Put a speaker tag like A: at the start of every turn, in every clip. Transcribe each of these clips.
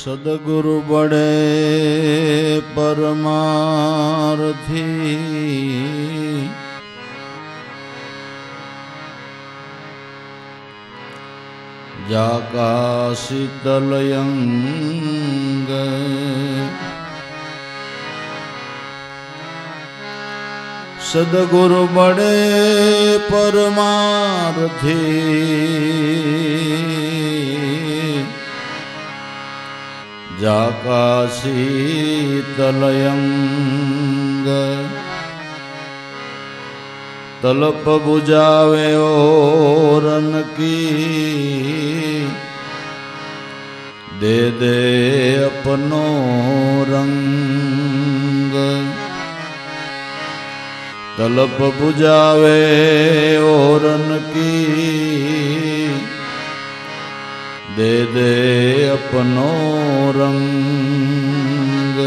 A: सदगुरु बड़े परमार्थी, जाका शीतलयंग। सदगुरु बड़े परमार्थी, जाका शीतलयंग। तलप बुझावे ओरन की, दे दे अपनो रंग। तलप बुझावे ओरन की, दे दे अपनो रंग।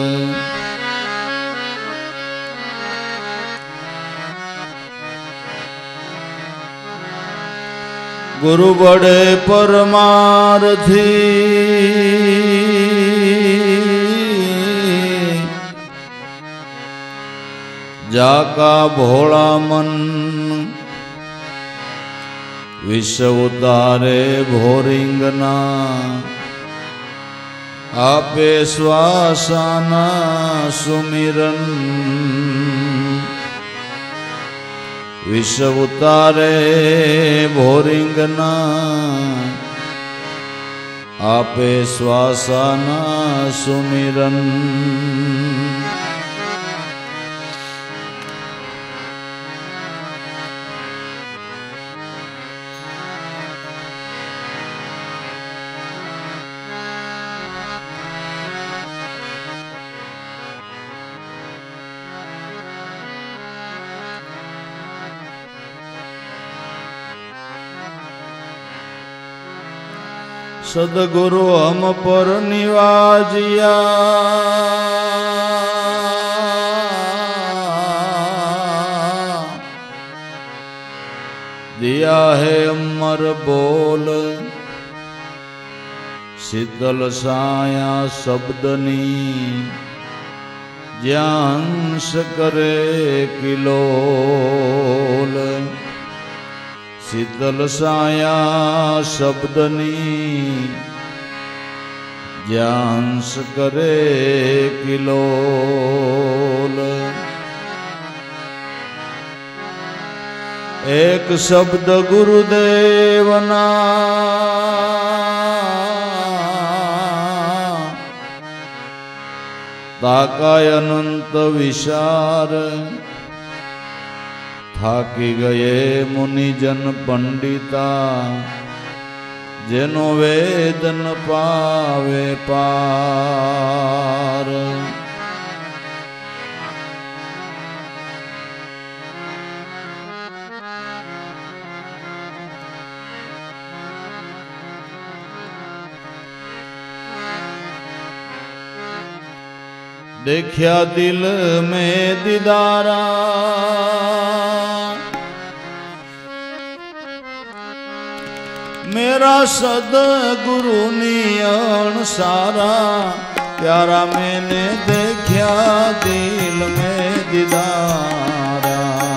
A: गुरु बड़े परमार्थी, जाका भोला मन। विश्व उतारे भोरिंगना, आपे श्वासाना सुमिरन। विश्व उतारे भोरिंगना, आपे श्वासाना सुमिरन। सदगुरु हम पर निवाजिया, दिया है अमर बोल। शीतल साया शब्दनी, ज्यांश करे किलोल। शीतल साया शब्दनी, ज्यांश करे किलोल। एक शब्द गुरुदेवना, ताकाय अनंत विशार। थाकी गए मुनिजन पंडिता, जेनो वेद न पावे पार। देखा दिल में दीदारा, मेरा सदगुरु नियन सारा। प्यारा मैंने देखा दिल में दीदारा।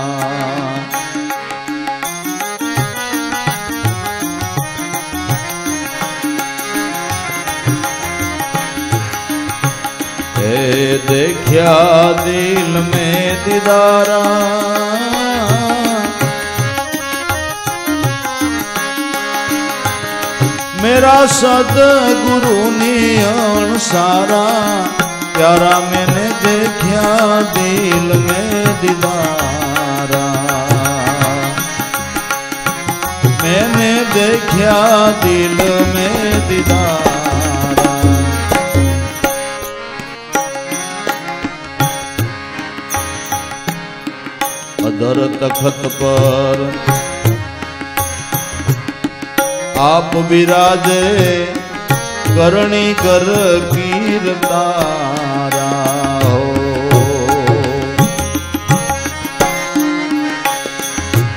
A: देखा दिल में दीदारा, मेरा सदगुरु नियन सारा। प्यारा मैंने देखा दिल में दीदारा। मैंने देखा दिल में दीदारा। अधर तखत पर आप विराजे, करणी कर कीरतारा हो।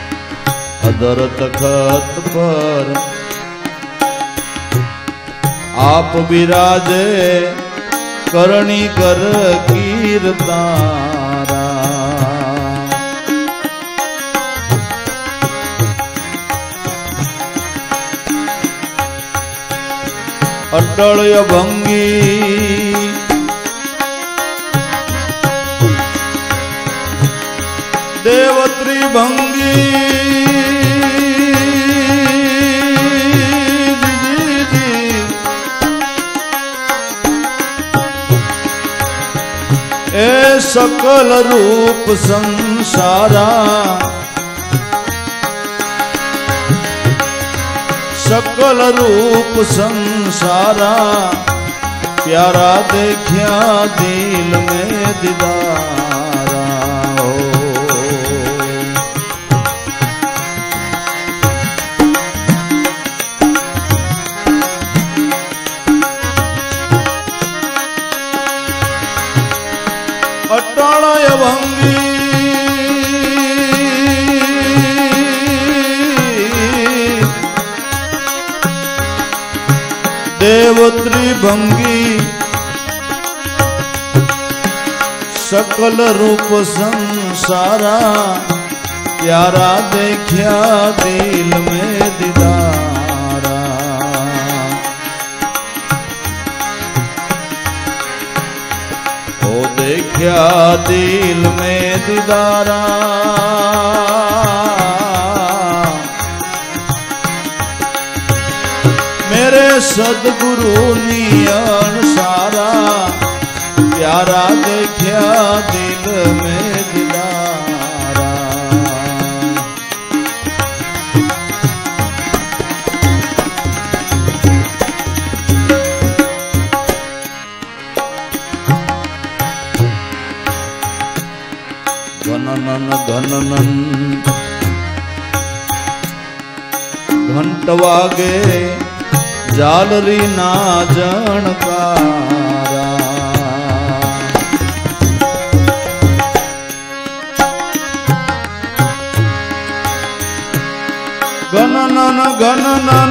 A: अधर तखत पर आप विराजे करणी कर कीर्तारा। अटल भंगी देवत्री भंगी ए सकल रूप संसारा सकल रूप संसारा प्यारा देखिया दिल में दीदारा हो। अटल भंगी देवत्री भंगी सकल रूप संसारा प्यारा देखिया दिल में दीदारा। ओ देखिया दिल में दीदारा मेरे सदगुरु नियन सारा प्यारा देखिया दिल में दीदारा। घननन घननन घंट वागे जालरी ना जणकारा। घननन घननन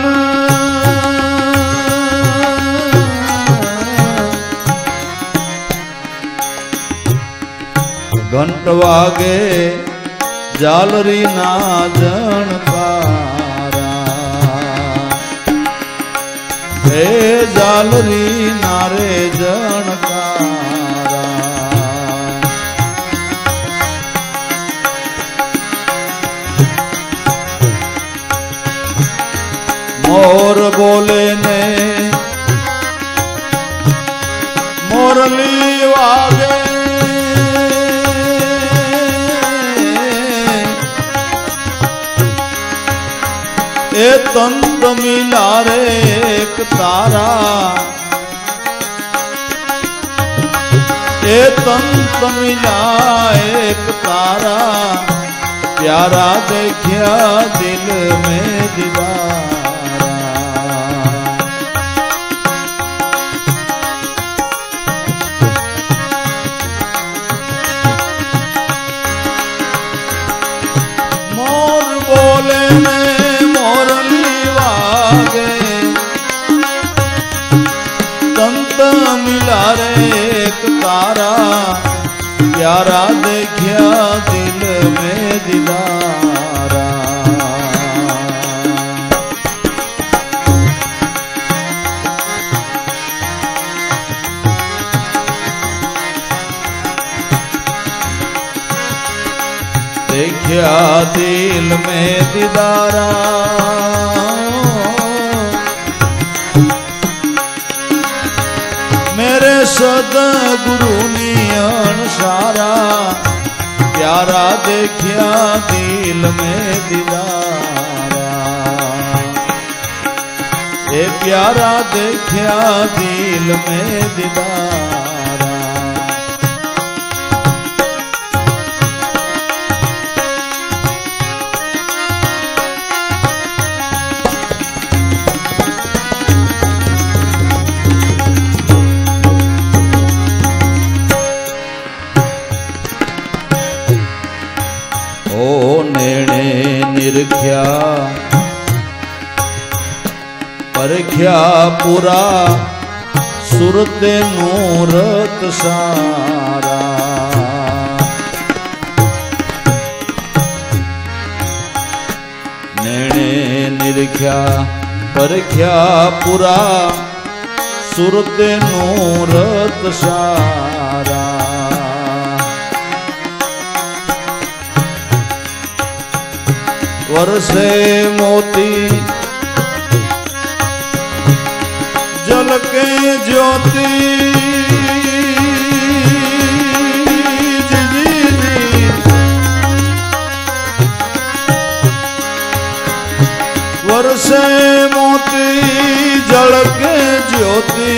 A: घंट वागे जालरी ना जणकारा। हे जालरी नारे जणकारा। मोर बोले ने मोरली वागे ए तंत मिला रे एक तारा। ए तंत मिला एक तारा प्यारा देखिया दिल में दीदारा। मोर बोले ने मिला रे एक तारा प्यारा देखिया दिल में दीदारा। देखिया दिल में दीदारा मेरे सदगुरु नियन सारा प्यारा देखिया दिल में दीदारा। ए प्यारा देखिया दिल में दीदारा। ओ नेणे निरख्या परख्या पूरा सुरते नूरत सारा। नेणे निरख्या परख्या पूरा सुरते नूरत सारा। वर्षे मोती जल के ज्योति वर्षे मोती जल के ज्योति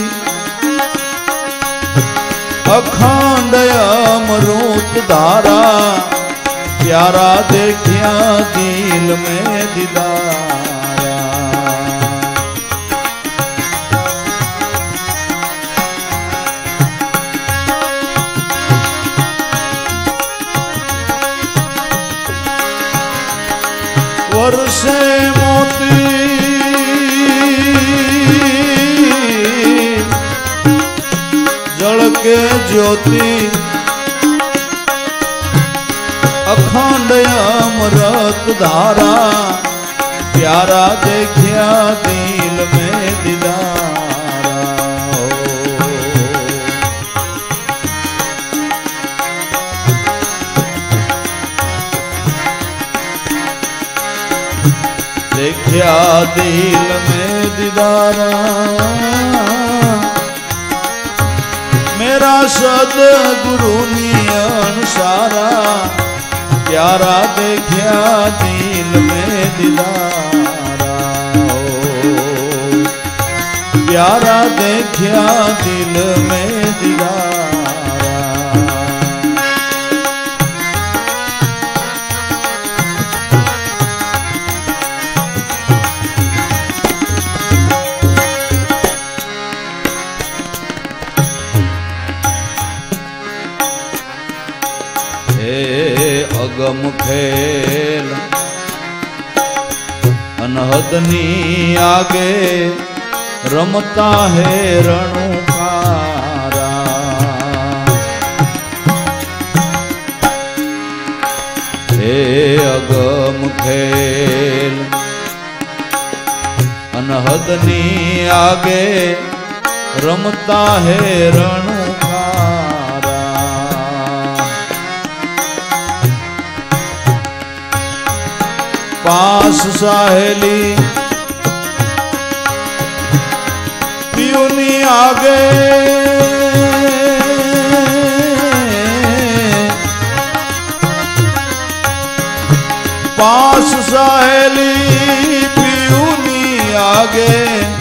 A: अखंड अमृत धारा। प्यारा देखिया दिल में दीदारा। वर्षे मोती जल के ज्योति अखंड अमृत धारा। प्यारा देखिया दिल में दीदारा। देखिया दिल में दीदारा। मेरा सदगुरु नियन सारा। प्यारा देखिया दिल में दीदारा। प्यारा देखिया दिल में दीदारा। अगम खेल अनहदनी आगे रमता है रणुकारा। हे अगम खेल अनहदनी आगे रमता है रणुकारा। पास साहेली पियूनी आगे पास साहेली पियूनी आगे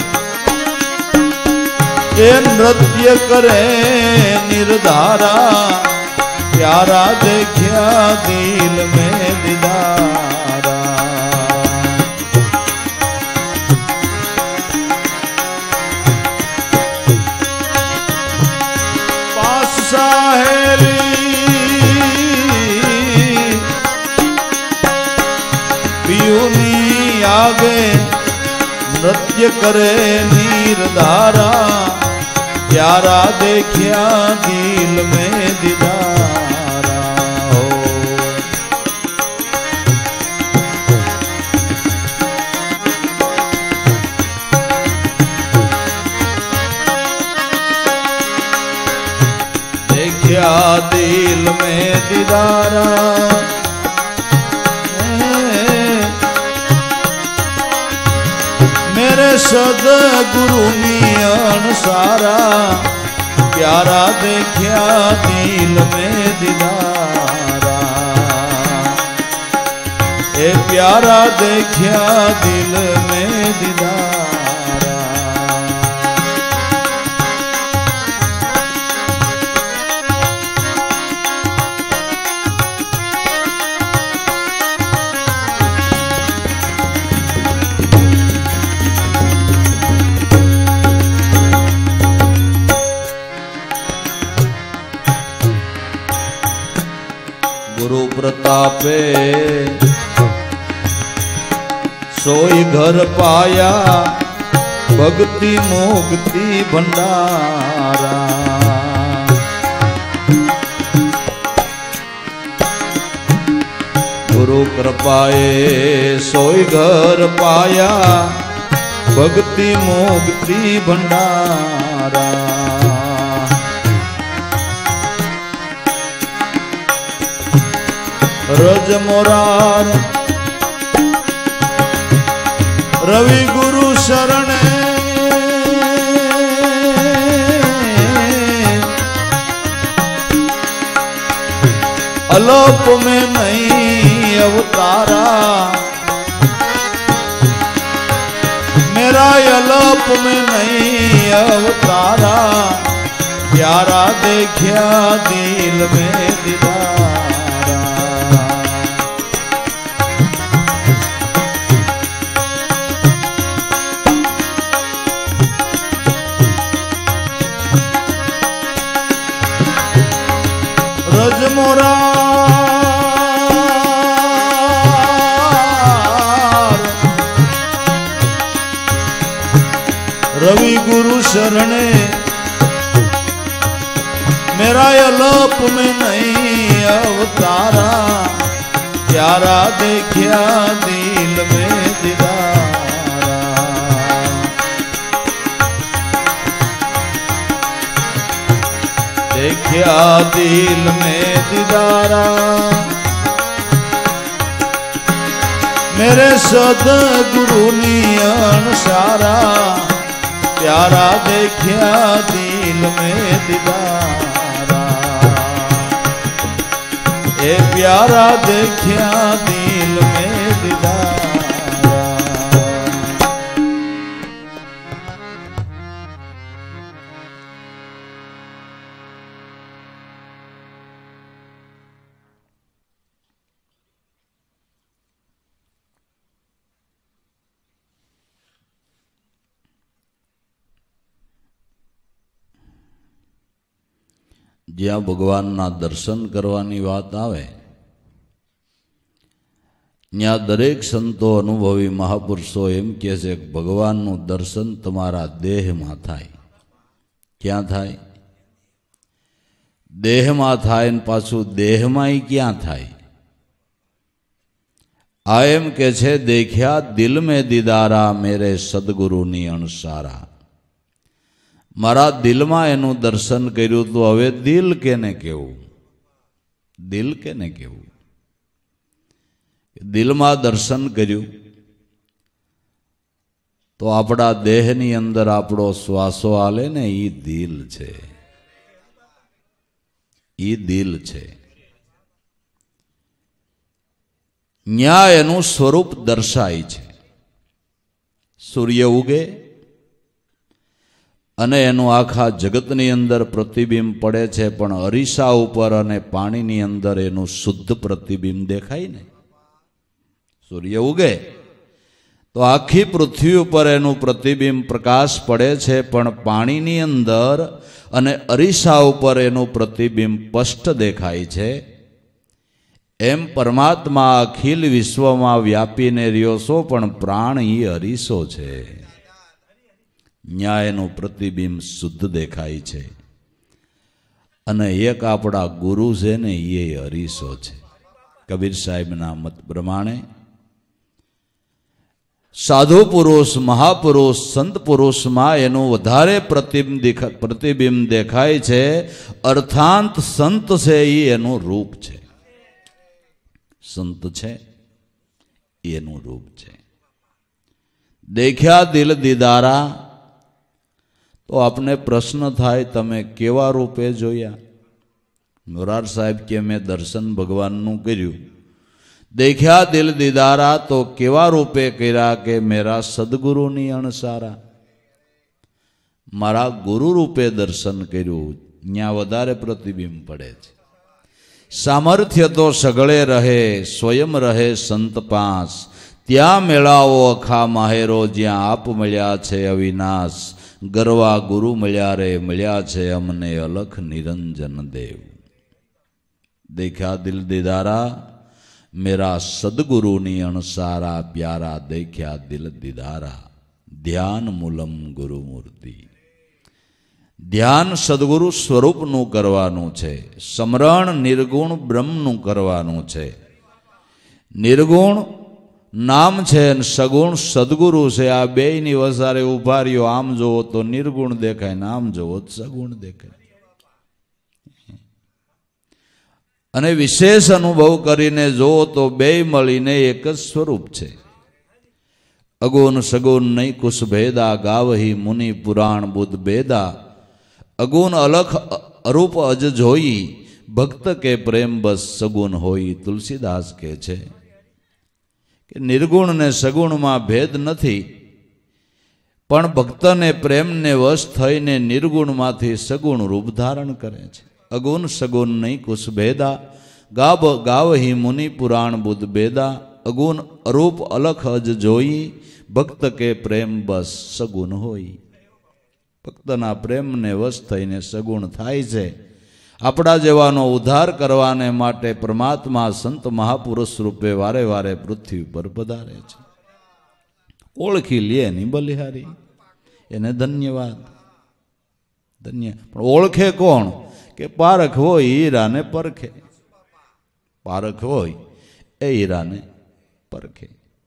A: ये नृत्य करे निर्धारा। प्यारा देखिया दिल में दीदारा। पियूनी आगे नृत्य करे नीरधारा। प्यारा देखिया दिल में दीदारा। देखिया दिल में दीदारा। मेरे सदगुरु नियन सारा। प्यारा देखिया दिल में दीदारा। ए प्यारा देखिया दिल में दीदारा। गुरु प्रतापे सोई घर पाया भक्ति मुक्ति भंडारा। गुरु कृपाए सोई घर पाया, भक्ति मुक्ति भंडारा। रज मोरार रवि गुरु शरण, अलोप में नहीं अवतारा, मेरा अलोप में नहीं अवतारा, प्यारा देखिया दिल में दीदारा। रज मोरा रवि गुरु शरणे, मेरा अलोप में नहीं अवतारा, प्यारा देखिया दिल में दीदारा। देखिया दिल में दीदारा, मेरे सदगुरु नियन सारा, प्यारा देखिया दिल में दीदारा। ए प्यारा देखिया दिल में दीदारा। જ્યાં ભગવાનના દર્શન કરવાની વાત આવે ત્યાં દરેક સંતો અનુભવી મહાપુરુષો એમ કહે છે કે ભગવાનનું દર્શન તમારા દેહમાં થાય. ક્યાં થાય? દેહમાં થાય ને પાછું દેહમાં ક્યાં થાય? આ એમ કે છે દેખ્યા દિલ મેં દીદારા મેરે સદગુરુની અણસારા. મારા દિલમાં એનું દર્શન કર્યું તો હવે દિલ કેને કહેવું? દિલ કેને કહેવું? દિલમાં દર્શન કર્યું તો આપણા દેહની અંદર આપણો શ્વાસો હાલે ને એ દિલ છે, એ દિલ છે. ન્યા એનું સ્વરૂપ દર્શાય છે. સૂર્ય ઉગે અને એનું આખા જગતની અંદર પ્રતિબિંબ પડે છે, પણ અરીસા ઉપર અને પાણીની અંદર એનું શુદ્ધ પ્રતિબિંબ દેખાય ને. સૂર્ય ઉગે તો આખી પૃથ્વી ઉપર એનું પ્રતિબિંબ પ્રકાશ પડે છે, પણ પાણીની અંદર અને અરીસા ઉપર એનું પ્રતિબિંબ સ્પષ્ટ દેખાય છે. એમ પરમાત્મા અખિલ વિશ્વમાં વ્યાપીને રહ્યો છો, પણ પ્રાણ એ અરીસો છે. ન્યાયનું પ્રતિબિંબ શુદ્ધ દેખાય છે. અને એક આપણા ગુરુ છે ને એ અરીસો છે. કબીર સાહેબના મત પ્રમાણે સાધુ પુરુષ, મહાપુરુષ, સંત પુરુષમાં એનું વધારે પ્રતિબિંબ દેખાય છે. અર્થાંત સંત છે એ એનું રૂપ છે. સંત છે એનું રૂપ છે. દેખ્યા દિલ દીદારા. તો આપને પ્રશ્ન થાય તમે કેવા રૂપે જોયા? મોરાર સાહેબ કે મેં દર્શન ભગવાનનું કર્યું. દેખ્યા દિલ દીદારા તો કેવા રૂપે કર્યા કે મેરા સદગુરુની અણસારા. મારા ગુરુ રૂપે દર્શન કર્યું. ત્યાં વધારે પ્રતિબિંબ પડે છે. સામર્થ્ય તો સગળે રહે, સ્વયં રહે સંત પાસ. ત્યાં મેળાવો અખા માહેરો, જ્યાં આપ મળ્યા છે અવિનાશ. ગરવા ગુરુ મળ્યા રે, મળ્યા છે અમને અલખ નિરંજન દેવ. દેખ્યા દિલ દીદારા મેરા સદગુરુની અણસારા. પ્યારા દેખ્યા દિલ દીદારા. ધ્યાન મૂલમ ગુરુમૂર્તિ. ધ્યાન સદગુરુ સ્વરૂપનું કરવાનું છે, સ્મરણ નિર્ગુણ બ્રહ્મનું કરવાનું છે. નિર્ગુણ નામ છે અને સગુણ સદગુરુ છે. આ બેયની વસારે ઉભા રહ્યો, આમ જોવો તો નિર્ગુણ દેખાય ને આમ જોવો તો સગુણ દેખાય. અને વિશેષ અનુભવ કરીને જોવો તો બેય મળીને એક જ સ્વરૂપ છે. અગુણ સગુણ નહીં કુશ ભેદા, ગાવહી મુનિ પુરાણ બુદ્ધ બેદા. અગુણ અલખ અરૂપ અજ જોઈ, ભક્ત કે પ્રેમ બસ સગુણ હોઈ. તુલસીદાસ કહે છે કે નિર્ગુણ ને સગુણમાં ભેદ નથી, પણ ભક્તને પ્રેમને વશ થઈને નિર્ગુણમાંથી સગુણ રૂપ ધારણ કરે છે. અગુણ સગુણ નહીં કુશ ભેદા, ગાવહી મુનિ પુરાણ બુદ્ધ બેદા. અગુણ અરૂપ અલખ અજ જોઈ, ભક્ત કે પ્રેમ બસ સગુણ હોય. ભક્તના પ્રેમને વશ થઈને સગુણ થાય છે. આપણા જેવાનો ઉદ્ધાર કરવાને માટે પરમાત્મા સંત મહાપુરુષ રૂપે વારે વારે પૃથ્વી પર પધારે છે. ઓળખી લે ની બલિહારી, એને ધન્યવાદ. ધન્ય પણ ઓળખે કોણ? કે પારખ હોય હીરાને પરખે. પારખ હોય એ હીરાને પરખે.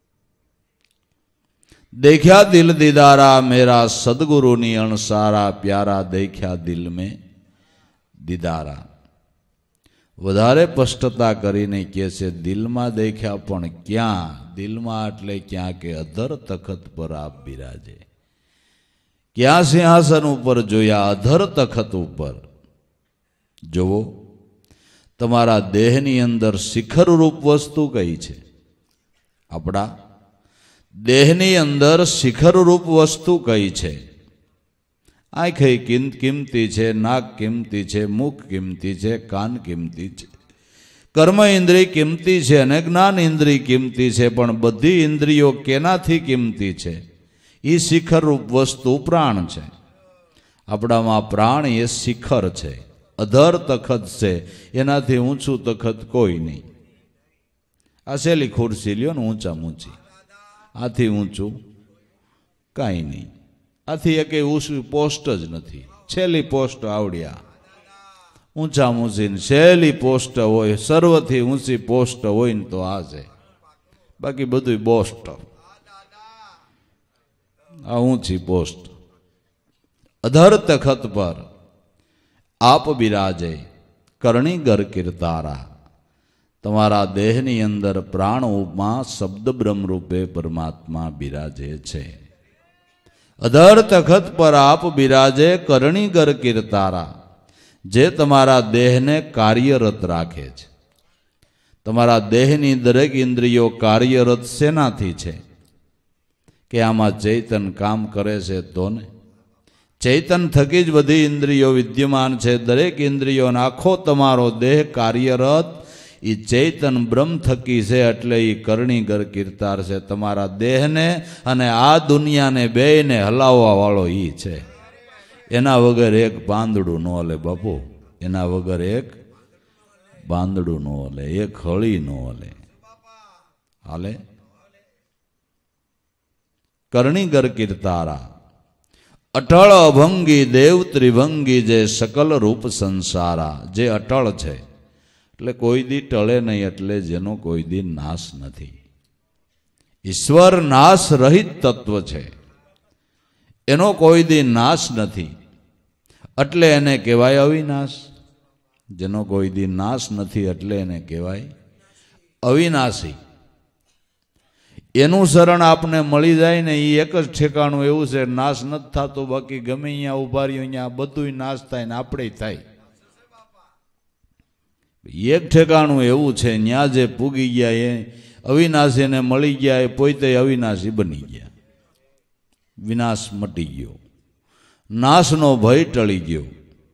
A: દેખ્યા દિલ દીદારા મેરા, સદગુરુની અણસારા પ્યારા. દેખ્યા દિલ મેં દીદારા. વધારે સ્પષ્ટતા કરીને કહે છે દિલમાં દેખ્યા, પણ ક્યાં? દિલમાં એટલે ક્યાં? કે અધર તખત પર આપ બિરાજે. ક્યાં? સિંહાસન ઉપર જોયા, અધર તખત ઉપર. જોવો તમારા દેહની અંદર શિખર રૂપ વસ્તુ કઈ છે? આપણા દેહની અંદર શિખર રૂપ વસ્તુ કઈ છે? આંખ કિંમતી છે, નાક કિંમતી છે, મુખ કિંમતી છે, કાન કિંમતી છે, કર્મ ઇન્દ્રિય કિંમતી છે અને જ્ઞાન ઇન્દ્રિય કિંમતી છે. પણ બધી ઇન્દ્રિયો કેનાથી કિંમતી છે? એ શિખર રૂપ વસ્તુ પ્રાણ છે. આપણામાં પ્રાણ એ શિખર છે, અધર તખત છે. એનાથી ઊંચું તખત કોઈ નહીં. આ શેલી ખુરશી લ્યો ને ઊંચામાં ઊંચી, આથી ઊંચું કાંઈ નહીં. આથી એક ઊંચી પોસ્ટ જ નથી. છેલ્લી પોસ્ટ આવડ્યા ઊંચામાં ઊંચી છેલ્લી પોસ્ટ હોય, સર્વથી ઊંચી પોસ્ટ હોય ને તો આ છે. બાકી બધું બોસ્ટ. આ ઊંચી પોસ્ટ. અધર તખત પર આપ બિરાજે, કરણી ગર કીર્તારા. તમારા દેહની અંદર પ્રાણ ઉપમા શબ્દ બ્રહ્મ રૂપે પરમાત્મા બિરાજે છે. અધર તખત પર આપ બિરાજે, કરણી ગર કીર્તારા. જે તમારા દેહને કાર્યરત રાખે છે. તમારા દેહની દરેક ઇન્દ્રિયો કાર્યરત શેનાથી છે? કે આમાં ચૈતન કામ કરે છે તો ને. ચૈતન થકી જ બધી ઇન્દ્રિયો વિદ્યમાન છે. દરેક ઇન્દ્રિયોનો આખો તમારો દેહ કાર્યરત એ ચૈતન બ્રહ્મ થકી છે. એટલે એ કરણીગર કીર્તાર છે. તમારા દેહને અને આ દુનિયાને બેયને હલાવવા વાળો એ છે. એના વગર એક પાંદડું ન હલે બાપુ. એના વગર એક પાંદડું ન હલે, એક હળી ન હલે. હાલે? કરણીગર કીર્તારા. અટળ અભંગી દેવ ત્રિભંગી, જે સકલ રૂપ સંસારા. જે અટળ છે એટલે કોઈ દી ટળે નહીં, એટલે જેનો કોઈ દી નાશ નથી. ઈશ્વર નાશ રહિત તત્વ છે, એનો કોઈ દી નાશ નથી. એટલે એને કહેવાય અવિનાશ. જેનો કોઈ દી નાશ નથી એટલે એને કહેવાય અવિનાશી. એનું શરણ આપને મળી જાય ને એ એક જ ઠેકાણું એવું છે, નાશ નથી થતો. બાકી ગમે અહીંયા ઉભા રહ્યો અહીંયા બધું નાશ થાય ને આપણે થાય. એક ઠેકાણું એવું છે, ત્યાં જે પૂગી ગયા એ અવિનાશીને મળી ગયા, એ પોતે અવિનાશી બની ગયા. વિનાશ મટી ગયો, નાશનો ભય ટળી ગયો.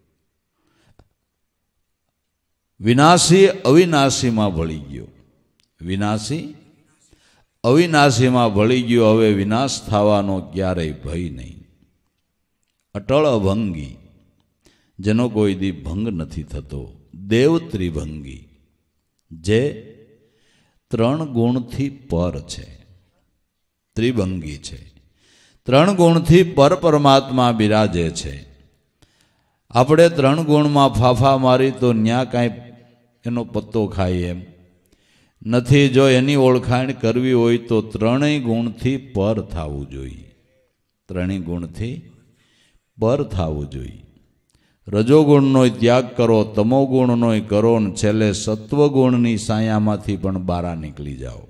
A: વિનાશી અવિનાશીમાં ભળી ગયો. વિનાશી અવિનાશીમાં ભળી ગયો. હવે વિનાશ થવાનો ક્યારેય ભય નહીં. અટળ અભંગી, જેનો કોઈ દી ભંગ નથી થતો. દેવ ત્રિભંગી, જે ત્રણ ગુણથી પર છે. ત્રિભંગી છે. ત્રણ ગુણથી પર પરમાત્મા બિરાજે છે. આપણે ત્રણ ગુણમાં ફાફા મારી તો ન્યા કાંઈ એનો પત્તો ખાય એમ નથી. જો એની ઓળખાણ કરવી હોય તો ત્રણેય ગુણથી પર થવું જોઈએ. ત્રણેય ગુણથી પર થવું જોઈએ. રજોગુણનો ત્યાગ કરો, તમોગુણનો કરો ને છેલ્લે સત્વગુણની સાયામાંથી પણ બહાર નીકળી જાઓ.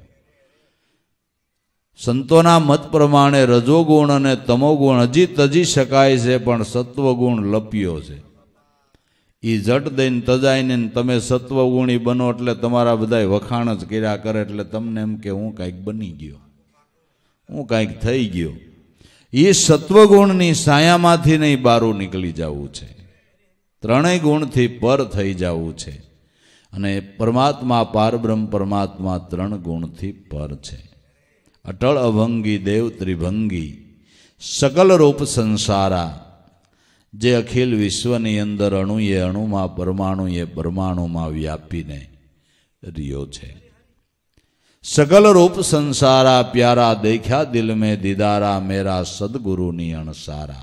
A: સંતોના મત પ્રમાણે રજોગુણ અને તમોગુણ હજી તજી શકાય છે, પણ સત્વગુણ લપ્યો છે. એ જટ દઈને તજાઈને તમે સત્વગુણી બનો એટલે તમારા બધા વખાણ જ કર્યા કરે, એટલે તમને એમ કે હું કાંઈક બની ગયો, હું કાંઈક થઈ ગયો. એ સત્વગુણની સાયામાંથી નહીં બારું નીકળી જવું છે. ત્રણેય ગુણથી પર થઈ જવું છે. અને પરમાત્મા પારબ્રહ્મ પરમાત્મા ત્રણ ગુણથી પર છે. અટળ અભંગી દેવ ત્રિભંગી સકલ રૂપ સંસારા, જે અખિલ વિશ્વની અંદર અણુએ અણુમાં, પરમાણુએ પરમાણુમાં વ્યાપીને રહ્યો છે. સકલ રૂપ સંસારા પ્યારા, દેખ્યા દિલ મેં દીદારા, મેરા સદગુરુની અણસારા.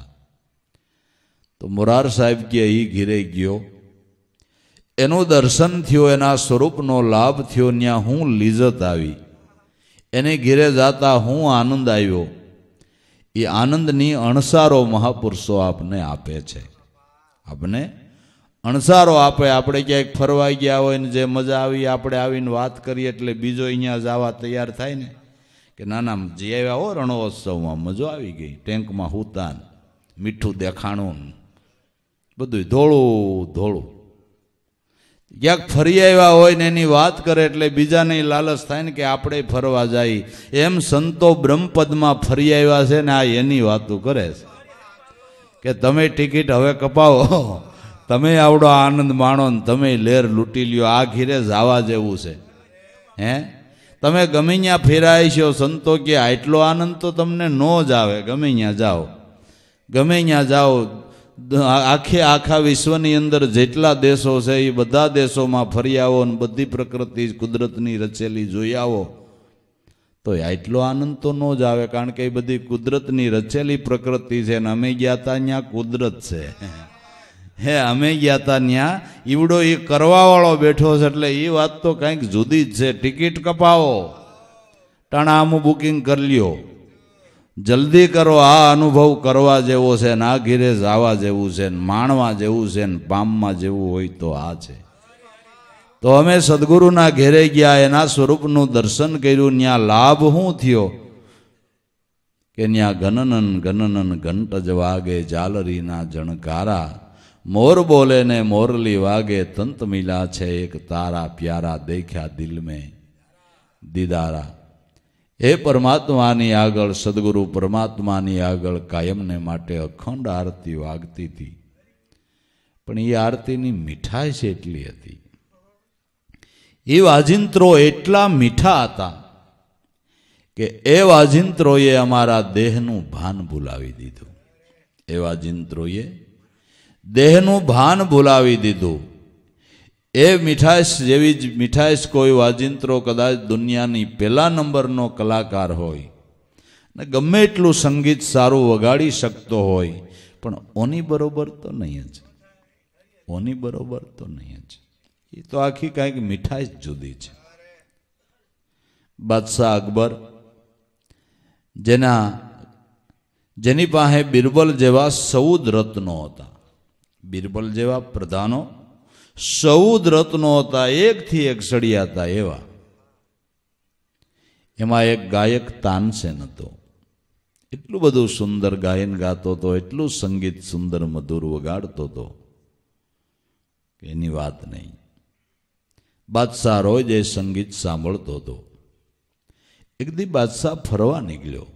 A: તો મોરાર સાહેબ કે એ ઘીરે ગયો, એનું દર્શન થયું, એના સ્વરૂપનો લાભ થયો, ત્યાં હું લીજત આવી, એને ઘીરે જાતા હું આનંદ આવ્યો. એ આનંદની અણસારો મહાપુરુષો આપને આપે છે. આપને અણસારો આપે. આપણે ક્યાંક ફરવા ગયા હોય ને જે મજા આવી આપણે આવીને વાત કરીએ એટલે બીજો અહીંયા જવા તૈયાર થાય ને કે નાના જે આવ્યા હો રણોત્સવમાં, મજો આવી ગઈ, ટેન્કમાં હુતાન, મીઠું દેખાણું, બધું ધોળું ધોળું. ક્યાંક ફરી આવ્યા હોય ને એની વાત કરે એટલે બીજાને લાલચ થાય ને કે આપણે ફરવા જાય. એમ સંતો બ્રહ્મપદમાં ફરી આવ્યા છે ને આ એની વાતો કરે છે કે તમે ટિકિટ હવે કપાવો, તમે આવડો આનંદ માણો ને તમે લેર લૂંટી લ્યો, આ ઘીરે જવા જેવું છે. હે તમે ગમે ત્યાં ફેરાય છો, સંતો કે આટલો આનંદ તો તમને ન જ આવે. ગમે ત્યાં જાઓ, ગમે ત્યાં જાઓ, આખા વિશ્વની અંદર જેટલા દેશો છે એ બધા દેશોમાં ફરી આવો ને બધી પ્રકૃતિ કુદરતની રચેલી જોઈ આવો તો આટલો આનંદ તો ન જ આવે. કારણ કે એ બધી કુદરતની રચેલી પ્રકૃતિ છે ને અમે ગયા હતા ત્યાં કુદરત છે. હે અમે ગયા હતા ત્યાં ઈવડો એ કરવાવાળો બેઠો છે, એટલે એ વાત તો કંઈક જુદી જ છે. ટિકિટ કપાવો, ટાણા આમું બુકિંગ કરી લ્યો, જલ્દી કરો. આ અનુભવ કરવા જેવો છે ને આ ઘીરે જવા જેવું છે ને માણવા જેવું છે ને પામમાં જેવું હોય તો આ છે. તો અમે સદગુરુના ઘેરે ગયા, એના સ્વરૂપનું દર્શન કર્યું. ત્યાં લાભ શું થયો કે ત્યાં ગનનન ગનનન ઘંટ જ વાગે, જાલરીના જણકારા, મોર બોલે ને મોરલી વાગે, તંત મિલા છે એક તારા, પ્યારા દેખ્યા દિલ મેં દીદારા. એ પરમાત્માની આગળ, સદગુરુ પરમાત્માની આગળ કાયમને માટે અખંડ આરતી વાગતી હતી. પણ એ આરતીની મીઠાઈ છે એટલી હતી, એ વાજિંત્રો એટલા મીઠા હતા કે એ વાજિંત્રોએ અમારા દેહનું ભાન ભૂલાવી દીધું. એ વાજિંત્રોએ દેહનું ભાન ભૂલાવી દીધું. એ મીઠાઈશ જેવી જ મીઠાઈશ કોઈ વાજિંત્રો કદાચ દુનિયાની પહેલા નંબરનો કલાકાર હોય ને ગમે એટલું સંગીત સારું વગાડી શકતો હોય, પણ ઓની બરોબર તો નહીં જ, ઓની બરોબર તો નહીં જ. એ તો આખી કાંઈક મીઠાઈ જ જુદી છે. બાદશાહ અકબર જેની પાસે બિરબલ જેવા 14 રત્નો હતા, બિરબલ જેવા પ્રધાનો 14 રત્નો હતા, એકથી એક સળિયા હતા એવા. એમાં એક ગાયક તાનસેન હતો. એટલું બધું સુંદર ગાયન ગાતો હતો, એટલું સંગીત સુંદર મધુર વગાડતો હતો કે એની વાત નહીં. બાદશાહ રોજ એ સંગીત સાંભળતો હતો. એક દી બાદશાહ ફરવા નીકળ્યો.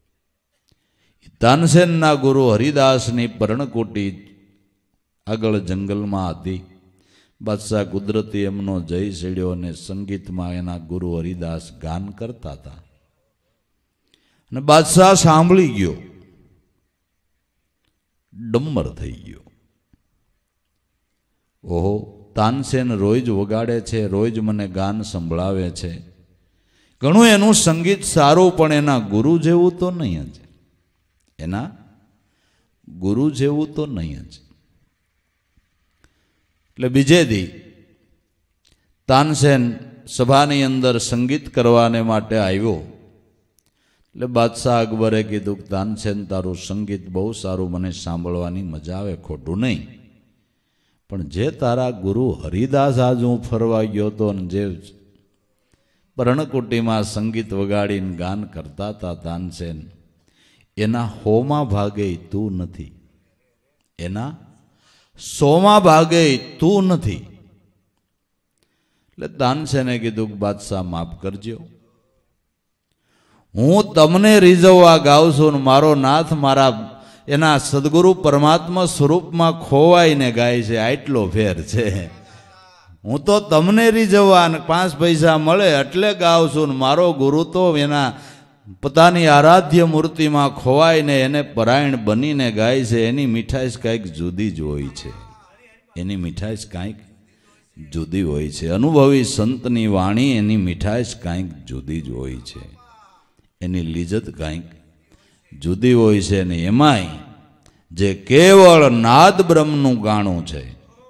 A: તાનસેનના ગુરુ હરિદાસની પર્ણકુટી આગળ જંગલમાં હતી. બાદશાહ કુદરતી એમનો જય ચડ્યો અને સંગીતમાં એના ગુરુ હરિદાસ ગાન કરતા હતા અને બાદશાહ સાંભળી ગયો, ડમ્મર થઈ ગયો. ઓહો, તાનસેન રોજ વગાડે છે, રોજ મને ગાન સંભળાવે છે, ઘણું એનું સંગીત સારું, પણ એના ગુરુ જેવું તો નહીં જ. એના ગુરુ જેવું તો નહીં જ. એટલે બીજે દી તાનસેન સભાની અંદર સંગીત કરવાને માટે આવ્યો. એટલે બાદશાહ અકબરે કીધું કે તાનસેન તારું સંગીત બહુ સારું, મને સાંભળવાની મજા આવે, ખોટું નહીં, પણ જે તારા ગુરુ હરિદાસ આજ હું ફરવા ગયો હતો અને જે પર્ણકુટીમાં સંગીત વગાડીને ગાન કરતા હતા તાનસેન, એના 100મા ભાગે તું નથી, એના 100મા ભાગે તું નથી. એટલે તાનસેને કીધું કે બાદશાહ માફ કરજો, હું તમને રીઝવવા ગાઉં છું ને મારો નાથ મારા એના સદગુરુ પરમાત્મા સ્વરૂપમાં ખોવાઈને ગાય છે, આટલો ફેર છે. હું તો તમને રીઝવવા 5 પૈસા મળે એટલે ગાઉં છું ને મારો ગુરુ તો એના પોતાની આરાધ્ય મૂર્તિમાં ખોવાઈને એને પરાયણ બનીને ગાય છે. એની મીઠાશ કાંઈક જુદી જ હોય છે, એની મીઠાશ કાંઈક જુદી હોય છે. અનુભવી સંતની વાણી એની મીઠાશ કાંઈક જુદી જ હોય છે, એની લીજત કાંઈક જુદી હોય છે. અને એમાંય જે કેવળ નાદ બ્રહ્મનું ગાણું છે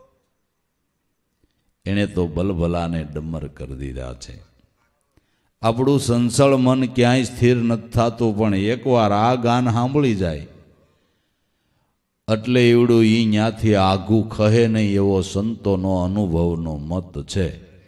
A: એને તો ભલભલાને ડમર કરી દીધા છે. આપણું સંસળ મન ક્યાંય સ્થિર નથી થતું, પણ એકવાર આ ગાન સાંભળી જાય એટલે એવડું ઈ ન્યાથી આઘું ખહે નહીં એવો સંતોનો અનુભવનો મત છે,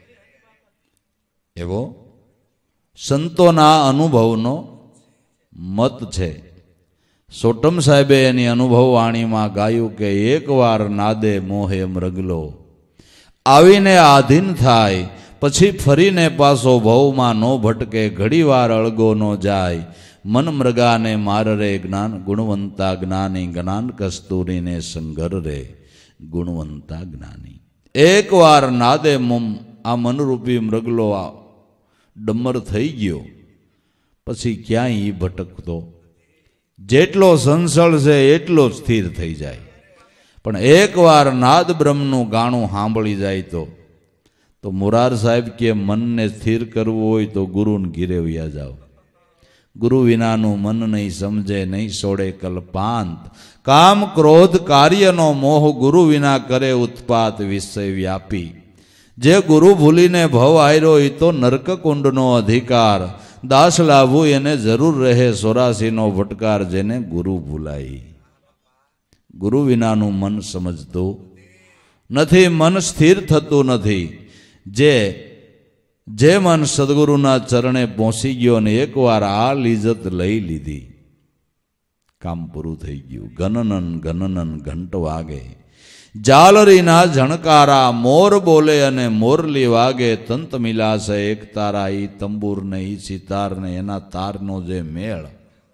A: એવો સંતોના અનુભવનો મત છે. સોટમ સાહેબે એની અનુભવ વાણીમાં ગાયું કે એકવાર નાદે મોહે મૃગલો આવીને આધીન થાય, પછી ફરીને પાછો ભવમાં નો ભટકે, ઘડીવાર અળગો નો જાય, મન મૃગાને માર રે જ્ઞાન ગુણવંતા જ્ઞાની, જ્ઞાન કસ્તુરીને સંઘર રે ગુણવંતા જ્ઞાની. એકવાર નાદે આ મનરૂપી મૃગલો ડમર થઈ ગયો પછી ક્યાંય ઈ ભટકતો, જેટલો સંસળ છે એટલો જ સ્થિર થઈ જાય. પણ એકવાર નાદ બ્રહ્મનું ગાણું સાંભળી જાય તો મોરાર સાહેબ કે મનને સ્થિર કરવું હોય તો ગુરુને ઘીરે વ્યા જાઓ. ગુરુ વિનાનું મન નહીં સમજે, નહીં છોડે કલ્પાંત, કામ ક્રોધ કાર્યનો મોહ ગુરુ વિના કરે ઉત્પાત, વિષય વ્યાપી. જે ગુરુ ભૂલીને ભવ આયરો એ તો નરકકુંડનો અધિકાર, દાસ લાભવું એને જરૂર રહે 84નો ભટકાર, જેને ગુરુ ભૂલાઈ. ગુરુ વિનાનું મન સમજતું નથી, મન સ્થિર થતું નથી. જે મન સદગુરુના ચરણે પહોંચી ગયો અને એકવાર આ લીજત લઈ લીધી, કામ પૂરું થઈ ગયું. ગનનન ગનનન ઘંટ વાગે, જાલરીના ઝણકારા, મોર બોલે અને મોરલી વાગે, તંત મિલાશે એક તારા, ઈ તંબુર ને ઈ સિતાર ને એના તારનો જે મેળ,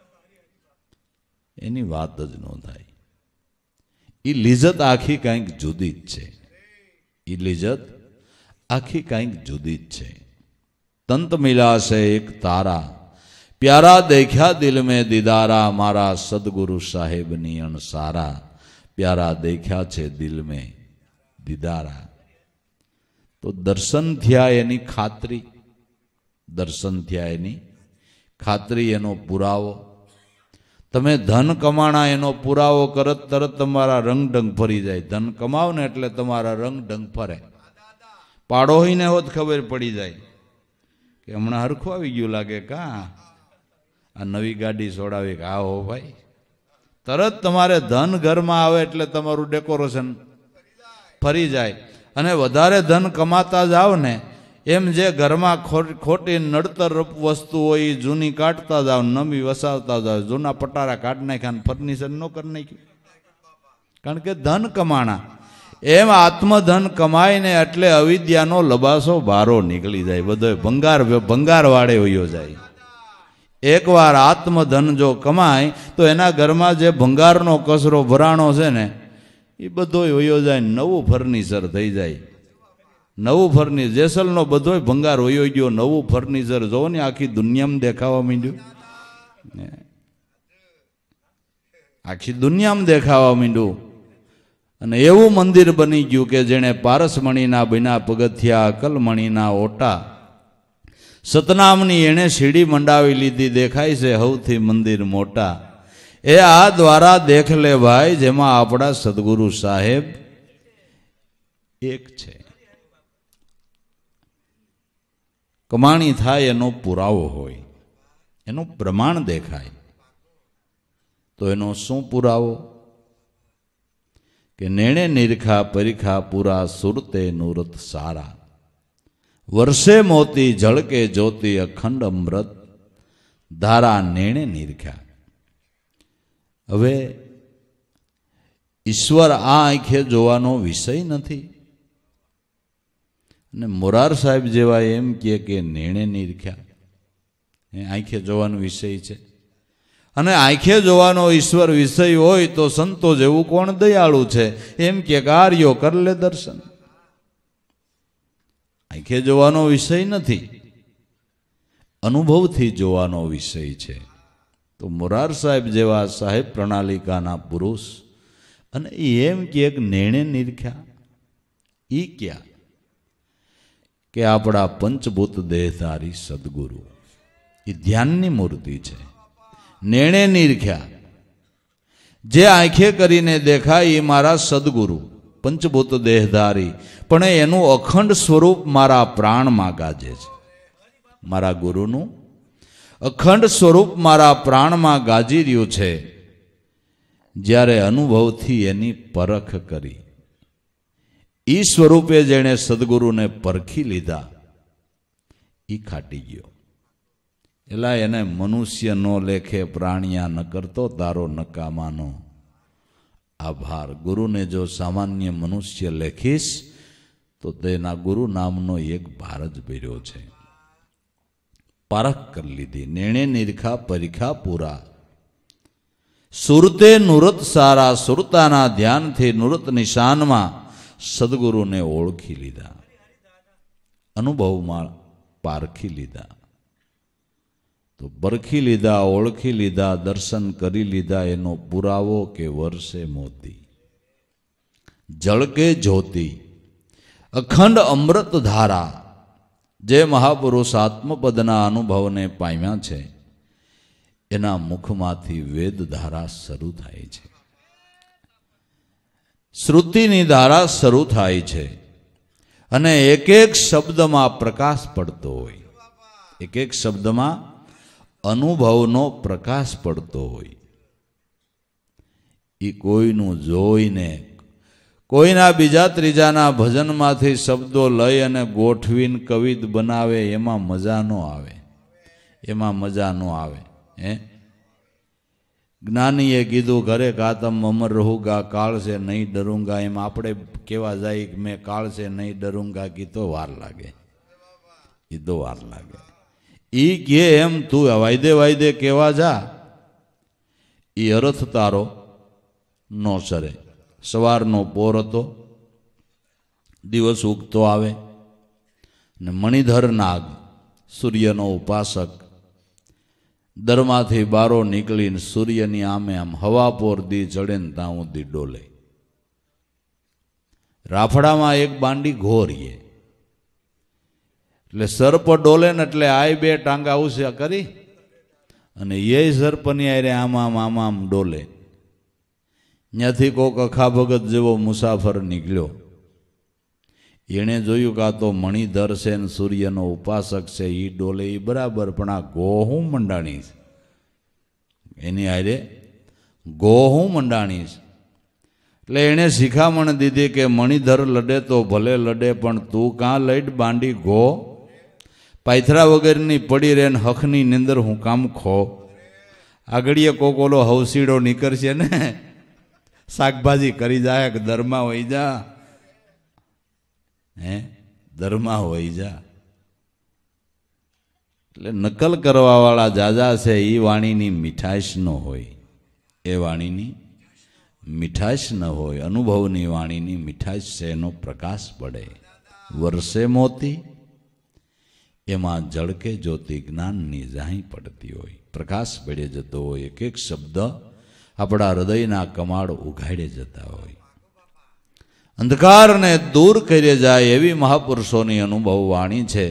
A: એની વાત જ ન થાય. ઈ લીજત આખી કંઈક જુદી જ છે, ઈ લીજત આખી કંઈક જુદી જ છે. તંત મિલાશે એક તારા, પ્યારા દેખ્યા દિલ મેં દીદારા, મારા સદગુરુ સાહેબની અણસારા, પ્યારા દેખ્યા છે દિલ મેં દીદારા. તો દર્શન થયા એની ખાતરી, દર્શન થયા એની ખાતરી, એનો પુરાવો. તમે ધન કમાણા એનો પુરાવો કરત તરત તમારા રંગઢંગ ફરી જાય. ધન કમાવ ને એટલે તમારા રંગઢંગ ફરે. પાડોહીને હોત ખબર પડી જાય કે હમણાં હરખું આવી ગયું લાગે, કા આ નવી ગાડી છોડાવી, કે આ હો ભાઈ, તરત તમારે ધન ઘરમાં આવે એટલે તમારું ડેકોરેશન ફરી જાય. અને વધારે ધન કમાતા જાવ ને એમ જે ઘરમાં ખોટી નડતર વસ્તુ હોય એ જૂની કાઢતા જાવ, નવી વસાવતા જાવ. જૂના પટારા કાઢ નાખ્યા ને ફર્નિચર ન કરી નાખ્યું, કારણ કે ધન કમાણા. એમ આત્મધન કમાઈને એટલે અવિદ્યાનો લબાસો ભારો નીકળી જાય, બધો ભંગાર વાળે હોયો જાય. એકવાર આત્મધન જો કમાય તો એના ઘરમાં જે ભંગારનો કચરો ભરાણો છે ને એ બધો હોયો જાય, નવું ફર્નિચર થઈ જાય. નવું ફર્નિચર, જેસલનો બધો ભંગાર હોયો ગયો, નવું ફર્નિચર જોવો ને આખી દુનિયામાં દેખાવા માંડ્યું, આખી દુનિયામાં દેખાવા માંડ્યું. અને એવું મંદિર બની ગયું કે જેણે પારસમણીના બન્યા પગથિયા, અકલમણીના ઓટા, સતનામની એણે સીડી મંડાવી લીધી, દેખાય છે સૌથી મંદિર મોટા. એ આ દ્વારા દેખ લે ભાઈ, જેમાં આપણા સદગુરુ સાહેબ એક છે. કમાણી થાય એનો પુરાવો હોય, એનું પ્રમાણ દેખાય. તો એનો શું પુરાવો? કે નેણે નિરખા પરીખા પૂરા, સુરતે નુરત સારા, વર્ષે મોતી ઝળકે જ્યોતિ, અખંડ અમૃત ધારા, નેણે નિરખા. હવે ઈશ્વર આ આંખે જોવાનો વિષય નથી. અને મોરાર સાહેબ જેવા એમ કે નેણે નિરખ્યા, એ આંખે જોવાનો વિષય છે. અને આંખે જોવાનો ઈશ્વર વિષય હોય તો સંતો જેવું કોણ દયાળુ છે, એમ કે કાર્યો કર લે દર્શન. આંખે જોવાનો વિષય નથી, અનુભવથી જોવાનો વિષય છે. તો મોરાર સાહેબ જેવા સાહેબ પ્રણાલિકાના પુરુષ, અને એમ કે નેણે નિરખ્યા. ઈ ક્યાં? કે આપણા પંચભૂત દેહધારી સદગુરુ, એ ધ્યાનની મૂર્તિ છે. નેણે નિરખ્યા, જે આંખે કરીને દેખાય એ મારા સદગુરુ પંચભૂત દેહધારી, પણ એનું અખંડ સ્વરૂપ મારા પ્રાણમાં ગાજે છે. મારા ગુરુનું અખંડ સ્વરૂપ મારા પ્રાણમાં ગાજી રહ્યું છે. જ્યારે અનુભવથી એની પરખ કરી, ઈ સ્વરૂપે જેણે સદગુરુને પરખી લીધા, ઈ ખાટી ગયો. એલા એને મનુષ્ય નો લેખે પ્રાણિયા, ન કરતો તારો નકામાનો આભાર. ગુરુને જો સામાન્ય મનુષ્ય લેખીશ તો તેના ગુરુ નામનો એક ભાર જ ભર્યો છે. પારખ કરી લીધી. નેણે નિરખા પરીખા પૂરા, સુરતે નુરત સારા, સુરતાના ધ્યાનથી નુરત નિશાનમાં સદગુરુને ઓળખી લીધા, અનુભવમાં પારખી લીધા. તો પરખી લીધા, ઓળખી લીધા, દર્શન કરી લીધા. એનો પુરાવો કે વર્ષે મોતી ઝળકે જ્યોતિ, અખંડ અમૃત ધારા. જે મહાપુરુષ આત્મપદના અનુભવને પામ્યા છે, એના મુખમાંથી વેદ ધારા શરૂ થાય છે, શ્રુતિની ધારા શરૂ થાય છે. અને એક એક શબ્દમાં પ્રકાશ પડતો હોય, એક એક શબ્દમાં અનુભવનો પ્રકાશ પડતો હોય. એ કોઈનું જોઈને, કોઈના બીજા ત્રીજાના ભજનમાંથી શબ્દો લઈ અને ગોઠવીને કવિત બનાવે, એમાં મજા ન આવે, એમાં મજા ન આવે. જ્ઞાનીએ કીધું ઘરે કાતમ અમર રહુગા, કાળ સે નહીં ડરુંગા. એમ આપણે કેવા જાય કે મેં કાળ સે નહીં ડરુંગા કી તો વાર લાગે, એ તો વાર લાગે. ઈ કે એમ તું વાયદે વાયદે કેવા જા, ઈ અરથ તારો નો સરે. સવારનો પોર હતો, દિવસ ઉગતો આવે, ને મણિધર નાગ સૂર્યનો ઉપાસક દરમાંથી બારો નીકળીને સૂર્યની આમે આમ હવા પોર દી ચડે ને ત્યાં સુધી ડોલે. રાફડામાં એક બાંડી ઘોરીએ એટલે સર્પ ડોલે ને એટલે આય બે ટાંગા ઉછ્યા કરી અને એ સર્પની આરે આમ ડોલે. ત્યાંથી કોક અખા ભગત જેવો મુસાફર નીકળ્યો. એણે જોયું કે આ તો મણિધર છે ને સૂર્યનો ઉપાસક છે, એ ડોલે એ બરાબર, પણ આ ગોહું મંડાણી છે, એની આરે ગોહું મંડાણી છે. એટલે એણે શિખામણ દીધી કે મણિધર લડે તો ભલે લડે, પણ તું કાં લઈડ બાંડી ગો, પાયથરા વગરની પડી રહે ને હખની નિંદર હું કામ ખો. આગળીએ કોકોલો હવસીડો નીકળશે ને શાકભાજી કરી જાય કે દરમાં હોઈ જા, દરમાં હોઈ જા. એટલે નકલ કરવા વાળા જાજા છે, એ વાણીની મીઠાશ ન હોય, એ વાણીની મીઠાશ ન હોય. અનુભવની વાણીની મીઠાશ છે, એનો પ્રકાશ પડે. વર્ષે મોતી, એમાં જળકે જ્યોતિ જ્ઞાનની જાહી પડતી હોય, પ્રકાશ પડે જતો હોય. એક એક શબ્દ આપણા હૃદયના કમાડ ઉઘાડે જતા હોય, અંધકારને દૂર કરી જાય એવી મહાપુરુષોની અનુભવ વાણી છે.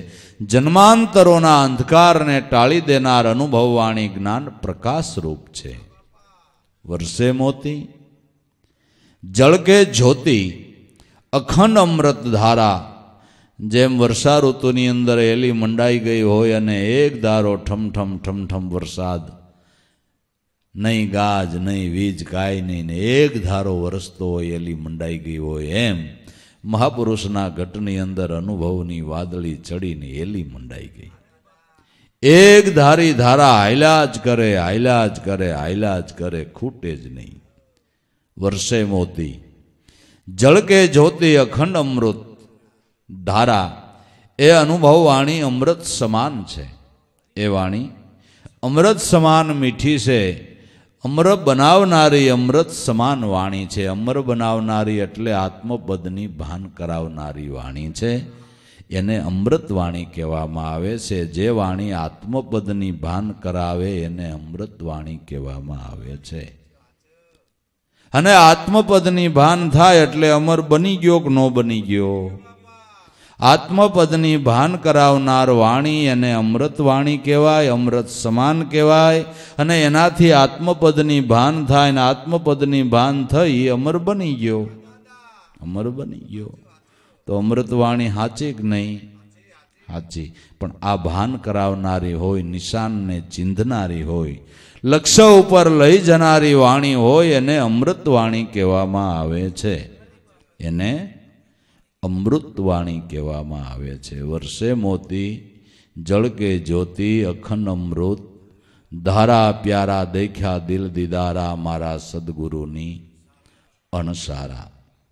A: જન્માંતરોના અંધકારને ટાળી દેનાર અનુભવ વાણી જ્ઞાન પ્રકાશ રૂપ છે. વરસે મોતી. જળ કે જ્યોતિ અખંડ અમૃત ધારા, જેમ વર્ષા ઋતુની અંદર એલી મંડાઈ ગઈ હોય અને એક ધારો ઠમઠમ ઠમઠમ વરસાદ, નહીં ગાજ નહીં વીજ કાંઈ નહીં, ને એક ધારો વરસતો હોય એલી મંડાઈ ગઈ હોય, એમ મહાપુરુષના ઘટની અંદર અનુભવની વાદળી ચડીને એલી મંડાઈ ગઈ. એક ધારી ધારા હાયલા જ કરે, હાયલા જ કરે, હાયલા જ કરે, ખૂટે જ નહીં. વર્ષે મોતી. જળ કે જ્યોતિ અખંડ અમૃત ધારા, એ અનુભવ વાણી અમૃત સમાન છે. એ વાણી અમૃત સમાન મીઠી છે. અમર બનાવનારી અમૃત સમાન વાણી છે. અમર બનાવનારી એટલે આત્મપદની ભાન કરાવનારી વાણી છે. એને અમૃત વાણી કહેવામાં આવે છે. જે વાણી આત્મપદની ભાન કરાવે એને અમૃત વાણી કહેવામાં આવે છે. અને આત્મપદની ભાન થાય એટલે અમર બની ગયો કે ન બની ગયો? આત્મપદની ભાન કરાવનાર વાણી એને અમૃત વાણી કહેવાય, અમૃત સમાન કહેવાય. અને એનાથી આત્મપદની ભાન થાય ને આત્મપદની ભાન થઈ અમર બની ગયો, અમર બની ગયો. તો અમૃત વાણી સાચી કે નહીં? સાચી. પણ આ ભાન કરાવનારી હોય, નિશાનને ચીંધનારી હોય, લક્ષ્ય ઉપર લઈ જનારી વાણી હોય એને અમૃત વાણી કહેવામાં આવે છે. એને અમૃત વાણી કહેવામાં આવે છે. વર્ષે મોતી જળ કે જ્યોતિ અખંડ અમૃત ધારા, પ્યારા દેખ્યા દિલ દીદારા, મારા સદગુરુની અણસારા.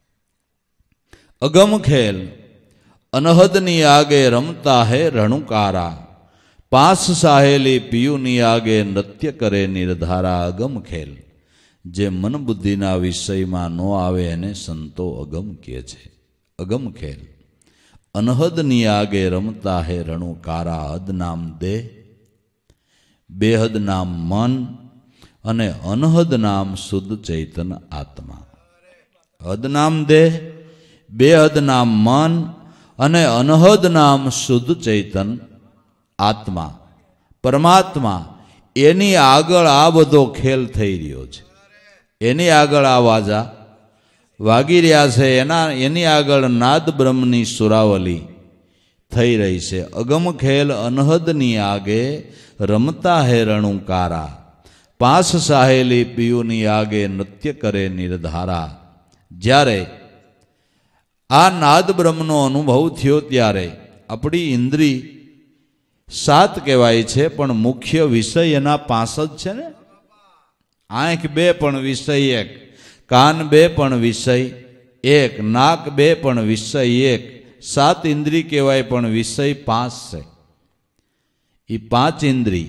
A: અગમ ખેલ અનહદની આગે રમતા હે રણુકારા, પાસ સાહેલી પિયુની આગે નૃત્ય કરે નિર્ધારા. અગમ ખેલ, જે મન બુદ્ધિના વિષયમાં ન આવે એને સંતો અગમ કહે છે. અગમ ખેલ અનહદની આગે રમતા હે રણુકારા. હદ નામ દેહ, બેહદ નામ મન અને અનહદ નામ શુદ્ધ ચૈતન આત્મા. હદ નામ દેહ, બેહદ નામ મન અને અનહદ નામ શુદ્ધ ચૈતન આત્મા, પરમાત્મા. એની આગળ આ બધો ખેલ થઈ રહ્યો છે. એની આગળ આ વાજા વાગી રહ્યા છે. એની આગળ નાદ બ્રહ્મની સુરાવલી થઈ રહી છે. અગમ ખેલ અનહદની આગે રમતા હે રણુકારા, પાસ સાહેલી પિયુની આગે નૃત્ય કરે નિર્ધારા. જ્યારે આ નાદ બ્રહ્મનો અનુભવ થયો ત્યારે આપણી ઇન્દ્રિય 7 કહેવાય છે, પણ મુખ્ય વિષય એના 5 જ છે ને. આંખ 2 પણ વિષય 1, કાન 2 પણ વિષય 1, નાક 2 પણ વિષય 1, 7 ઇન્દ્રિય કહેવાય પણ વિષય 5 છે. એ 5 ઇન્દ્રિય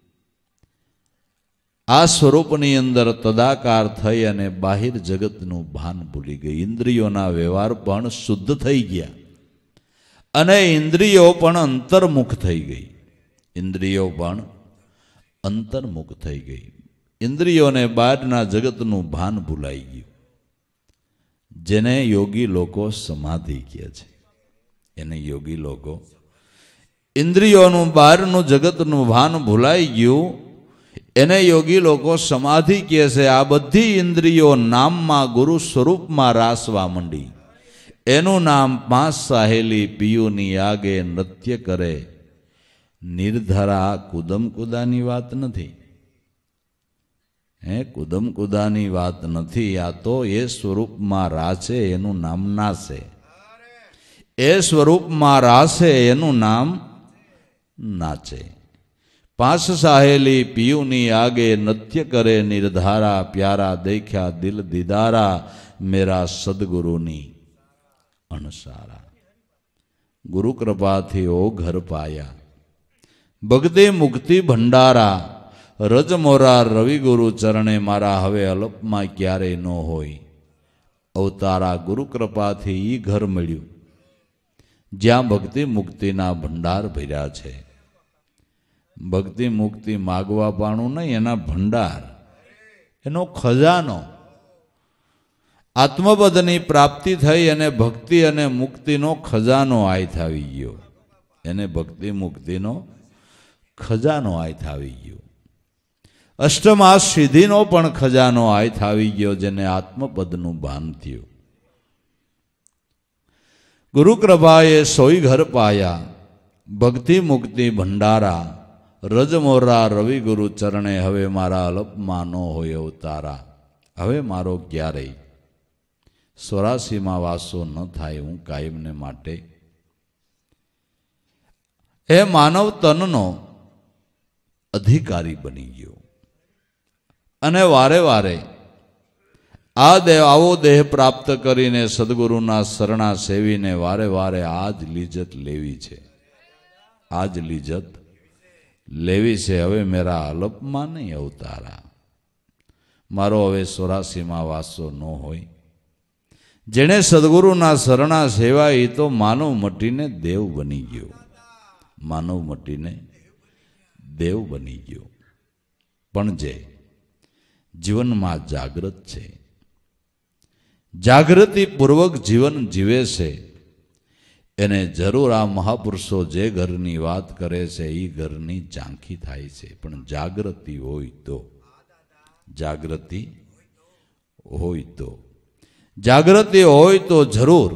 A: આ સ્વરૂપની અંદર તદાકાર થઈ અને બાહિર જગતનું ભાન ભૂલી ગઈ. ઇન્દ્રિયોના વ્યવહાર પણ શુદ્ધ થઈ ગયા અને ઇન્દ્રિયો પણ અંતર્મુખ થઈ ગઈ. ઇન્દ્રિયો પણ અંતર્મુખ થઈ ગઈ. ઇન્દ્રિયોને બહારના જગતનું ભાન ભૂલાઈ ગયું. જેને યોગી લોકો સમાધિ કહે છે. એને યોગી લોકો ઇન્દ્રિયોનું બહારનું જગતનું ભાન ભૂલાઈ ગયું, એને યોગી લોકો સમાધિ કહે છે. આ બધી ઇન્દ્રિયો નામમાં ગુરુ સ્વરૂપમાં રાસવા માંડી. એનું નામ 5 સાહેલી પિયુની આગે નૃત્ય કરે નિર્ધારા. કુદમ કુદાની વાત નથી, કુદમ કુદાની વાત નથી. આ તો એ સ્વરૂપમાં રાસે એનું નામ નાસે. એ સ્વરૂપમાં રાસે એનું નામ નાચે. 5 સાહેલી પિયુની આગે નૃત્ય કરે નિર્ધારા. પ્યારા દેખ્યા દિલ દીદારા, મેરા સદગુરુની અણસારા. ગુરુ કૃપાથી ઓ ઘર પાયા, ભક્તિ મુક્તિ ભંડારા. રજ મોરા રવિ ગુરુ ચરણે મારા, હવે અલપમાં ક્યારેય ન હોય અવતારા. ગુરુ કૃપાથી ઈ ઘર મળ્યું જ્યાં ભક્તિ મુક્તિના ભંડાર ભર્યા છે. ભક્તિ મુક્તિ માગવા પાણું નહીં, એના ભંડાર, એનો ખજાનો. આત્મપદની પ્રાપ્તિ થઈ અને ભક્તિ અને મુક્તિનો ખજાનો આયથ આવી ગયો. એને ભક્તિ મુક્તિનો ખજાનો આયથ આવી ગયો. અષ્ટમા સિદ્ધિનો પણ ખજાનો આયથ આવી ગયો, જેને આત્મપદનું ભાન થયું. ગુરુ કૃપાએ સોઈ ઘર પાયા, ભક્તિ મુક્તિ ભંડારા, રજમોરા રવિ ગુરુ ચરણે, હવે મારા અલપમાં નો હોય અવતારા. હવે મારો ક્યારેય 84માં વાસો ન થાય, હું કાયમને માટે એ માનવ તનનો અધિકારી બની ગયો. અને વારે વારે આવો દેહ પ્રાપ્ત કરીને સદગુરુના શરણા સેવીને વારે વારે આ જ લીજત લેવી છે, આ જ લીજત લેવી છે. હવે મેરા અલપમાં નહીં અવતારા, મારો હવે 84માં વાસો ન હોય. જેણે સદગુરુના શરણા સેવા, એ તો માનવ મટીને દેવ બની ગયો, માનવ મટીને દેવ બની ગયો. પણ જે જીવનમાં જાગૃત છે, જાગૃતિપૂર્વક જીવન જીવે છે, એને જરૂર આ મહાપુરુષો જે ઘરની વાત કરે છે એ ઘરની ઝાંખી થાય છે. પણ જાગૃતિ હોય તો, જાગૃતિ હોય તો, જાગૃતિ હોય તો જરૂર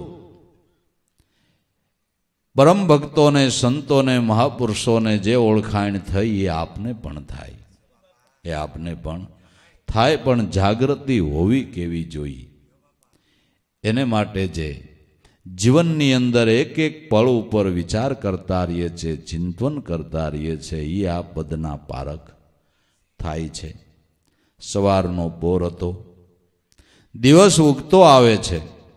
A: પરમ ભક્તોને, સંતોને, મહાપુરુષોને જે ઓળખાણ થઈ એ આપને પણ થાય, એ આપને પણ થાય. પણ જાગૃતિ હોવી કેવી જોઈએ, એને માટે જે જીવનની અંદર એક એક પળ ઉપર વિચાર કરતા રહીએ છે, ચિંતન કરતા રહીએ છે, એ આ પદના પારખ થાય છે. સવારનો પોર હતો, દિવસ ઉગતો આવે છે.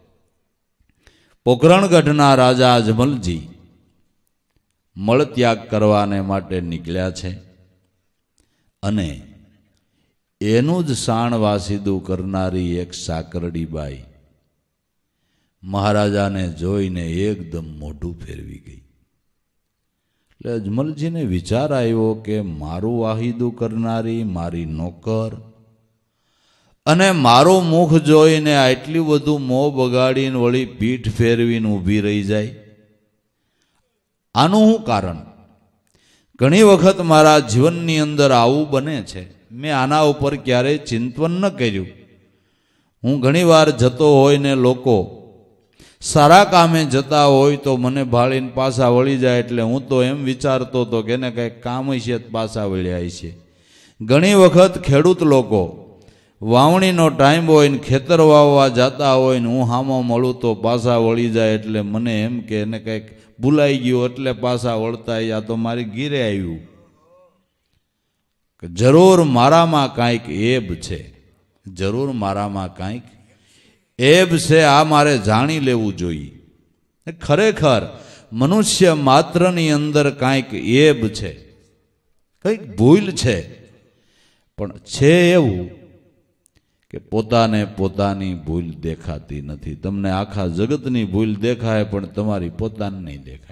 A: પોકરણગઢના રાજા અજમલજી મળત્યાગ કરવાને માટે નીકળ્યા છે, અને એનું જ શાણ વાસીદું કરનારી એક સાકરડીબાઈ મહારાજાને જોઈને એકદમ મોઢું ફેરવી ગઈ. એટલે અજમલજીને વિચાર આવ્યો કે મારું વાહિદું કરનારી મારી નોકર, અને મારું મુખ જોઈને આટલું બધું મોં બગાડીને વળી પીઠ ફેરવીને ઊભી રહી જાય, આનું શું કારણ? ઘણી વખત મારા જીવનની અંદર આવું બને છે. મેં આના ઉપર ક્યારેય ચિંતન ન કર્યું. હું ઘણી વાર જતો હોય ને લોકો સારા કામે જતા હોય તો મને ભાળીને પાછા વળી જાય, એટલે હું તો એમ વિચારતો હતો કે એને કંઈક કામ હશે પાછા વળ્યા છે. ઘણી વખત ખેડૂત લોકો વાવણીનો ટાઈમ હોય ને ખેતર વાવવા જતા હોય ને હું હામો મળું તો પાછા વળી જાય, એટલે મને એમ કે એને કંઈક ભૂલાઈ ગયું એટલે પાછા વળતા, આ તો મારી ગીરે આવ્યું. જરૂર મારામાં કાંઈક એબ છે, જરૂર મારામાં કાંઈક એબ છે, આ મારે જાણી લેવું જોઈએ. ખરેખર મનુષ્ય માત્રની અંદર કાંઈક એબ છે, કંઈક ભૂલ છે. પણ છે એવું કે પોતાને પોતાની ભૂલ દેખાતી નથી. તમને આખા જગતની ભૂલ દેખાય પણ તમારી પોતાની નહીં દેખાય.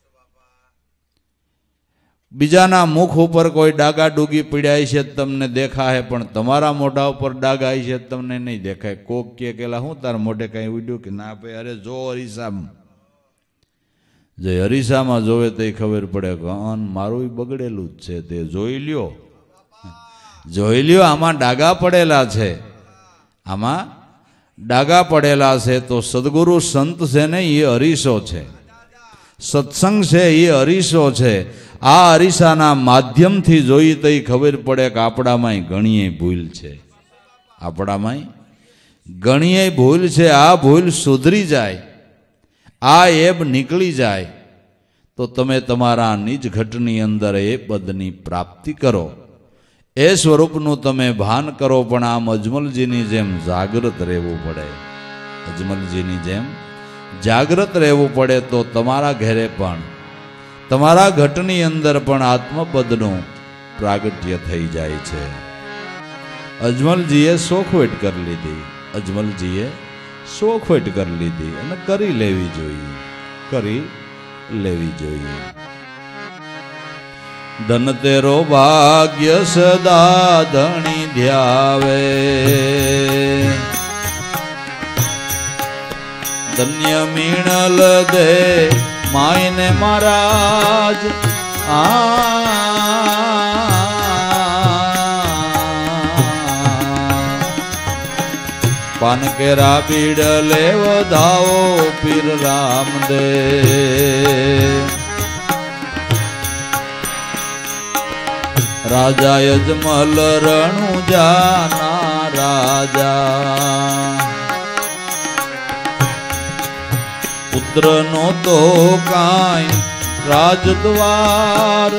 A: બીજાના મુખ ઉપર કોઈ ડાગા ડૂગી પીડ્યા છે તમને દેખાય, પણ તમારા મોઢા ઉપર ડાગા છે તમને નહીં દેખાય. કોક કે કેલા હું તાર મોઢે કઈ ઉડ્યું કે ના ભાઈ, અરે જો અરીસામાં, જે અરીસામાં જોવે તે ખબર પડે કે મારું બગડેલું જ છે, તે જોઈ લ્યો, જોઈ લ્યો, આમાં ડાગા પડેલા છે, આમાં ડાગા પડેલા છે. તો સદગુરુ સંત છે ને એ અરીસો છે, સત્સંગ છે એ અરીસો છે. આ અરીસાના માધ્યમથી જોઈ તો ખબર પડે કે આપણામાં ઘણી ભૂલ છે, આપણામાં ઘણી ભૂલ છે. આ ભૂલ સુધરી જાય, આ એબ નીકળી જાય તો તમે તમારા નિજ ઘટની અંદર એ પદની પ્રાપ્તિ કરો, એ સ્વરૂપનું તમે ભાન કરો. પણ આમ અજમલજીની જેમ જાગૃત રહેવું પડે, અજમલજીની જેમ જાગૃત રહેવું પડે તો તમારા ઘરે પણ, તમારા ઘટની અંદર પણ આત્મપદનું પ્રાગટ્ય થઈ જાય છે. અજમલજીએ શોખવેટ કરી લીધી, અજમલજીએ શોખવેટ કરી લીધી અને કરી લેવી જોઈએ, કરી લેવી જોઈએ. ધન તેરો ભાગ્ય સદા ધણી ધ્યાવે, ધન્ય મીણલ દે માયને મહારાજ. પાનકેરા બીડ લેવો ધાવો પીર રામદેવ રાજા યજમલ રણુજાના રાજા પુત્ર નો તો કાંઈ રાજદ્વાર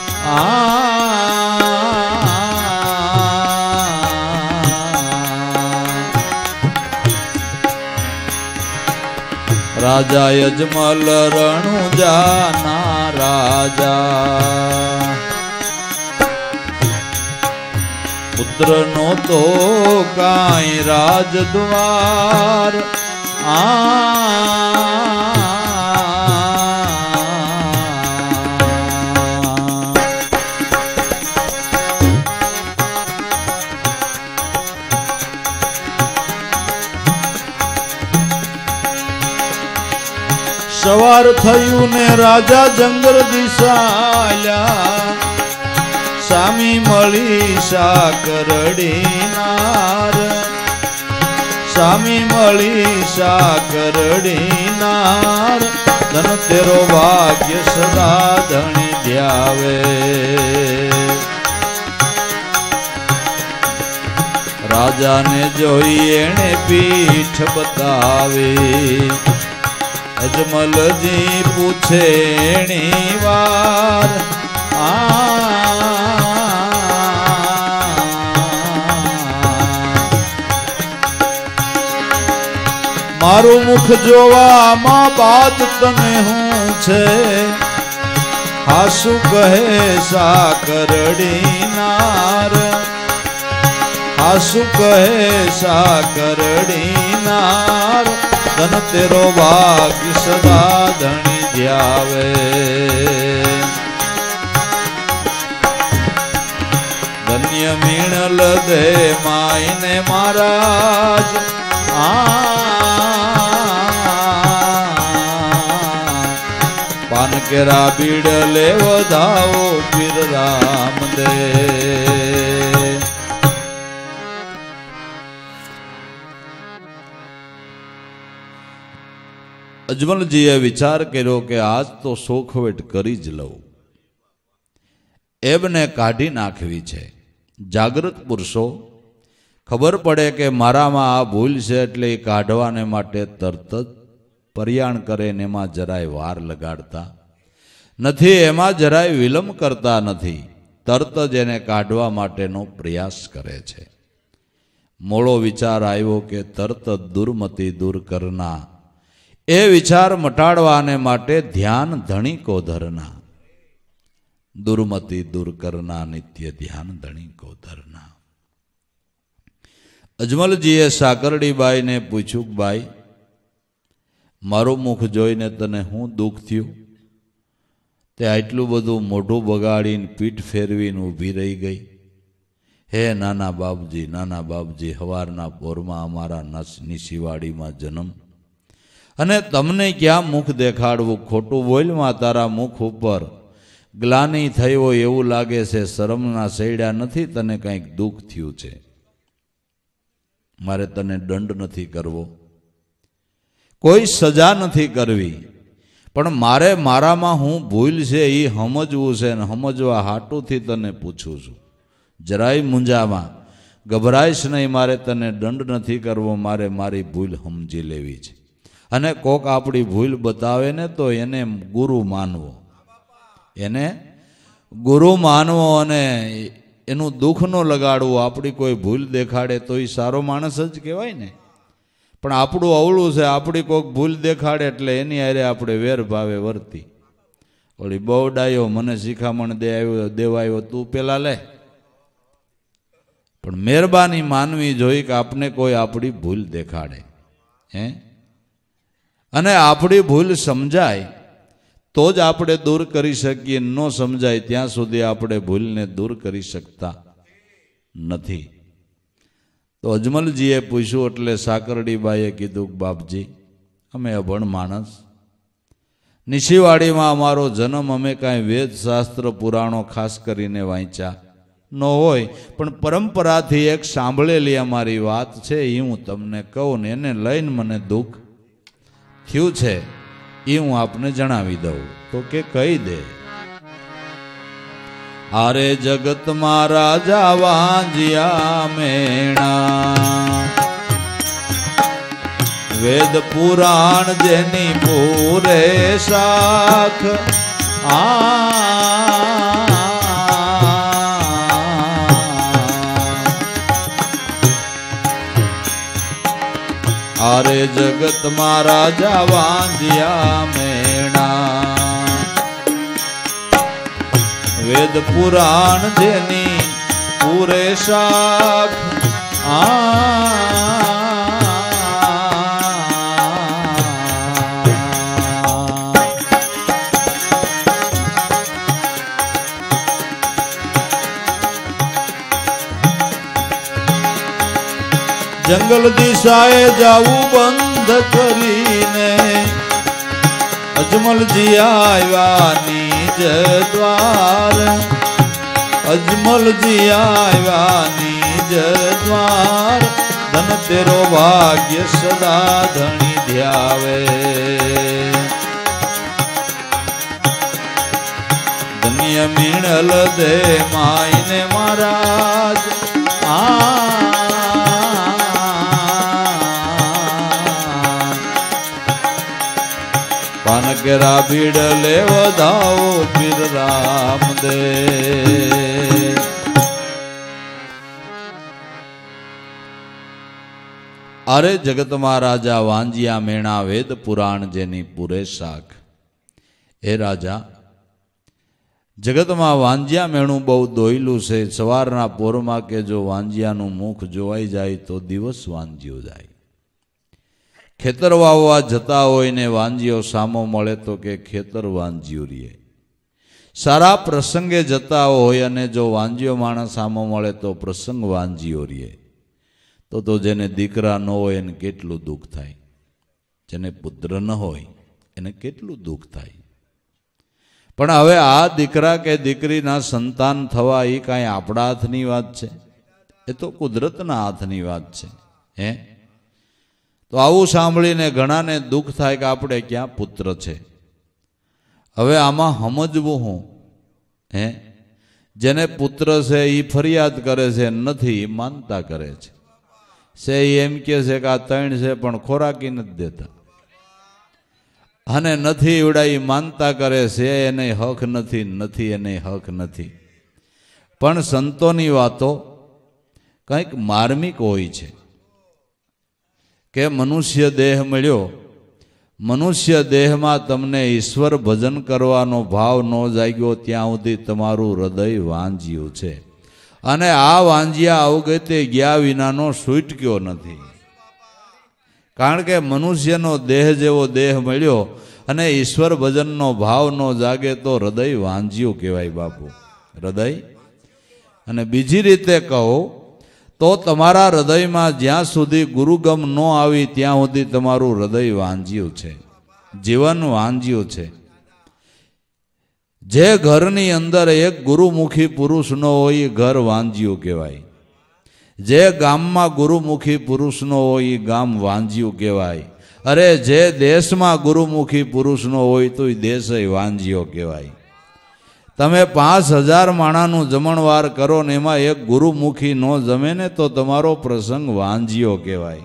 A: રાજા યજમલ રણુજાના રાજા પુત્ર નો તો કાંઈ રાજદ્વાર સવાર થયું ને રાજા જંગલ દિશાલ્યા સામી મળી સાકરડી નાર સામી મળી સાકરડી નાર ધન તેરો ભાગ્ય સદા ધણી ધ્યાવે રાજાને જોઈ એણે પીઠ બતાવી અજમલજી પૂછે એણી વાર મારું મુખ જોવામાં બાદ તને હું છે હાસુ કહે સાકરડી નાર હાસુ કહે સાકરડી નાર ધન તેરો ભાગ્ય સદા ધણી ધ્યાવે ધન્ય મીણલ દે માઈને મહારાજ પાનકેરા બીડ લેવો ધાવો પીર રામદેવ અજમલજીએ વિચાર કર્યો કે આજ તો શોખવેટ કરી જ લઉં એમને કાઢી નાખવી છે જાગૃત પુરુષો ખબર પડે કે મારામાં આ ભૂલ છે એટલે એ કાઢવાને માટે તરત જ પર્યાણ કરે ને એમાં જરાય વાર લગાડતા નથી એમાં જરાય વિલંબ કરતા નથી તરત જ એને કાઢવા માટેનો પ્રયાસ કરે છે મોળો વિચાર આવ્યો કે તરત જ દુર્મતિ દૂર કરના એ વિચાર મટાડવાને માટે ધ્યાન ધણીકો ધરના દુર્મતિ દૂર કરના નિત્ય ધ્યાન ધણીકો ધરના અજમલજીએ સાકરડીબાઈને પૂછ્યું કે બાઈ મારું મુખ જોઈને તને શું દુઃખ થયું તે આટલું બધું મોઢું બગાડીને પીઠ ફેરવીને ઊભી રહી ગઈ હે નાના બાપજી હવારના પોરમાં અમારા નિશીવાડીમાં જન્મ અને તમને ક્યાં મુખ દેખાડવું ખોટું બોલમાં તારા મુખ ઉપર ગ્લાની થઈ હોય એવું લાગે છે શરમના સૈડા નથી તને કંઈક દુઃખ થયું છે મારે તને દંડ નથી કરવો કોઈ સજા નથી કરવી પણ મારે મારામાં હું ભૂલ છે એ સમજવું છે ને સમજવા હાટુથી તને પૂછું છું જરાય મૂંઝામાં ગભરાઈશ નહીં મારે તને દંડ નથી કરવો મારે મારી ભૂલ સમજી લેવી છે અને કોક આપણી ભૂલ બતાવે ને તો એને ગુરુ માનવો અને એનું દુઃખ ન લગાડવું આપણી કોઈ ભૂલ દેખાડે તો એ સારો માણસ જ કહેવાય ને પણ આપણું અવળું છે આપણી કોઈક ભૂલ દેખાડે એટલે એની હારે આપણે વેર ભાવે વર્તી ઓલી બહુ ડાયો મને શિખામણ દેવા આવ્યો તું પેલા લે પણ મહેરબાની માનવી જોઈ કે આપને કોઈ આપણી ભૂલ દેખાડે અને આપણી ભૂલ સમજાય તો જ આપણે દૂર કરી શકીએ ન સમજાય ત્યાં સુધી આપણે ભૂલને દૂર કરી શકતા નથી તો અજમલજીએ પૂછ્યું એટલે સાકરડીબાઈએ કીધું બાપજી અમે અભણ માણસ નિશીવાડીમાં અમારો જન્મ અમે કાંઈ વેદ શાસ્ત્ર પુરાણો ખાસ કરીને વાંચ્યા ન હોય, પણ પરંપરાથી એક સાંભળેલી અમારી વાત છે એ હું તમને કહું ને એને લઈને મને દુઃખ થયું છે એ હું આપને જણાવી દઉં. તો કે કહી દે. આરે જગતમાં રાજા વાંજિયા મેણા, વેદ પુરાણ જેની પૂરે શાખ, આરે જગતમાં રાજા વાંજિયા મેણા, વેદ પુરાણ જેની પૂરે શાખ, જંગલ દિશાએ જાવું બંધ કરીને, અજમલજી આવ્યા નિજ દ્વાર, અજમલજી આવ્યા નિજ દ્વાર, ધન તેરો ભાગ્ય સદા ધણી ધ્યાવે, ધન્ય મીણલ દે માઈને મહારાજ, પાનકેરા ભીડ લે વધાવો પીર રામદે. અરે જગતમાં રાજા વાંજિયા મેણા, વેદ પુરાણ જેની પૂરે શાખ. એ રાજા, જગતમાં વાંજિયા મેણું બહુ દોયલું છે. સવારના પોરમાં કે જો વાંજિયાનું મુખ જોવાઈ જાય તો દિવસ વાંજ્યો જાય. ખેતર વાવવા જતા હોય ને વાંજીઓ સામો મળે તો કે ખેતર વાંજ્યું રીએ. સારા પ્રસંગે જતા હોય અને જો વાંજીઓ માણસ સામો મળે તો પ્રસંગ વાંજીઓ રીએ. તો જેને દીકરા ન હોય એને કેટલું દુઃખ થાય, જેને પુત્ર ન હોય એને કેટલું દુઃખ થાય. પણ હવે આ દીકરા કે દીકરીના સંતાન થવા એ કાંઈ આપણા હાથની વાત છે? એ તો કુદરતના હાથની વાત છે. હે, તો આવું સાંભળીને ઘણાને દુઃખ થાય કે આપણે ક્યાં પુત્ર છે. હવે આમાં સમજવું હું? હે, જેને પુત્ર છે એ ફરિયાદ કરે છે, નથી માનતા કરે છે. એમ કે છે કે આ 3 છે પણ ખોરાકી નથી દેતા, અને નથી એવડા એ માનતા કરે છે એને હક નથી, નથી એને હક નથી. પણ સંતોની વાતો કંઈક માર્મિક હોય છે કે મનુષ્ય દેહ મળ્યો, મનુષ્ય દેહમાં તમને ઈશ્વર ભજન કરવાનો ભાવ ન જાગ્યો ત્યાં સુધી તમારું હૃદય વાંજ્યું છે, અને આ વાંજ્યા અવગતે ગયા વિનાનો છૂટક્યો નથી. કારણ કે મનુષ્યનો દેહ જેવો દેહ મળ્યો અને ઈશ્વર ભજનનો ભાવ ન જાગે તો હૃદય વાંજ્યું કહેવાય બાપુ, હૃદય. અને બીજી રીતે કહો તો તમારા હૃદયમાં જ્યાં સુધી ગુરુગમ ન આવી ત્યાં સુધી તમારું હૃદય વાંજ્યું છે, જીવન વાંજ્યું છે. જે ઘરની અંદર એક ગુરુમુખી પુરુષ ન હોય એ ઘર વાંજ્યું કહેવાય. જે ગામમાં ગુરુમુખી પુરુષ ન હોય એ ગામ વાંજ્યું કહેવાય. અરે જે દેશમાં ગુરુમુખી પુરુષ ન હોય તો એ દેશ વાંજ્યો કહેવાય. તમે 5000 માણાનું જમણવાર કરો ને એમાં એક ગુરુમુખી ન જમે ને તો તમારો પ્રસંગ વાંજ્યો કહેવાય.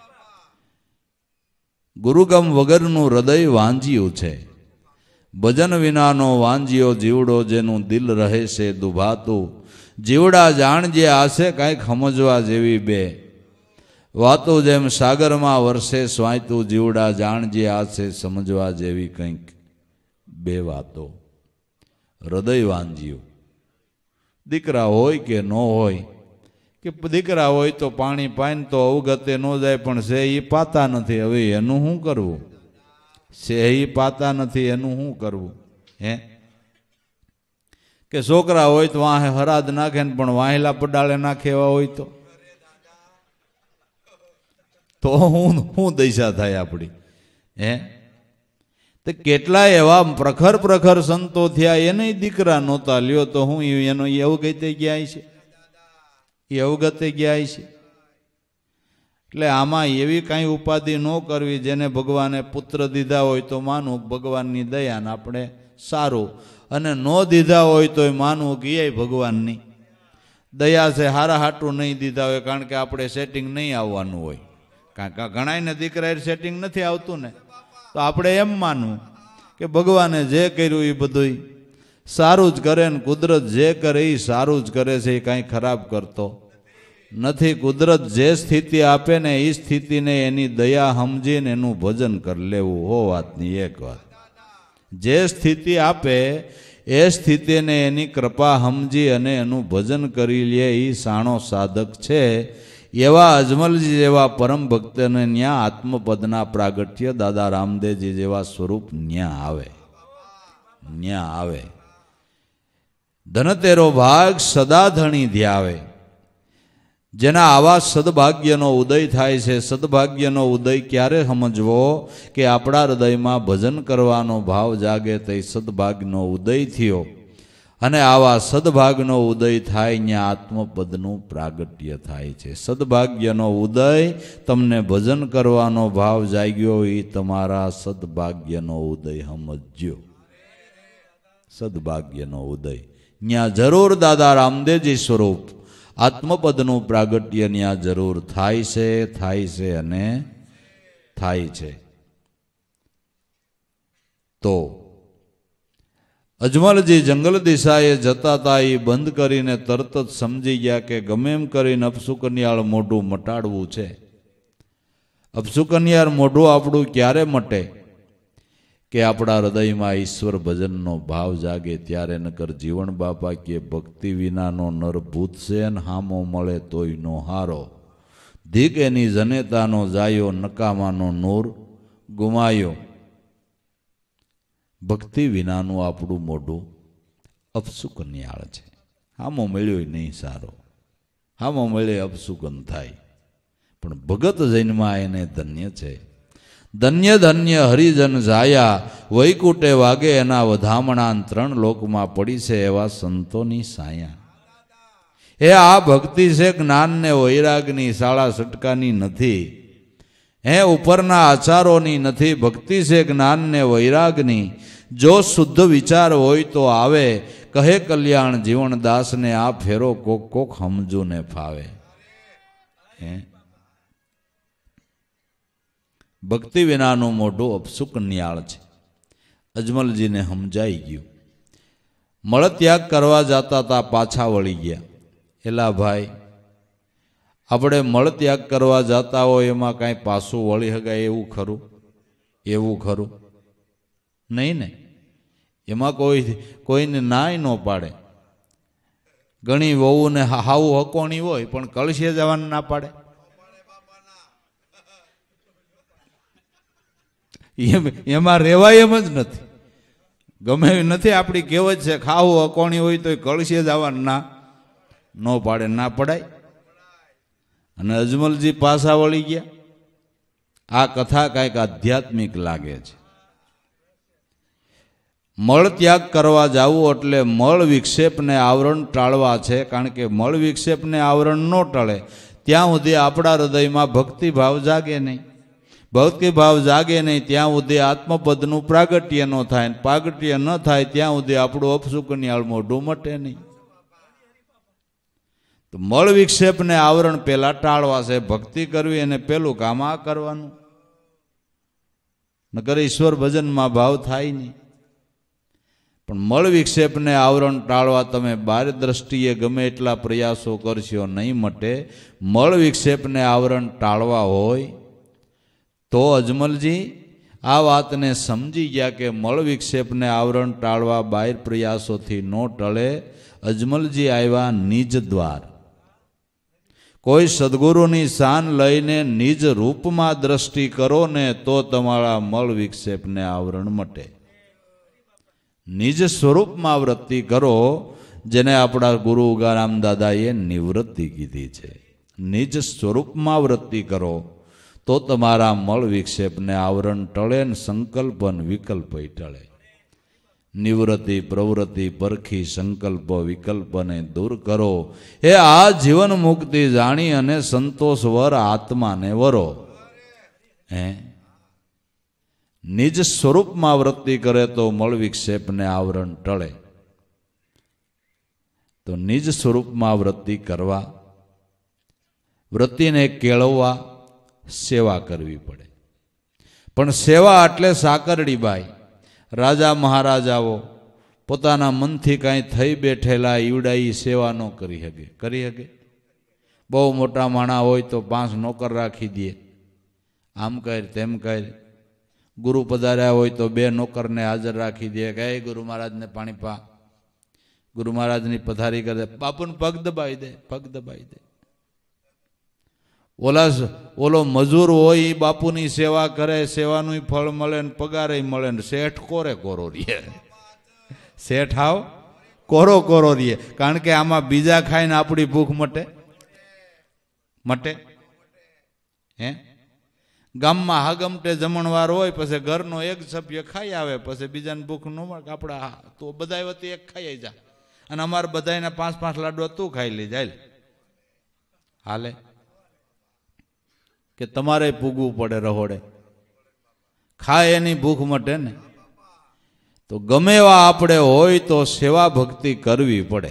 A: ગુરુગમ વગરનું હૃદય વાંજ્યું છે. ભજન વિનાનો વાંજ્યો જીવડો જેનું દિલ રહે છે દુભાતું. જીવડા જાણજે આશે કાંઈક સમજવા જેવી બે વાતો, જેમ સાગરમાં વર્ષે સ્વાયતું. જીવડા જાણજે આશે સમજવા જેવી કંઈક બે વાતો. હૃદય વાંજ્યું. દીકરા હોય કે ન હોય, કે દીકરા હોય તો પાણી પાઈને તો અવગતે ન જાય, પણ છે એ પાતા નથી. હવે એનું શું કરવું? છે એ પાતા નથી, એનું શું કરવું? હે, કે છોકરા હોય તો વાહે હરાદ નાખે ને પણ વાહેલા પડાળે નાખે એવા હોય તો હું દશા થાય આપણી? હે, તો કેટલાય એવા પ્રખર સંતો થયા એને દીકરા નહોતા લ્યો, તો હું એનો એવું કહીતે ક્યાંય છે? એ અવગતે ગયા છે. એટલે આમાં એવી કાંઈ ઉપાધિ ન કરવી. જેને ભગવાને પુત્ર દીધા હોય તો માનવું ભગવાનની દયાને આપણે સારું, અને ન દીધા હોય તો માનવું કે એ ભગવાનની દયા છે. હારા હાટું નહીં દીધા હોય કારણ કે આપણે સેટિંગ નહીં આવવાનું હોય. કારણ કે ઘણાને દીકરા સેટિંગ નથી આવતું ને, તો આપણે એમ માનવું કે ભગવાને જે કર્યું એ બધું સારું જ કરે ને કુદરત જે કરે એ સારું જ કરે છે, એ કાંઈ ખરાબ કરતો નથી. કુદરત જે સ્થિતિ આપે ને એ સ્થિતિને એની દયા સમજીને એનું ભજન કરી લેવું. હો વાતની એક વાત, જે સ્થિતિ આપે એ સ્થિતિને એની કૃપા સમજી અને એનું ભજન કરી લે એ સાણો સાધક છે. એવા અજમલજી જેવા પરમ ભક્તને ન્યા આત્મપદના પ્રાગટ્ય દાદા રામદેવજી જેવા સ્વરૂપ ન્યા આવે, ન્યા આવે. ધનતેરો ભાગ સદા ધણી ધ્યાવે. જેના આવા સદભાગ્યનો ઉદય થાય છે. સદભાગ્યનો ઉદય ક્યારે સમજવો કે આપણા હૃદયમાં ભજન કરવાનો ભાવ જાગે તે સદભાગ્યનો ઉદય થયો. અને આવા સદભાગનો ઉદય થાય ત્યાં આત્મપદનું પ્રાગટ્ય થાય છે. સદભાગ્યનો ઉદય તમને ભજન કરવાનો ભાવ જાગ્યો એ તમારા સદભાગ્યનો ઉદય સમજ્યો. સદભાગ્યનો ઉદય ત્યાં જરૂર દાદા રામદેવજી સ્વરૂપ આત્મપદનું પ્રાગટ્ય ત્યાં જરૂર થાય છે, થાય છે અને થાય છે. તો અજમલજી જંગલ દિશાએ જતા હતા. એ બંધ કરીને તરત જ સમજી ગયા કે ગમે એમ કરીને અપસુકન્યાળ મોઢું મટાડવું છે. અપસુકન્યાળ મોઢું આપણું ક્યારે મટે કે આપણા હૃદયમાં ઈશ્વર ભજનનો ભાવ જાગે ત્યારે. નકર જીવન બાપા કે ભક્તિ વિનાનો નર ભૂત છે ને હામો મળે તોય નો હારો. ધીક એની જનેતાનો જાયો નકામાનો નૂર ગુમાયો. ભક્તિ વિનાનું આપણું મોઢું અપસુકન્યાળ છે. હામો મળ્યો નહીં સારો, હામો મળે અપસુકન થાય. પણ ભગત જન્મા એને ધન્ય છે. ધન્ય ધન્ય હરિજન જાયા વૈકુટે વાગે એના વધામણા 3 લોકમાં પડી છે એવા સંતોની સાયા. એ આ ભક્તિ છે જ્ઞાન ને વૈરાગની, શાળા સટકાની નથી. હે ઉપરના આચારોની નથી. ભક્તિ છે જ્ઞાન ને વૈરાગની. જો શુદ્ધ વિચાર હોય તો આવે. કહે કલ્યાણ જીવનદાસને આ ફેરો કોક કોક સમજુ ને ફાવે. ભક્તિ વિનાનું મોઢું અપસુકન્યાળ છે. અજમલજીને સમજાઈ ગયું. મળત્યાગ કરવા જતા હતા, પાછા વળી ગયા. એલા ભાઈ, આપણે મળત્યાગ કરવા જતા હોય એમાં કાંઈ પાછું વળી શકાય એવું ખરું? એવું ખરું નહીં ને. એમાં કોઈને નાય ન પાડે. ઘણી વહુને હાવું હકોણી હોય પણ કળશે જવાનું ના પાડે. એમાં રેવાય એમ જ નથી. ગમે એવી નથી. આપણી કહેવત છે ખાવું અકોણી હોય તો કળશે જવાનું ના ન પાડે, ના પડાય. અને અજમલજી પાછા વળી ગયા. આ કથા કાંઈક આધ્યાત્મિક લાગે છે. મળ ત્યાગ કરવા જવું એટલે મળ વિક્ષેપને આવરણ ટાળવા છે. કારણ કે મળ વિક્ષેપને આવરણ ન ટાળે ત્યાં સુધી આપણા હૃદયમાં ભક્તિભાવ જાગે નહીં. ભક્તિભાવ જાગે નહીં ત્યાં સુધી આત્મપદનું પ્રાગટ્ય ન થાય. પ્રાગટ્ય ન થાય ત્યાં સુધી આપણું અપસુકન્યાળ મોઢું મટે નહીં. તો મળ વિક્ષેપને આવરણ પહેલા ટાળવા છે. ભક્તિ કરવી અને પેલું કામ આ કરવાનું. નકર ઈશ્વર ભજનમાં ભાવ થાય નહીં. પણ મળ વિક્ષેપને આવરણ ટાળવા તમે બાર દ્રષ્ટિએ ગમે એટલા પ્રયાસો કરશો નહીં મટે. મળ વિક્ષેપને આવરણ ટાળવા હોય તો અજમલજી આ વાતને સમજી ગયા કે મળ વિક્ષેપને આવરણ ટાળવા બાહ્ય પ્રયાસોથી ન ટળે. અજમલજી આવ્યા નિજ દ્વાર. કોઈ સદગુરુની શાન લઈને નિજ રૂપમાં દ્રષ્ટિ કરો ને તો તમારા મળ વિક્ષેપને આવરણ મટે. નિજ સ્વરૂપમાં વૃત્તિ કરો, જેને આપણા ગુરુ ઉગારામ દાદાએ નિવૃત્તિ કીધી છે. નિજ સ્વરૂપમાં વૃત્તિ કરો તો તમારા મળ વિક્ષેપને આવરણ ટળે ને સંકલ્પન વિકલ્પ ટળે. નિવૃત્તિ પ્રવૃત્તિ પરખી સંકલ્પ વિકલ્પને દૂર કરો. એ આ જીવન મુક્તિ જાણી અને સંતોષ વર આત્માને વરો. નિજ સ્વરૂપમાં વૃત્તિ કરે તો મળ વિક્ષેપને આવરણ ટળે. તો નિજ સ્વરૂપમાં વૃત્તિ કરવા, વૃત્તિને કેળવવા સેવા કરવી પડે. પણ સેવા એટલે સાકરડી બાઈ, રાજા મહારાજાઓ પોતાના મનથી કાંઈ થઈ બેઠેલા ઈવડાઈ સેવા ન કરી શકે. કરી શકે? બહુ મોટા માણા હોય તો 5 નોકર રાખી દે, આમ કર તેમ કર. ગુરુ પધાર્યા હોય તો 2 નોકરને હાજર રાખી દે કે ગુરુ મહારાજને પાણી પા. ગુરુ મહારાજની પથારી કરે, બાપુને પગ દબાવી દે, પગ દબાવી દે. ઓલો મજૂર હોય એ બાપુની સેવા કરે, સેવાનું ફળ મળે ને પગારે મળે ને શેઠ કોરે કોરો રીએ. શેઠ આવ કોરો કોરો રીએ. કારણ કે આમાં બીજા ખાઈને આપણી ભૂખ મટે? મટે? હે? ગામમાં હાગમટે જમણવાર હોય, પછી ઘરનો એક સભ્ય ખાઈ આવે, પછી બીજાને ભૂખ ન મળે. આપણા તો બધા વતી એક ખાઈ જા, અને અમારે બધાને 5-5 લાડવા તું ખાઈ લે જાય. હાલે? કે તમારે પૂગવું પડે રહોડે? ખાય એની ભૂખ મટે ને. તો ગમે એવા આપણે હોય તો સેવા ભક્તિ કરવી પડે.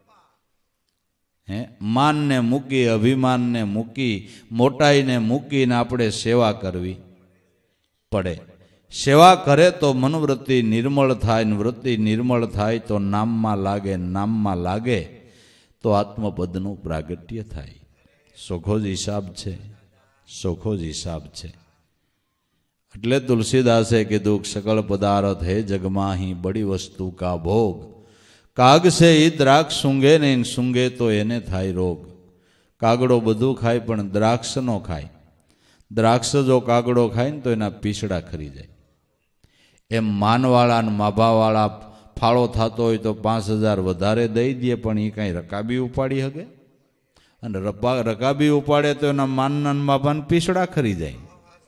A: માનને મૂકી, અભિમાનને મૂકી, મોટાઈને મૂકીને આપણે સેવા કરવી પડે. સેવા કરે તો મનવૃત્તિ નિર્મળ થાય, ને વૃત્તિ નિર્મળ થાય તો નામમાં લાગે, નામમાં લાગે તો આત્મપદનું પ્રાગટ્ય થાય. સોખો જ હિસાબ છે, સોખો જ હિસાબ છે. એટલે તુલસીદાસે કીધું, સકળ પદાર્થ હે જગમાહી બડી વસ્તુ કા ભોગ, કાગ છે એ દ્રાક્ષ સૂંઘે ને સૂંઘે તો એને થાય રોગ. કાગડો બધું ખાય પણ દ્રાક્ષ નો ખાય. દ્રાક્ષ જો કાગડો ખાય ને તો એના પીસડા ખરી જાય. એમ માનવાળા ને માભાવાળા ફાળો થતો હોય તો 5000 વધારે દઈ દે, પણ એ કાંઈ રકાબી ઉપાડી શકે? અને રકાબી ઉપાડે તો એના માનના માભાને પીસડા ખરી જાય.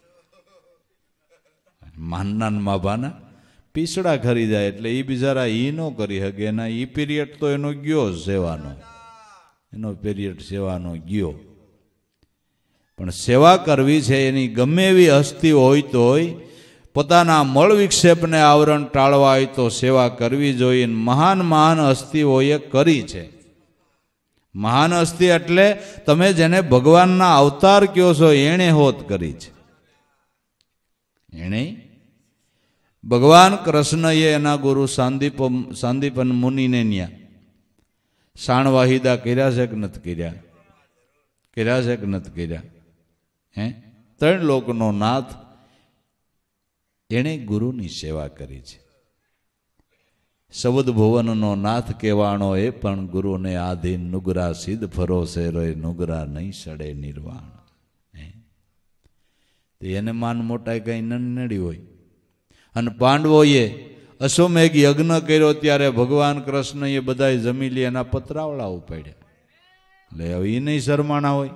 A: માનના માભાના પીસડા ખરી જાય. એટલે એ બિચારા એ ન કરી શકે. એના એ પીરિયડ તો એનો ગયો સેવાનો, એનો પીરિયડ સેવાનો ગયો. પણ સેવા કરવી છે એની ગમે એવી હસ્તી હોય તોય પોતાના મળ વિક્ષેપને આવરણ ટાળવા હોય તો સેવા કરવી જોઈએ. મહાન મહાન હસ્તીઓએ કરી છે. મહાન હસ્તી એટલે તમે જેને ભગવાનના અવતાર કહો છો એણે હોત કરી છે. એણે ભગવાન કૃષ્ણએ એના ગુરુ સાંદીપન મુનિને ન્યા શાણવાહિદા કર્યા છે કે નથી કર્યા? કર્યા છે કે નથી કર્યા? 3 લોકનો નાથ એણે ગુરુની સેવા કરી છે. સબદ ભુવનનો નાથ કહેવાણો એ પણ ગુરુને આધીન નુગરા સિદ્ધ ફરોસે રોય નુગરા નહીં સડે નિર્વાણ. એને માન મોટાઈ કઈ નડી હોય. અને પાંડવોએ અશ્વમેઘ યજ્ઞ કર્યો ત્યારે ભગવાન કૃષ્ણએ બધા જમી લે એના પતરાવળા ઉપાડ્યા. એટલે હવે એ નહીં શરમાણા હોય?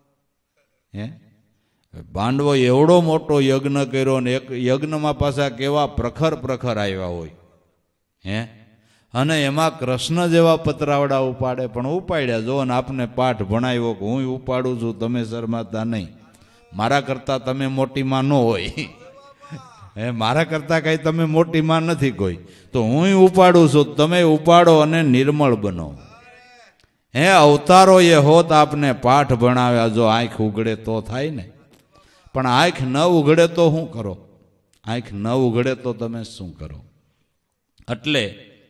A: પાંડવો એવડો મોટો યજ્ઞ કર્યો ને એક યજ્ઞમાં પાછા કેવા પ્રખર પ્રખર આવ્યા હોય. અને એમાં કૃષ્ણ જેવા પતરાવડા ઉપાડે, પણ ઉપાડ્યા. જો ને આપને પાઠ ભણાવ્યો કે હું ઉપાડું છું, તમે શરમાતા નહીં. મારા કરતા તમે મોટી માં ન હોય. મારા કરતા કઈ તમે મોટી માં નથી કોઈ, તો હું ઉપાડું છું, તમે ઉપાડો અને નિર્મળ બનો. અવતારો એ હોત આપને પાઠ ભણાવ્યા. જો આંખ ઉઘડે તો થાય ને, પણ આંખ ન ઉઘડે તો શું કરો? આંખ ન ઉઘડે તો તમે શું કરો? એટલે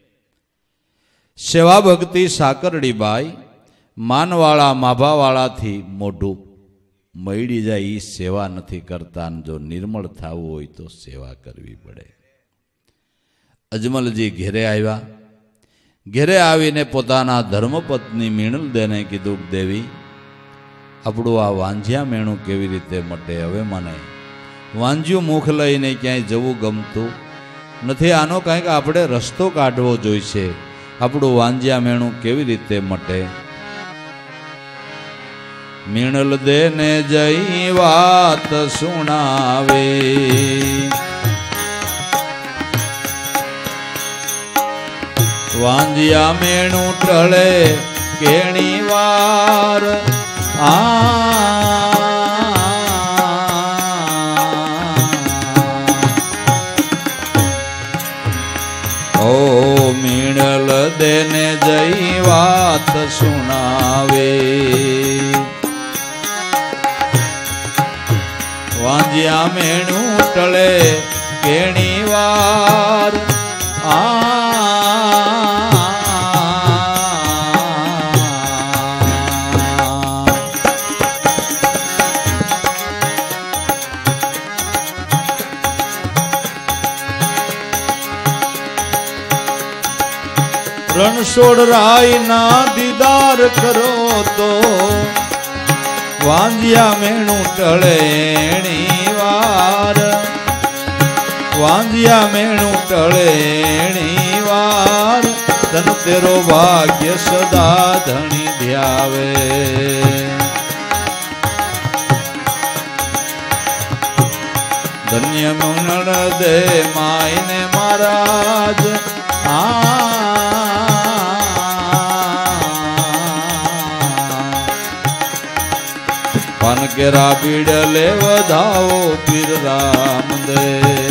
A: સેવા ભક્તિ સાકરડી બાઈ માનવાળા માભાવાળાથી મોઢું મળી જાય એ સેવા નથી કરતા. જો નિર્મળ થવું હોય તો સેવા કરવી પડે. અજમલજી ઘેરે આવ્યા. ઘેરે આવીને પોતાના ધર્મપત્ની મીણલદેને કીધું, દેવી આપણું આ વાંઝિયા મેણું કેવી રીતે મટે? હવે મને વાંઝિયું મુખ લઈને ક્યાંય જવું ગમતું નથી. આનો કાંઈક આપણે રસ્તો કાઢવો જોઈશે. આપણું વાંઝિયા મેણું કેવી રીતે મટે? મીણલ દેને જઈ વાત સુણાવે, વાંજિયા મેણું ટળે કેણી વાર ઓ મીણલ દેને જઈ વાત સુણાવે વાંજિયા મેણું ટળે કેણી વાર રણછોડ રાય ના દીદાર કરો તો વાંજિયા મેણું ટળેણી વાર વાંજિયા મેણું ટળેણી વાર ધન તેરો ભાગ્ય સદા ધણી ધ્યાવે ધન્ય મુનળ દે માયને મહારાજ પાન કેરા પીડલે વધાવો પીર રામ દે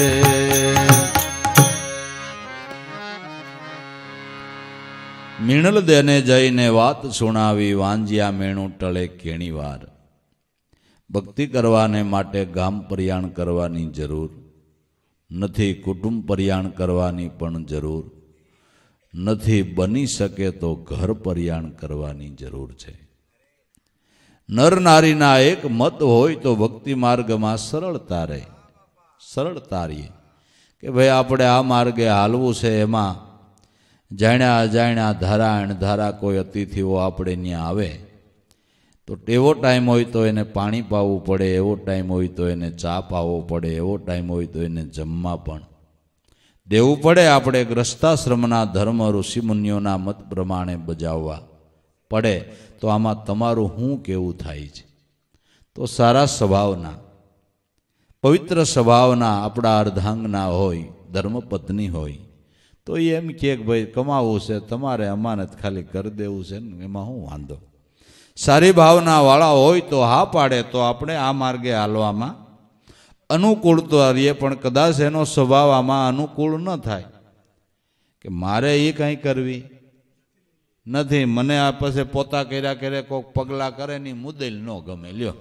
A: મીણલ દેને જઈને વાત સુણાવી વાંજિયા મેણું ટળે કેણી વાર ભક્તિ કરવાને માટે ગામ પર્યાણ કરવાની જરૂર નથી, કુટુંબ પર્યાણ કરવાની પણ જરૂર નથી, બની શકે તો ઘર પર્યાણ કરવાની જરૂર છે. નર નારીના એક મત હોય તો ભક્તિ માર્ગમાં સરળતા રહે, સરળતા રહીએ કે ભાઈ આપણે આ માર્ગે હાલવું છે. એમાં જાણ્યા અજાણ્યા ધારા ધારા કોઈ અતિથિઓ આપણે ત્યાં આવે તો એવો ટાઈમ હોય તો એને પાણી પાવું પડે, એવો ટાઈમ હોય તો એને ચા પાવો પડે, એવો ટાઈમ હોય તો એને જમવા પણ દેવું પડે. આપણે ગ્રસ્તાશ્રમના ધર્મ ઋષિમુનિઓના મત પ્રમાણે બજાવવા પડે. તો આમાં તમારું શું કેવું થાય છે? તો સારા સ્વભાવના પવિત્ર સ્વભાવના આપણા અર્ધાંગના હોય, ધર્મપત્ની હોય તો એમ કે ભાઈ કમાવું છે તમારે, અમાનત ખાલી કરી દેવું છે ને, એમાં શું વાંધો. સારી ભાવના વાળા હોય તો હા પાડે તો આપણે આ માર્ગે હાલવામાં અનુકૂળ તો રહીએ, પણ કદાચ એનો સ્વભાવ આમાં અનુકૂળ ન થાય કે મારે એ કંઈ કરવી નથી, મને આ પછી પોતા કર્યા કરે કોઈક પગલાં કરે ની મુદ્દેલ ન ગમે. લ્યો,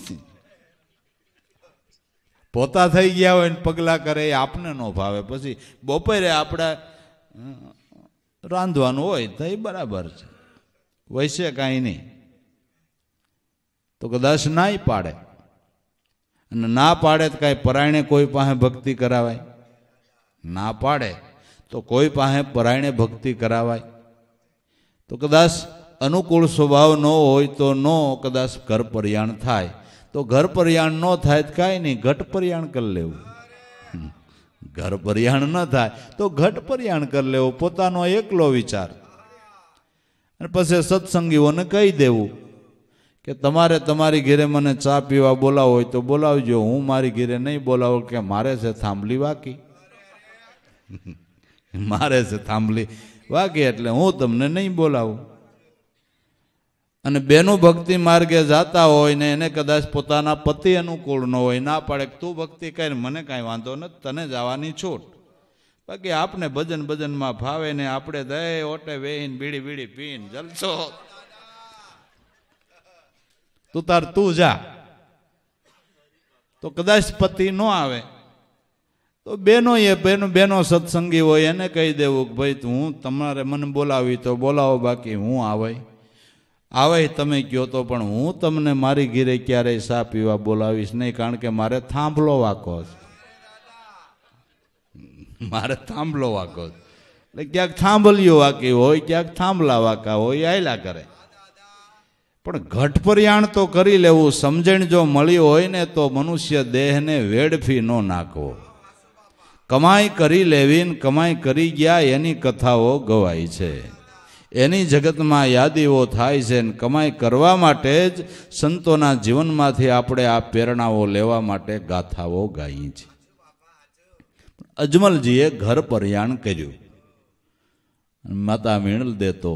A: પોતા થઈ ગયા હોય ને પગલાં કરે એ આપને ન ભાવે. પછી બપોરે આપણે રાંધવાનું હોય તો એ બરાબર છે, વૈસે કાંઈ નહીં તો કદાચ નાય પાડે. અને ના પાડે તો કાંઈ પરાયણે કોઈ પાસે ભક્તિ કરાવાય? ના પાડે તો કોઈ પાસે પરાયણે ભક્તિ કરાવાય? તો કદાચ અનુકૂળ સ્વભાવ ન હોય તો કદાચ ઘર પર્યાણ થાય. તો ઘર પર્યાણ ન થાય તો કાંઈ નહીં, ઘટ પર્યાણ કરી લેવું. ઘર પર્યાણ ન થાય તો ઘટ પર્યાણ કરી લેવું, પોતાનો એકલો વિચાર. અને પછી સત્સંગીઓને કહી દેવું કે તમારે તમારી ઘેરે મને ચા પીવા બોલાવો હોય તો બોલાવજો, હું મારી ઘેરે નહીં બોલાવું કે મારે છે થાંભલી વાકી, મારે છે થાંભલી વાકી એટલે હું તમને નહીં બોલાવું. અને બેનું ભક્તિ માર્ગે જતા હોય ને એને કદાચ પોતાના પતિ અનુકૂળ ન હોય, ના પાડે તું ભક્તિ કરી, મને કાંઈ વાંધો નથી, તને જવાની છૂટ. બાકી આપણે ભજનમાં ફાવે ને આપણે દે ઓટે વેહીને બીડી બીડી પીને જલસો, તું જા. તો કદાચ પતિ ન આવે તો બેનો સત્સંગી હોય એને કહી દેવું કે ભાઈ હું તમારે મને બોલાવી તો બોલાવો, બાકી હું આવે તમે કહો તો, પણ હું તમને મારી ઘીરે ક્યારેય ચા પીવા બોલાવીશ નહીં, કારણ કે મારે થાંભલો વાકો છે, મારે થાંભલો વાકો છે. એટલે ક્યાંક થાંભલીઓ વાકી હોય, ક્યાંક થાંભલા વાકા હોય, આયલા કરે. પણ ઘટ પર્યાણ તો કરી લેવું. સમજણ જો મળી હોય ને તો મનુષ્ય દેહને વેડફી ન નાખવો. કમાઈ કરી લેવી ને કમાઈ કરી ગયા એની કથાઓ ગવાય છે, એની જગતમાં યાદીઓ થાય છે. ને કમાઈ કરવા માટે જ સંતોના જીવનમાંથી આપણે આ પ્રેરણાઓ લેવા માટે ગાથાઓ ગાઈ છે. અજમલજીએ ઘર પર્યાણ કર્યું માતા મીણલ દે તો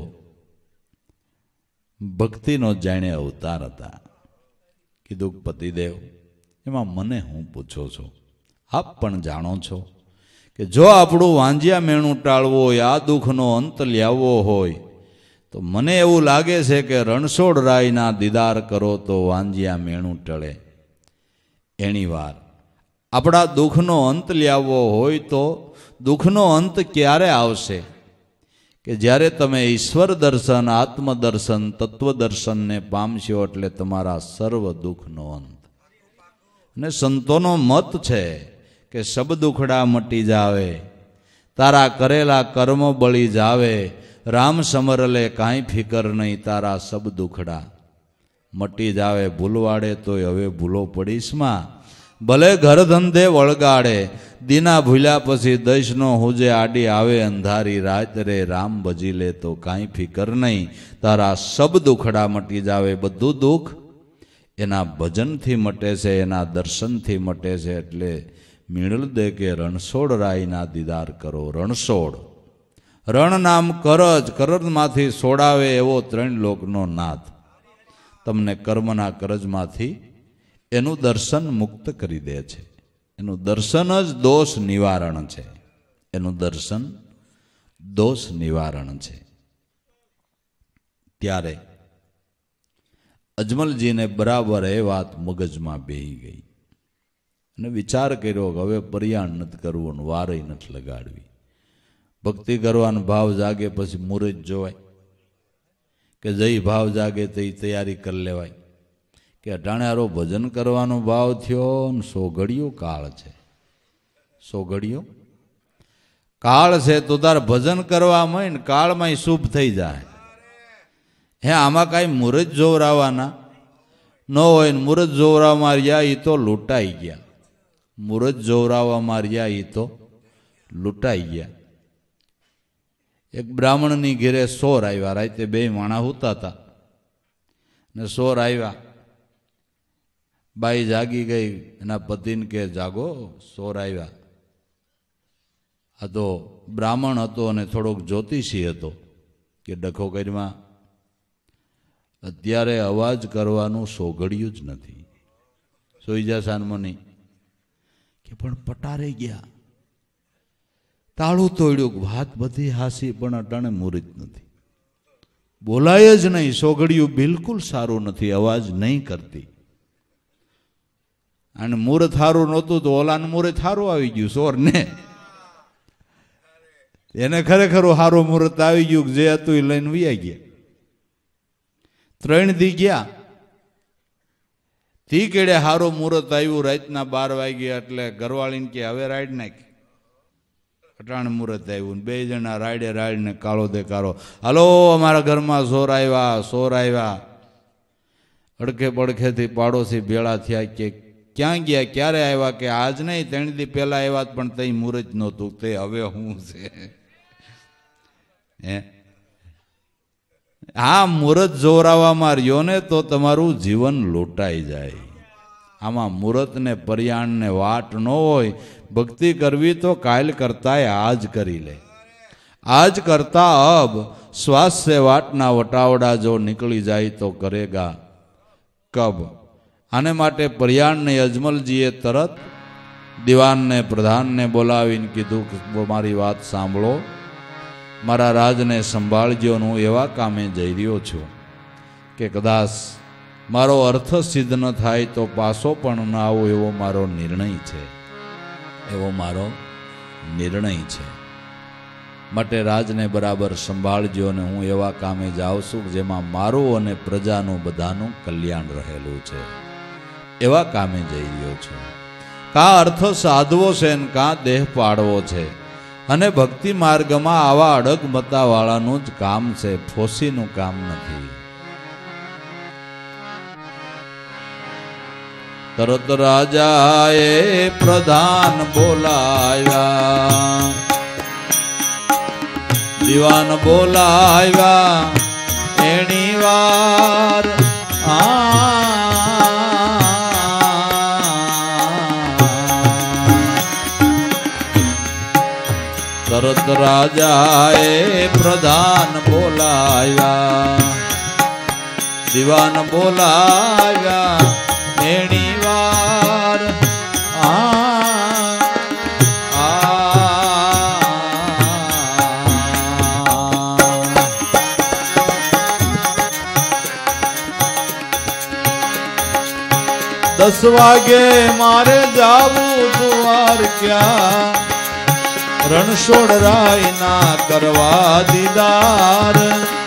A: ભક્તિનો જાણે અવતાર હતા. કીધું પતિદેવ એમાં મને હું પૂછો છો, આપ પણ જાણો છો કે જો આપણું વાંજિયા મેણું ટાળવું હોય, આ દુઃખનો અંત લાવવો હોય, તો મને એવું લાગે છે કે રણછોડ રાયના દીદાર કરો તો વાંજિયા મેણું ટળે. એની વાર આપણા દુઃખનો અંત લાવવો હોય તો દુઃખનો અંત ક્યારે આવશે? કે જ્યારે તમે ઈશ્વર દર્શન, આત્મદર્શન, તત્વદર્શનને પામશો એટલે તમારા સર્વ દુઃખનો અંત. અને સંતોનો મત છે કે સબ દુખડા મટી જાવે, તારા કરેલા કર્મ બળી જાવે, રામ સમરલે કાંઈ ફિકર નહીં, તારા સબ દુખડા મટી જાવે. ભૂલવાડે તોય હવે ભૂલો પડીશમાં, ભલે ઘર ધંધે વળગાડે, દીના ભૂલ્યા પછી દઈશનો હુજે આડી આવે અંધારી રાત રે, રામ ભજી લે તો કાંઈ ફિકર નહીં, તારા સબ દુખડા મટી જાવે. બધું દુઃખ એના ભજનથી મટે છે, એના દર્શનથી મટે છે. એટલે મીણલ દે કે રણછોડ રાયના દીદાર કરો. રણછોડ રણ નામ કરજ, કરજમાંથી છોડાવે એવો ત્રણ લોકનો નાથ તમને કર્મના કરજમાંથી એનું દર્શન મુક્ત કરી દે છે. એનું દર્શન જ દોષ નિવારણ છે. એનું દર્શન દોષ નિવારણ છે. ત્યારે અજમલજીને બરાબર એ વાત મગજમાં બેહી ગઈ અને વિચાર કર્યો કે હવે પર્યાણ નથી કરવું, વારય નથી લગાડવી. ભક્તિ કરવાનો ભાવ જાગે પછી મુહૂર્ત જોવાય, કે જઈ ભાવ જાગે તો એ તૈયારી કરી લેવાય. કે અટાણે ભજન કરવાનો ભાવ થયો ને સોઘડિયો કાળ છે, સોઘડિયો કાળ છે તો તાર ભજન કરવામાં ને કાળમાં શુભ થઈ જાય. હે આમાં કાંઈ મુહૂર્ત જોવરાવાના ન હોય ને મુહૂર્ત જોવરાવા માર્યા એ તો લૂંટાઈ ગયા. મુહૂર્ત જોવરાવા માર્યા એ તો લૂંટાઈ ગયા. એક બ્રાહ્મણની ઘેરે સોર આવ્યા, રાતે બે માણા હુતા હતા ને સોર આવ્યા. બાઈ જાગી ગઈ, એના પતિને કે જાગો સોર આવ્યા. આ તો બ્રાહ્મણ હતો અને થોડોક જ્યોતિષી હતો કે ડખો કરીમાં અત્યારે અવાજ કરવાનું સોઘડ્યું જ નથી. સોઈ જા સાનમની કે પણ પટારે ગયા, તાળું તોડ્યું, વાત બધી હાસી પણ અટાણે મુહૂર્ત નથી, બોલાય જ નહીં. સોઘડ્યું બિલકુલ સારું નથી, અવાજ નહીં કરતી. અને મુહૂર્ત સારું નહોતું તો ઓલાનું મુહૂર્ત સારું આવી ગયું સોરને. એને ખરેખર સારું મુહૂર્ત આવી ગયું, જે હતું એ લઈને વૈયા ગયા. 3 દી ગયા, તી કેડે સારું મુહૂર્ત આવ્યું. રાતના 12 વાગ્યા એટલે ઘરવાળીને કે હવે રાઈડ નાખ. અટાણે મુહૂર્ત આવ્યું, 2 જણા રાઈડે રાઈડને કાળો દેકારો, હાલો અમારા ઘરમાં સોર આવ્યા, સોર આવ્યા. અડખે પડખેથી પાડોશી ભેળા થયા કે ક્યાં ગયા, ક્યારે આવ્યા? કે આજ નહીં 3 દી પહેલા આવ્યા પણ તઈ મુહૂર્ત નહોતું. તે હવે શું છે? હે આ મુહૂર્ત જોરાવામાં રહ્યો ને તો તમારું જીવન લૂંટાઈ જાય. આમાં મુહૂર્તને પર્યાણને વાટ ન હોય. ભક્તિ કરવી તો કાલ કરતાય આજ કરી લે. આજ કરતા અબ શ્વાસ સે વાટના વટાવડા જો નીકળી જાય તો કરેગા કબ. આને માટે પર્યાણને અજમલજીએ તરત દિવાનને પ્રધાનને બોલાવીને કીધું કે મારી વાત સાંભળો, મારા રાજને સંભાળજો. હું એવા કામે જઈ રહ્યો છું કે કદાચ મારો અર્થ સિદ્ધ ન થાય તો પાછો પણ ન આવો એવો મારો નિર્ણય છે, એવો મારો નિર્ણય છે. માટે રાજને બરાબર સંભાળજો અને હું એવા કામે જાઉં છું જેમાં મારું અને પ્રજાનું બધાનું કલ્યાણ રહેલું છે. એવા કામે જઈ રહ્યો છું. કા અર્થ સાધવો છે ને કા દેહ પાડવો છે. અને ભક્તિ માર્ગમાં આવા અડગમતાવાળાનું જ કામ છે, ફોસીનું કામ નથી. તરત રાજાએ પ્રધાન બોલાવ્યા, દિવાન બોલાવ્યા એની વાર. તરત તરત રાજાએ પ્રધાન બોલાવ્યા, દીવાન બોલાવ્યા એની વાર. દસ વાગે મારે જાવું દ્વારકા, રણછોડરાય ના કરવા દીદાર,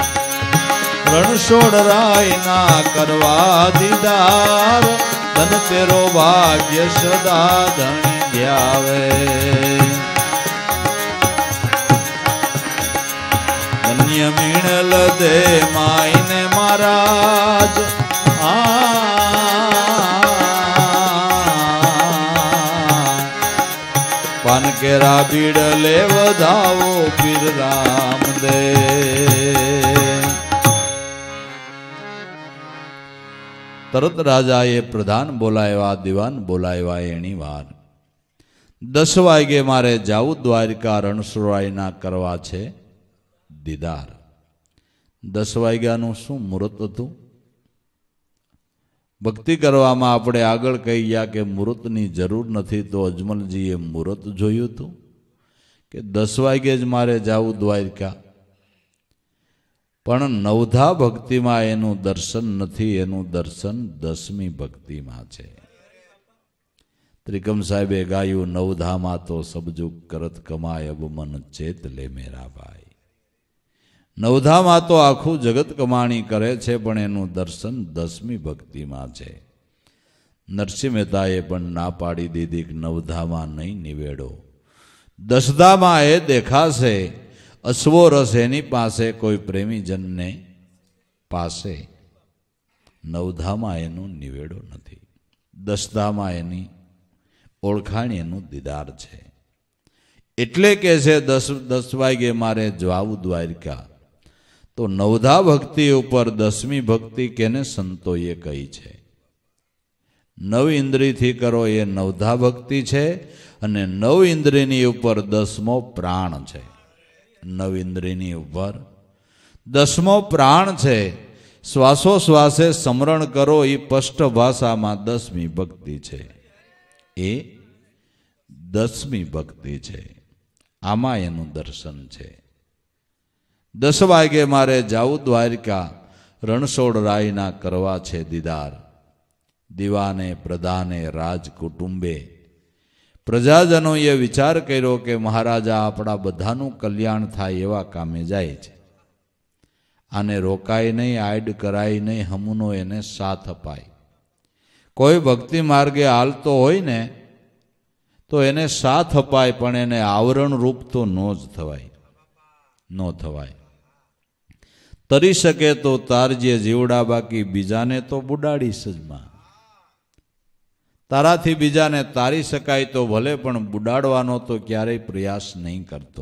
A: રણછોડરાય ના કરવા દીદાર. ધન તેરો ભાગ્ય સદા ધણી ધ્યાવે, ધન્ય મીણલ દે માઈને મહારાજ. પાનકેરા બીડ લે વધાવો પીર રામદે. તરત રાજાએ પ્રધાન બોલાવ્યા, દીવાન બોલાવ્યા એની વાર. 10 વાગે મારે જાવું દ્વારકા, રણછોડરાયના કરવા છે દીદાર. 10 વાગ્યાનું શું મુહૂર્ત હતું? ભક્તિ કરવામાં આપણે આગળ કહી ગયા કે મુહૂર્તની જરૂર નથી, તો અજમલજીએ મુહૂર્ત જોયું હતું કે 10 વાગે જ મારે જાવું દ્વારકા. પણ નવધા ભક્તિમાં એનું દર્શન નથી, એનું દર્શન 10મી ભક્તિમાં છે. ત્રિકમ સાહેબે ગાયું, નવધામાં તો સબજુગ કરત કમાય, અબ મન ચેત લે મેરા ભાઈ. નવધામાં તો આખું જગત કમાણી કરે છે, પણ એનું દર્શન 10મી ભક્તિમાં છે. નરસિંહ મહેતાએ પણ ના પાડી દીધી કે નવધામાં નહીં નિવેડો, 10ધામાં એ દેખાશે. અશ્વો રસ એની પાસે, કોઈ પ્રેમીજનને પાસે. નવધામાં એનું નિવેડો નથી, 10ધામાં એની ઓળખાણ, એનું દીદાર છે. એટલે કે છે 10 વાગે મારે જવું દ્વારકા. તો નવધા ભક્તિ ઉપર 10મી ભક્તિ કેને સંતોએ કહી છે. 9 ઇન્દ્રિયથી કરો એ નવધા ભક્તિ છે, અને 9 ઇન્દ્રિયની ઉપર 10મો પ્રાણ છે. 9 ઇન્દ્રિયની ઉપર 10મો પ્રાણ છે. શ્વાસોશ્વાસે સ્મરણ કરો, એ સ્પષ્ટ ભાષામાં 10મી ભક્તિ છે. એ 10મી ભક્તિ છે. આમાં એનું દર્શન છે. 10 વાગે મારે જાવું દ્વારકા, રણછોડરાયના કરવા છે દીદાર. દીવાને પ્રધાને રાજ કુટુંબે, પ્રજાજનોએ વિચાર કર્યો કે મહારાજા આપણા બધાનું કલ્યાણ થાય એવા કામે જાય છે. આને રોકાય નહીં, આડ કરાય નહીં, હમુનો એને સાથ અપાય. કોઈ ભક્તિ માર્ગે હાલતો હોય ને તો એને સાથ અપાય, પણ એને આવરણ રૂપ તો ન જ થવાય, ન થવાય. તરી શકે તો તારજે જીવડા, બાકી બીજાને તો બુડાડીશ જ માં. તારાથી બીજાને તારી શકાય તો ભલે, પણ બુડાડવાનો તો ક્યારેય પ્રયાસ નહીં કરતો.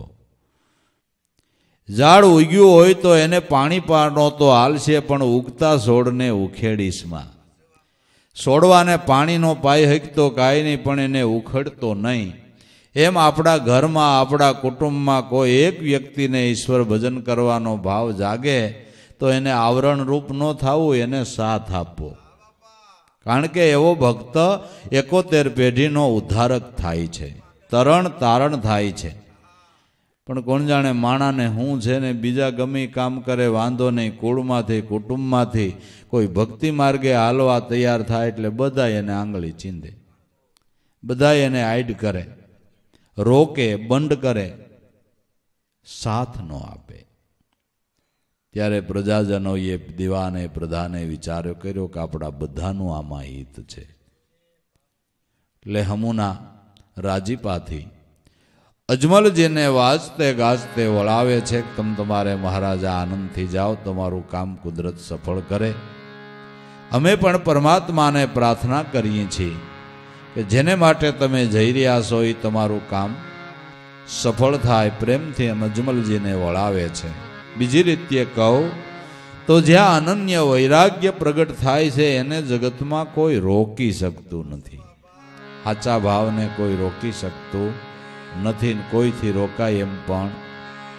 A: ઝાડ ઉગ્યું હોય તો એને પાણી પાડનો તો હાલશે, પણ ઉગતા છોડને ઉખેડીશ માં. છોડવાને પાણીનો પાઈ હકતો કાંઈ નહીં, પણ એને ઉખડતો નહીં. એમ આપણા ઘરમાં, આપણા કુટુંબમાં કોઈ એક વ્યક્તિને ઈશ્વર ભજન કરવાનો ભાવ જાગે તો એને આવરણ રૂપ ન થવું, એને સાથ આપવો. કારણ કે એવો ભક્ત 71 પેઢીનો ઉદ્ધારક થાય છે, તરણ તારણ થાય છે. પણ કોણ જાણે માણાને શું છે ને, બીજા ગમે કામ કરે વાંધો નહીં, કુળમાંથી કુટુંબમાંથી કોઈ ભક્તિ માર્ગે હાલવા તૈયાર થાય એટલે બધા એને આંગળી ચીંધે, બધા એને આઈડ કરે, રોકે, બંધ કરે, સાથ ન આપે. ત્યારે પ્રજાજનોએ, દીવાને પ્રધાને વિચાર કર્યો કે આપણા બધાનું આમાં હિત છે. એટલે હમુના રાજીપાથી અજમલજીને વાજતે ગાજતે વળાવે છે કે તમે તમારે મહારાજા આનંદથી જાઓ, તમારું કામ કુદરત સફળ કરે. અમે પણ પરમાત્માને પ્રાર્થના કરીએ છીએ કે જેને માટે તમે જઈ રહ્યા છો એ તમારું કામ સફળ થાય. પ્રેમથી અજમલજીને વળાવે છે. બીજી રીતે કહું તો જ્યાં અનન્ય વૈરાગ્ય પ્રગટ થાય છે એને જગતમાં કોઈ રોકી શકતું નથી. સાચા ભાવને કોઈ રોકી શકતું નથી, કોઈથી રોકાય એમ પણ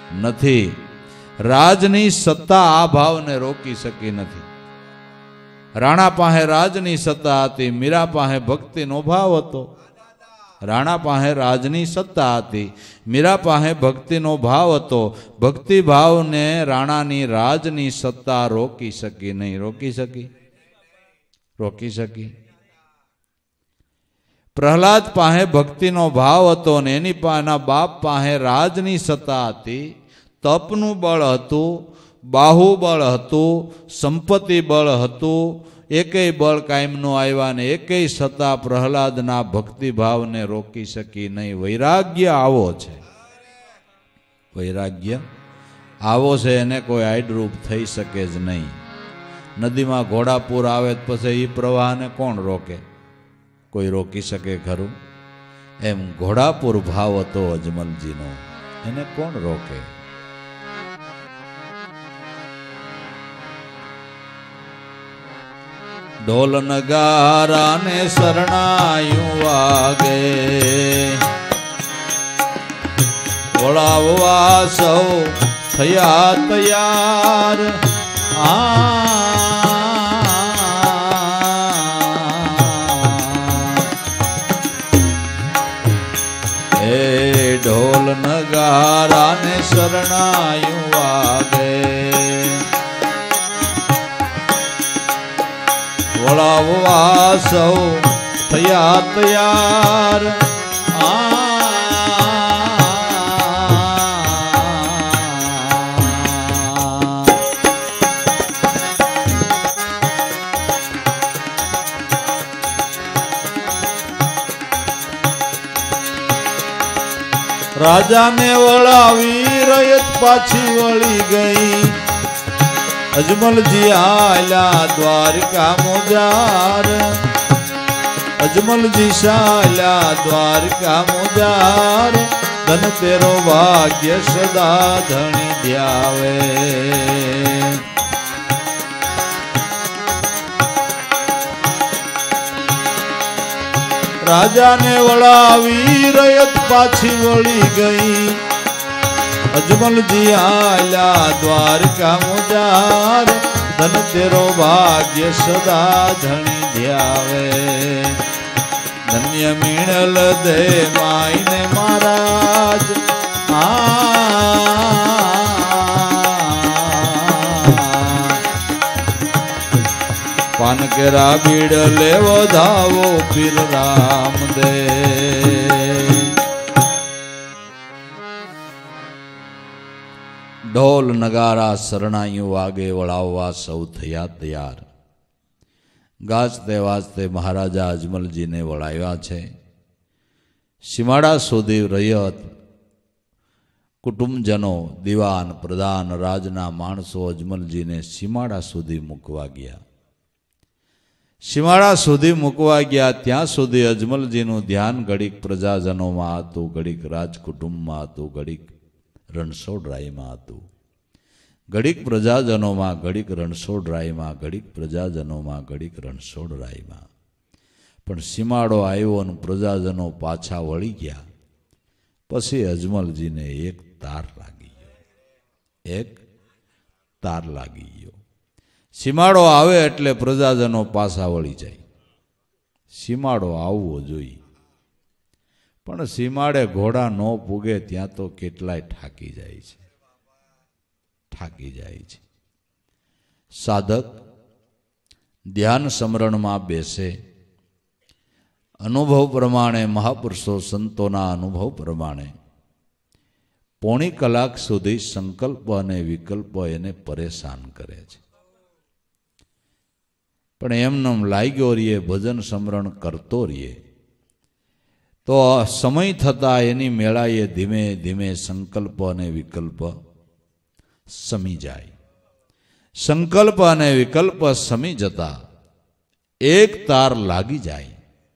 A: નથી. રાજની સત્તા આ ભાવને રોકી શકી નથી. રાણા પાસે રાજની સત્તા હતી, મીરા પાસે ભક્તિનો ભાવ હતો. રાણા પાસે રાજની સત્તા હતી, મીરા પાસે ભક્તિનો ભાવ હતો. ભક્તિ ભાવને રાણાની રાજની સત્તા રોકી શકી નહીં. રોકી શકી. પ્રહલાદ પાસે ભક્તિનો ભાવ હતો ને એના બાપ પાસે રાજની સત્તા હતી. તપનું બળ હતું, બાહુબળ હતું, સંપત્તિ બળ હતું. એકેય બળ કાયમનું આવ્યા ને એકેય સત્તા પ્રહલાદના ભક્તિભાવને રોકી શકી નહીં. વૈરાગ્ય આવો છે, વૈરાગ્ય આવો છે, એને કોઈ આડરૂપ થઈ શકે જ નહીં. નદીમાં ઘોડાપૂર આવે પછી એ પ્રવાહને કોણ રોકે? કોઈ રોકી શકે ખરું? એમ ઘોડાપૂર ભાવ હતો અજમલજીનો, એને કોણ રોકે? ઢોલ નગારા ને શરણાયું વાગે, વળાવવા સૌ થયા તૈયાર. એ ઢોલ નગારા ને શરણાયું વાગે, વળાવવા સૌ થયા તૈયાર. રાજાને વળાવી રયત પાછી વળી ગઈ. અજમલજી આલ્યા દ્વારકા મોજાર, અજમલજી શાલ્યા દ્વારકા મોજાર. ધન તેરો ભાગ્ય સદા ધણી ધ્યાવે. રાજાને વળાવી રયત પાછી વળી ગઈ. અજમલજી આલ્યા દ્વારકા મોજાર. ધન તેરો ભાગ્ય સદા ધણી ધ્યાવે. ધન્ય મીણલ દે માઈને મહારાજ. પાન કેરા બીડ લેવો ધાવો પીર રામ દે. ઢોલ નગારા શરણાયું વાગે, વળાવવા સૌ થયા તૈયાર. ગાજતે વાજતે મહારાજા અજમલજીને વળાવ્યા છે. સીમાડા સુધી રયત, કુટુંબજનો, દિવાન, પ્રધાન, રાજના માણસો અજમલજીને સીમાડા સુધી મૂકવા ગયા. સીમાડા સુધી મૂકવા ગયા ત્યાં સુધી અજમલજીનું ધ્યાન ઘડીક પ્રજાજનોમાં હતું, ઘડીક રાજકુટુંબમાં હતું, ઘડીક રણછોડરાયમાં હતું. ઘડીક પ્રજાજનોમાં, ઘડીક રણછોડરાયમાં, ઘડીક પ્રજાજનોમાં, ઘડીક રણછોડરાયમાં. પણ સીમાડો આવ્યો અને પ્રજાજનો પાછા વળી ગયા. પછી અજમલજીને એક તાર લાગી ગયો, એક તાર લાગી ગયો. સીમાડો આવે એટલે પ્રજાજનો પાછા વળી જાય. સીમાડો આવવો જોઈએ, પણ સીમાડે ઘોડા ન પૂગે ત્યાં તો કેટલાય થાકી જાય છે, થાકી જાય છે. સાધક ધ્યાન સમરણમાં બેસે, અનુભવ પ્રમાણે, મહાપુરુષો સંતોના અનુભવ પ્રમાણે પોણી કલાક સુધી સંકલ્પ અને વિકલ્પ એને પરેશાન કરે છે. પણ એમનેમ લાગ્યો રહીએ, ભજન સમરણ કરતો રહીએ તો સમય થતાં એની મેળાએ ધીમે ધીમે સંકલ્પ અને વિકલ્પ સમી જાય. સંકલ્પ અને વિકલ્પ સમી જતા એક તાર લાગી જાય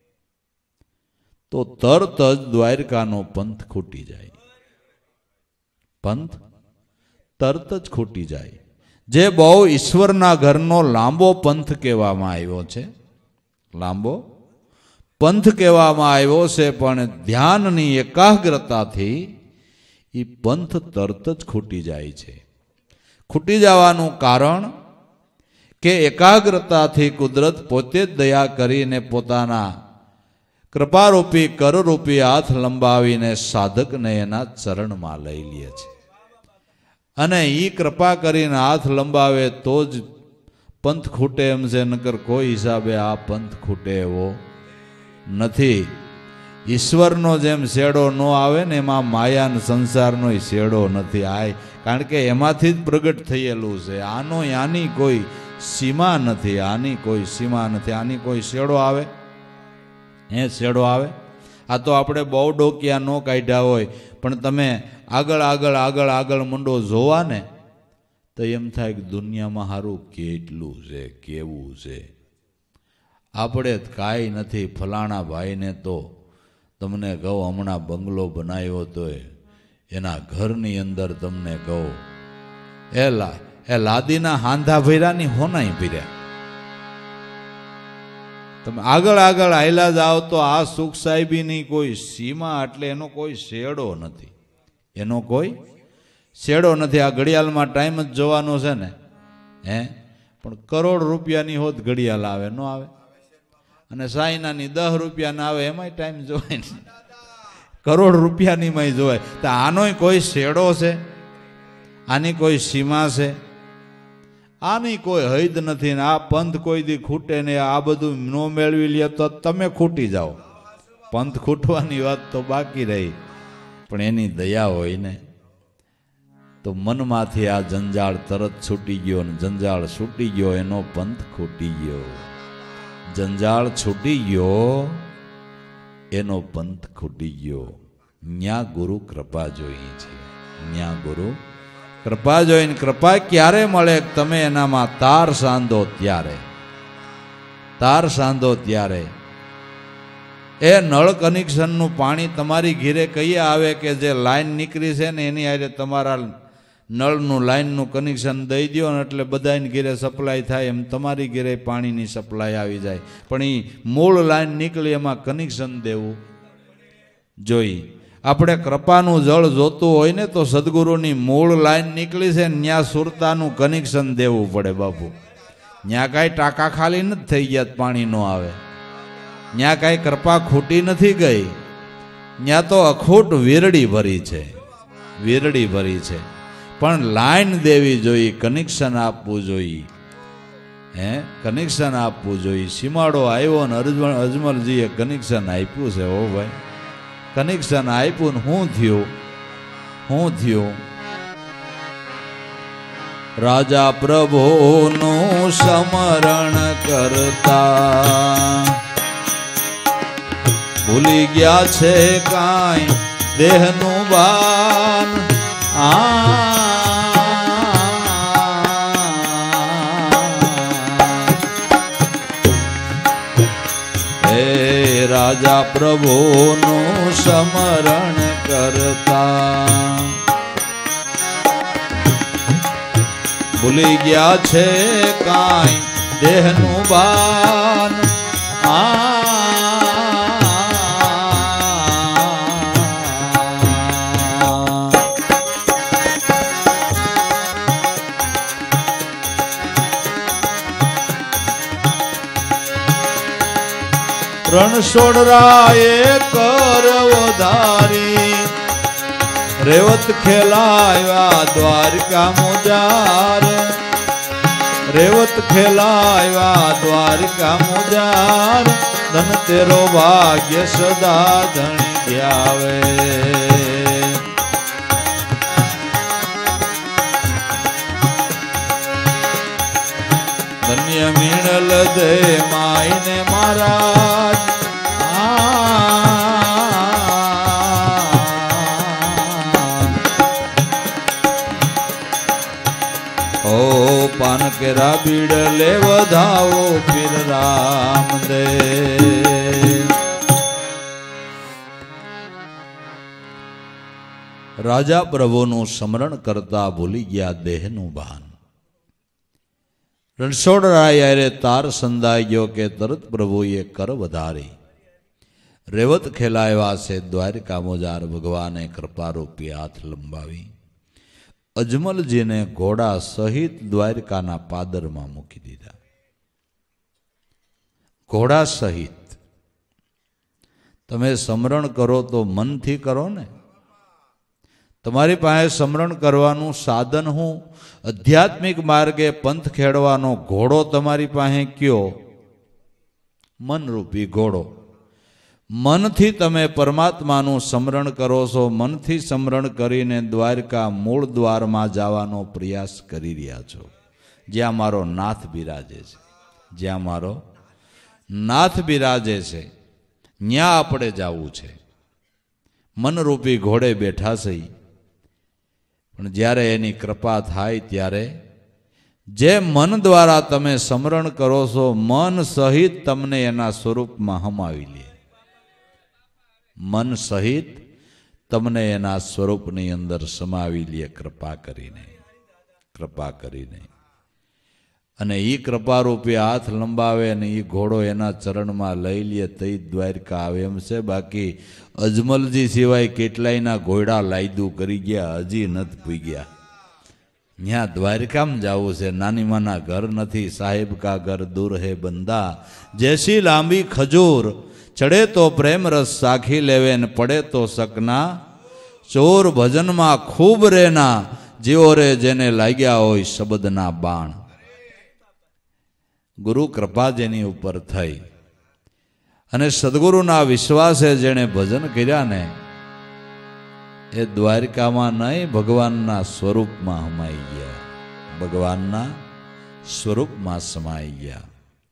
A: તો તરત જ દ્વારકાનો પંથ ખૂટી જાય. પંથ તરત જ ખૂટી જાય. જે બહુ ઈશ્વરના ઘરનો લાંબો પંથ કહેવામાં આવ્યો છે, લાંબો પંથ કહેવામાં આવ્યો છે, પણ ધ્યાનની એકાગ્રતાથી એ પંથ તરત જ ખૂટી જાય છે. ખૂટી જવાનું કારણ કે એકાગ્રતાથી કુદરત પોતે જ દયા કરીને પોતાના કૃપારૂપી કરરૂપી હાથ લંબાવીને સાધકને એના ચરણમાં લઈ લે છે. અને એ કૃપા કરીને હાથ લંબાવે તો જ પંથ ખૂટે એમ છે, નકર કોઈ હિસાબે આ પંથ ખૂટે એવો નથી. ઈશ્વરનો જેમ શેડો ન આવે ને એમાં માયાન સંસારનો શેડો નથી આય, કારણ કે એમાંથી જ પ્રગટ થયેલું છે. આની કોઈ સીમા નથી, આની કોઈ સીમા નથી, આની કોઈ શેડો આવે શેડો આવે. આ તો આપણે બહુ ડોકિયા ન કાઢ્યા હોય, પણ તમે આગળ આગળ આગળ આગળ મંડો જોવા ને તો એમ થાય કે દુનિયામાં સારું કેટલું છે, કેવું છે. આપણે કાંઈ નથી. ફલાણા ભાઈને તો તમને કહું, હમણાં બંગલો બનાવ્યો તો એના ઘરની અંદર તમને કહું એ લાદીના હાંધા ભર્યાની હોનાઈ ભર્યા. તમે આગળ આગળ આયલા જાઓ તો આ સુખ સાહેબીની કોઈ સીમા, એટલે એનો કોઈ શેડો નથી, એનો કોઈ શેડો નથી. આ ઘડિયાળમાં ટાઈમ જ જોવાનો છે ને, પણ કરોડ રૂપિયાની હોત ઘડિયાળ આવે ન આવે, અને સાઈનાની 10 રૂપિયાના આવે એમાંય ટાઈમ જોવાય ને, કરોડ રૂપિયાનીમાંય જોવાય. તો આનોય કોઈ શેડો છે, આની કોઈ સીમા છે, આની કોઈ હૈદ નથી. ને આ પંથ કોઈ દી ખૂટે ને આ બધું ન મેળવી લે તો તમે ખૂટી જાઓ. પંથ ખૂટવાની વાત તો બાકી રહી, પણ એની દયા હોય ને તો મનમાંથી આ જંજાળ તરત છૂટી ગયો, ને જંજાળ છૂટી ગયો એનો પંથ ખૂટી ગયો. જંજાળ છૂટી ગયો એનો પંથ ખૂટી ગયો. ન્યા ગુરુ કૃપા જોઈ છે, ન્યા ગુરુ કૃપા જોઈને. કૃપા ક્યારે મળે? તમે એનામાં તાર સાંધો ત્યારે, તાર સાંધો ત્યારે. એ નળ કનેક્શનનું પાણી તમારી ઘીરે કહીએ આવે કે જે લાઈન નીકળી છે ને એની હારે તમારા નળનું લાઈનનું કનેક્શન દઈ દો ને એટલે બધાને ઘીરે સપ્લાય થાય, એમ તમારી ઘીરે પાણીની સપ્લાય આવી જાય. પણ એ મૂળ લાઈન નીકળી એમાં કનેક્શન દેવું જોઈ. આપણે કૃપાનું જળ જોતું હોય ને તો સદગુરુની મૂળ લાઈન નીકળી છે ને ત્યાં સુરતાનું કનેક્શન દેવું પડે બાપુ. ત્યાં કાંઈ ટાંકા ખાલી નથી થઈ ગયા પાણી ન આવે, ત્યાં કાંઈ કૃપા ખૂટી નથી ગઈ, ત્યાં તો અખૂટ વીરડી ભરી છે, વીરડી ભરી છે. પણ લાઈન દેવી જોઈએ, કનેક્શન આપવું જોઈએ, કનેક્શન આપવું જોઈએ. સીમાડો આવ્યો ને અજમલજીએ કનેક્શન આપ્યું છે. હો ભાઈ, કનેક્શન આપ્યું ને શું થયું? શું થયું? રાજા પ્રભુનું સ્મરણ કરતા ભૂલી ગયા છે કાંઈ દેહનું બાન. રાજા પ્રભુનું સ્મરણ કરતા ભૂલી ગયા છે કાંઈ દેહનું બાન. રણછોડરાયે કરવો ધારી રેવત ખેલાવ્યા દ્વારકા મુજાર. રેવત ખેલાવ્યા દ્વારકા મુજાર. ધન તેરો ભાગ્ય સદા ધણી આવે. ધન્ય મીણલ દે માઈને મહારાજ. ઓ પાન કેરા બીડ લે વધાવો પીર રામદેવ. રાજા પ્રભુનું સ્મરણ કરતા ભૂલી ગયા દેહનું ભાન. રણછોડરાય તાર સંદાઈ ગયો કે તરત પ્રભુએ કર વધારી. રેવત ખેલાવ્યા છે દ્વારિકા મોજાર ભગવાને કૃપારૂપી હાથ લંબાવી અજમલજીને ઘોડા સહિત દ્વારિકાના પાદરમાં મૂકી દીધા. ઘોડા સહિત. તમે સમરણ કરો તો મનથી કરો ને. તમારી પાસે સમરણ કરવાનું સાધન હું, આધ્યાત્મિક માર્ગે પંથ ખેડવાનો ઘોડો તમારી પાસે કયો? મનરૂપી ઘોડો. મનથી તમે પરમાત્માનું સ્મરણ કરો છો. મનથી સ્મરણ કરીને દ્વારકા મૂળ દ્વારમાં જવાનો પ્રયાસ કરી રહ્યા છો, જ્યાં મારો નાથ બિરાજે છે. જ્યાં મારો નાથ બિરાજે છે ત્યાં આપણે જવું છે. મનરૂપી ઘોડે બેઠા છે, પણ જ્યારે એની કૃપા થાય ત્યારે જે મન દ્વારા તમે સ્મરણ કરો છો, મન સહિત તમને એના સ્વરૂપમાં હમાવી લે. મન સહિત તમને એના સ્વરૂપની અંદર સમાવી લે કૃપા કરીને. કૃપા કરીને. અને એ કૃપારૂપી હાથ લંબાવે અને એ ઘોડો એના ચરણમાં લઈ લે તઈ દ્વારકા આવે એમ છે. બાકી અજમલજી સિવાય કેટલાયના ઘોડા લાયદું કરી ગયા, હજી નથી પૂગ્યા. ત્યાં દ્વારકામાં જવું છે. નાની માના ઘર નથી, સાહેબ કા ઘર દૂર હે બંદા. જૈસી લાંબી ખજૂર, ચડે તો પ્રેમ રસ સાખી લેવે ને પડે તો સકના ચોર. ભજનમાં ખૂબ રેના, જેઓ રે જેને લાગ્યા હોય શબ્દના બાણ. ગુરુ કૃપા જેની ઉપર થઈ અને સદગુરુના વિશ્વાસે જેણે ભજન કર્યા ને, એ દ્વારકામાં નહીં ભગવાનના સ્વરૂપમાં હમાઈ ગયા. ભગવાનના સ્વરૂપમાં સમાઈ ગયા.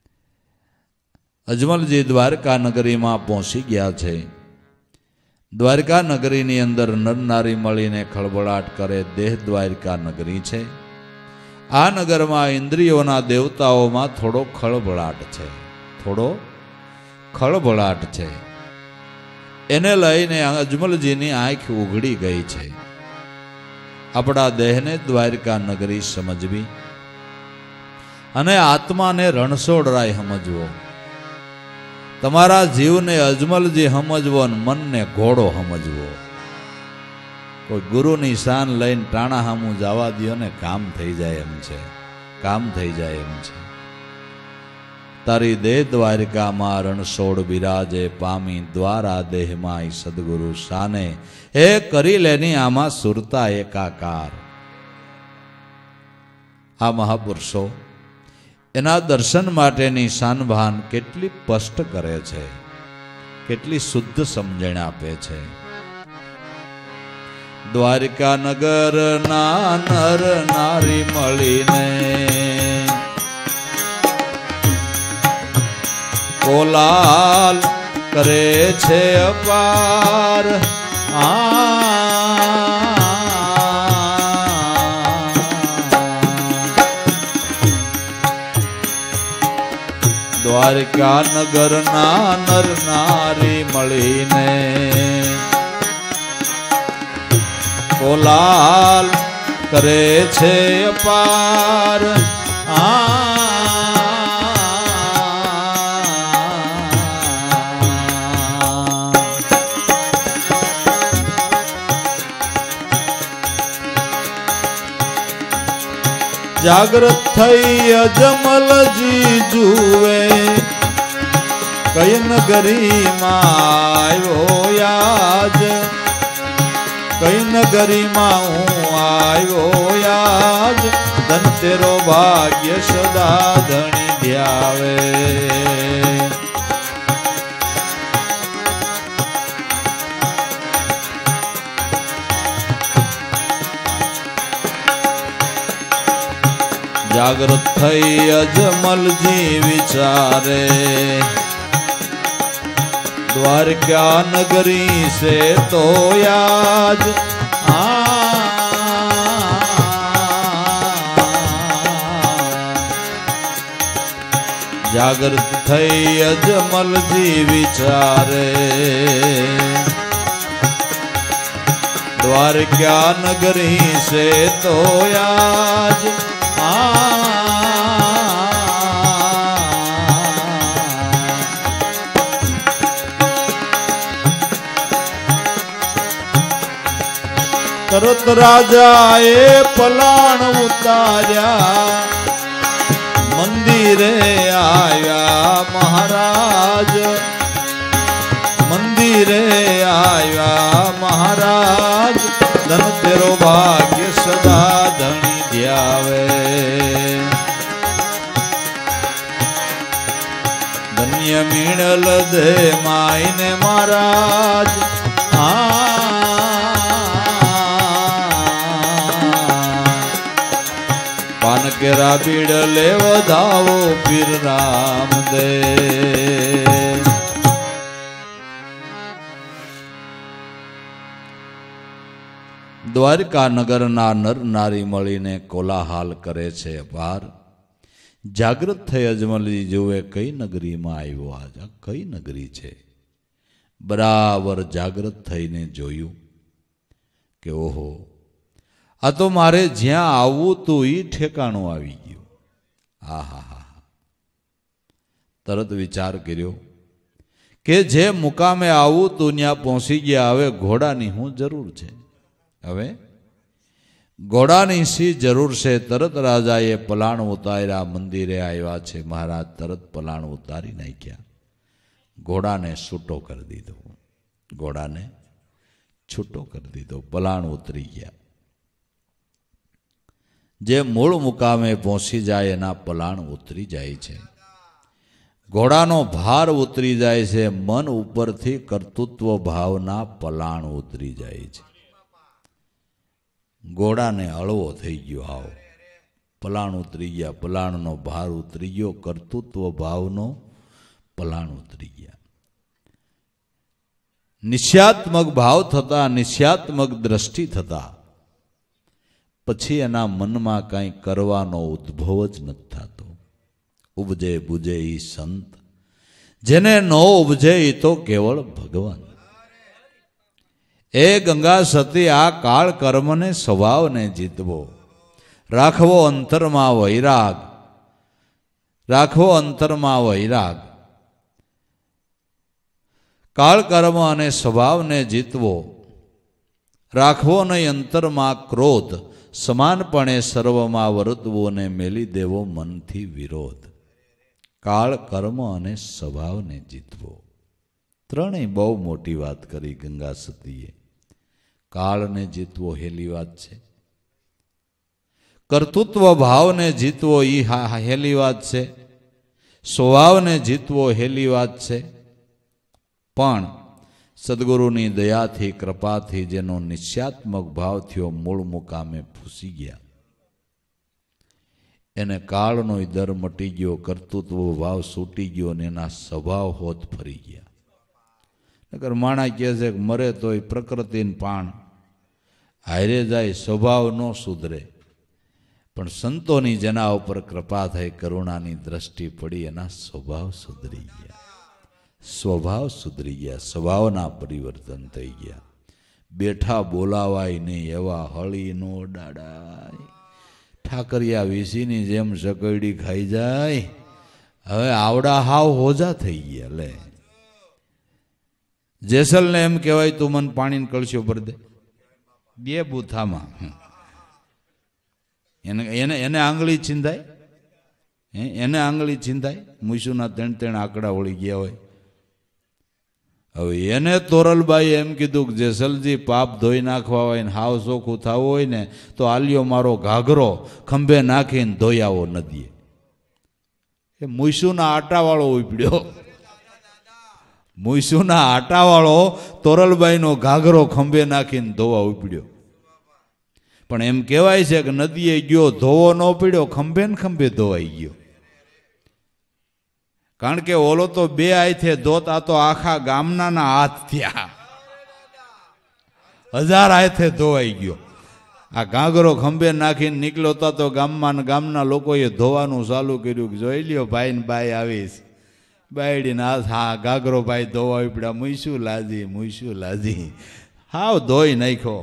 A: અજમલજી દ્વારકા નગરીમાં પહોંચી ગયા છે. દ્વારકા નગરીની અંદર નર નારી મળીને ખળબળાટ કરે. દેહ દ્વારકા નગરી છે. આ નગરમાં ઇન્દ્રિયોના દેવતાઓમાં થોડો ખળભળાટ છે. થોડો ખળભળાટ છે. એને લઈને અજમલજીની આંખ ઉઘડી ગઈ છે. આપણા દેહને દ્વારકા નગરી સમજવી અને આત્માને રણછોડરાય સમજવો. તમારા જીવને અજમલજી સમજવો અને મનને ઘોડો સમજવો. કોઈ ગુરુની શાન લઈને ટાણા હામું જવા દો ને, કામ થઈ જાય એમ છે. કામ થઈ જાય એમ છે. તારી દેહ દ્વારિકામાં રણછોડ બિરાજે, પામી દ્વારા દેહમાં સદગુરુ શાને. એ કરી લેની આમાં સુરતા એકાકાર. આ મહાપુરુષો એના દર્શન માટેની શાનભાન કેટલી સ્પષ્ટ કરે છે, કેટલી શુદ્ધ સમજણ આપે છે. દ્વારિકા નગર ના નર નારી મળીને કોલાલ કરે છે અપાર. દ્વારિકા નગર ના નર નારી મળીને કોલાલ કરે છે અપાર. જાગૃત થઈ અજમલજી જુએ, કઈ નગરીમાં આવ્યો યાજ. કઈ નગરીમાં હું આવ્યો યાજ. ધન તેરો ભાગ્ય સદા ધણી ધ્યાવે. જાગૃત થઈ અજમલજી વિચારે, દ્વારકા નગરી સે તો યાજ. જાગૃત થઈ અજમલજી વિચારે, દ્વારકા નગરી સે તો યાજ. તરત રાજાએ પલાણ ઉતાર્યા, મંદિરે આવ્યા મહારાજ, મંદિરે આવ્યા મહારાજ, ધન તેરો ભાગ્ય સદા ધણી ધ્યાવે, ધન્ય મીણલ દે માઈને મહારાજ, પાન કેરા બીડ લે વધાવો પીર રામ દે. દ્વારકા નગરના નર નારી મળીને કોલાહાલ કરે છે અપાર. જાગૃત થઈ અજમલજી જોવે કઈ નગરીમાં આવ્યો, આજ કઈ નગરી છે. બરાબર જાગૃત થઈને જોયું કે ઓહો, આ તો મારે જ્યાં આવવું તું એ ઠેકાણું આવી ગયું. આહા, તરત વિચાર કર્યો કે જે મુકામે આવું તું ત્યાં પહોંચી ગયા, હવે ઘોડાની શું જરૂર છે? હવે ઘોડાની શી જરૂર છે? તરત રાજાએ પલાણ ઉતાર્યા, મંદિરે આવ્યા છે મહારાજ, તરત પલાણ ઉતારી નાખ્યા, ઘોડાને છૂટો કરી દીધો, ઘોડાને છૂટો કરી દીધો, પલાણ ઉતરી ગયા. જે મૂળ મુકામે પહોંચી જાય એના પલાણ ઉતરી જાય છે, ઘોડાનો ભાર ઉતરી જાય છે, મન ઉપરથી કર્તૃત્વ ભાવના પલાણ ઉતરી જાય છે. ઘોડાને હળવો થઈ ગયો, આવો પલાણ ઉતરી ગયા, પલાણનો ભાર ઉતરી ગયો, કર્તૃત્વ ભાવનો પલાણ ઉતરી ગયા. નિશ્ચયાત્મક ભાવ થતા, નિશ્ચયાત્મક દ્રષ્ટિ થતા પછી એના મનમાં કાંઈ કરવાનો ઉદ્ભવ જ નથી થતો. ઉપજે બુજે ઈ સંત, જેને નો ઉપજે ઈ તો કેવળ ભગવાન. એ ગંગા સતી આ કાળ કર્મને સ્વભાવને જીતવો, રાખવો અંતરમાં વૈરાગ, રાખવો અંતરમાં વૈરાગ. કાળ કર્મ અને સ્વભાવને જીતવો, રાખવો નહીં અંતરમાં ક્રોધ, સમાનપણે સર્વમાં વર્તવું અને મેલી દેવો મનથી વિરોધ. કાળ કર્મ અને સ્વભાવને જીતવો, ત્રણેય બહુ મોટી વાત કરી ગંગા સતીએ. કાળને જીતવો હેલી વાત છે, કર્તૃત્વ ભાવને જીતવો એ હેલી વાત છે, સ્વભાવને જીતવો હેલી વાત છે. પણ સદગુરુની દયાથી, કૃપાથી જેનો નિશ્ચયાત્મક ભાવ થયો, મૂળ મુકામે ફૂસી ગયા, એને કાળનો દર મટી ગયો, કર્તૃત્વ ભાવ છૂટી ગયો અને એના સ્વભાવ હોત ફરી ગયા. નકર માણા કહે છે કે મરે તોય પ્રકૃતિને પાણ હારે જાય, સ્વભાવ ન સુધરે. પણ સંતોની જેના ઉપર કૃપા થઈ, કરુણાની દ્રષ્ટિ પડી, એના સ્વભાવ સુધરી ગયા, સ્વભાવ સુધરી ગયા, સ્વભાવના પરિવર્તન થઈ ગયા. બેઠા બોલાવાય નહીં એવા હળી નો ડાડાય, ઠાકરિયા વીસીની જેમ સકડી ખાઈ જાય. હવે આવડા હાવ હોજા થઈ ગયા. લે જેસલને એમ કહેવાય તું મને પાણીને કળશો ભર દે, બે બુથામાં એને એને આંગળી ચીંધાય, એને આંગળી ચીંધાય. મૂસુના 3 આંકડા વળી ગયા હોય. હવે એને તોરલબાઈ એમ કીધું કે જેસલજી પાપ ધોઈ નાખવા હોય ને હાવ ચોખ્ખું થવું હોય ને તો આલ્યો મારો ઘાઘરો ખંભે નાખીને ધોઈ આવો નદીએ. એ મૂસુના આટાવાળો ઉપડ્યો, મૂસુના આટાવાળો તોરલબાઈનો ઘાઘરો ખંભે નાખીને ધોવા ઉપડ્યો. પણ એમ કહેવાય છે કે નદીએ ગયો, ધોવો ન પીડ્યો, ખંભે ને ખંભે ધોવાઈ ગયો. કારણ કે ઓલો તો 2 હાથે ધોતા તો આખા ગામના હાથ થયા, 1000 હાથે ધોવાઈ ગયો. આ ઘાઘરો ખંભે નાખીને નીકળ્યો તો ગામના લોકોએ ધોવાનું ચાલુ કર્યું. જોઈ લ્યો ભાઈ ને બાઈ આવીશ, બાયડીને હા ઘાઘરો ભાઈ ધોવા પડ્યા. મૂઈશું લાજી, મૂઈશું લાજી, હાવ ધોઈ નાખ્યો,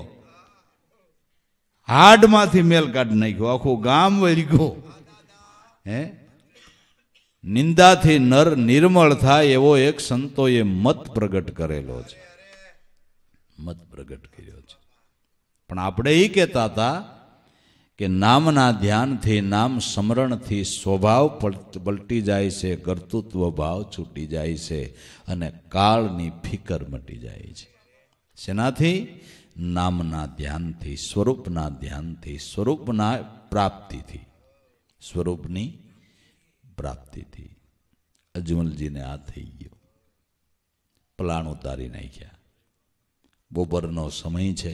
A: હાડમાંથી મેલ કાઢી નાખ્યો, આખું ગામ વળી ગયું. હે નિંદાથી નર નિર્મળ થાય એવો એક સંતોએ મત પ્રગટ કરેલો છે, મત પ્રગટ કર્યો છે. પણ આપણે એ કહેતા હતા કે નામના ધ્યાનથી, નામ સ્મરણથી સ્વભાવ પલટી જાય છે, કર્તૃત્વ ભાવ છૂટી જાય છે અને કાળની ફિકર મટી જાય છે. શેનાથી? નામના ધ્યાનથી, સ્વરૂપના ધ્યાનથી, સ્વરૂપના પ્રાપ્તિથી, સ્વરૂપની પ્રાપ્તિથી. અજમલજીને આ થઈ ગયું, પલાણ ઉતારી નાખ્યા. બપોરનો સમય છે,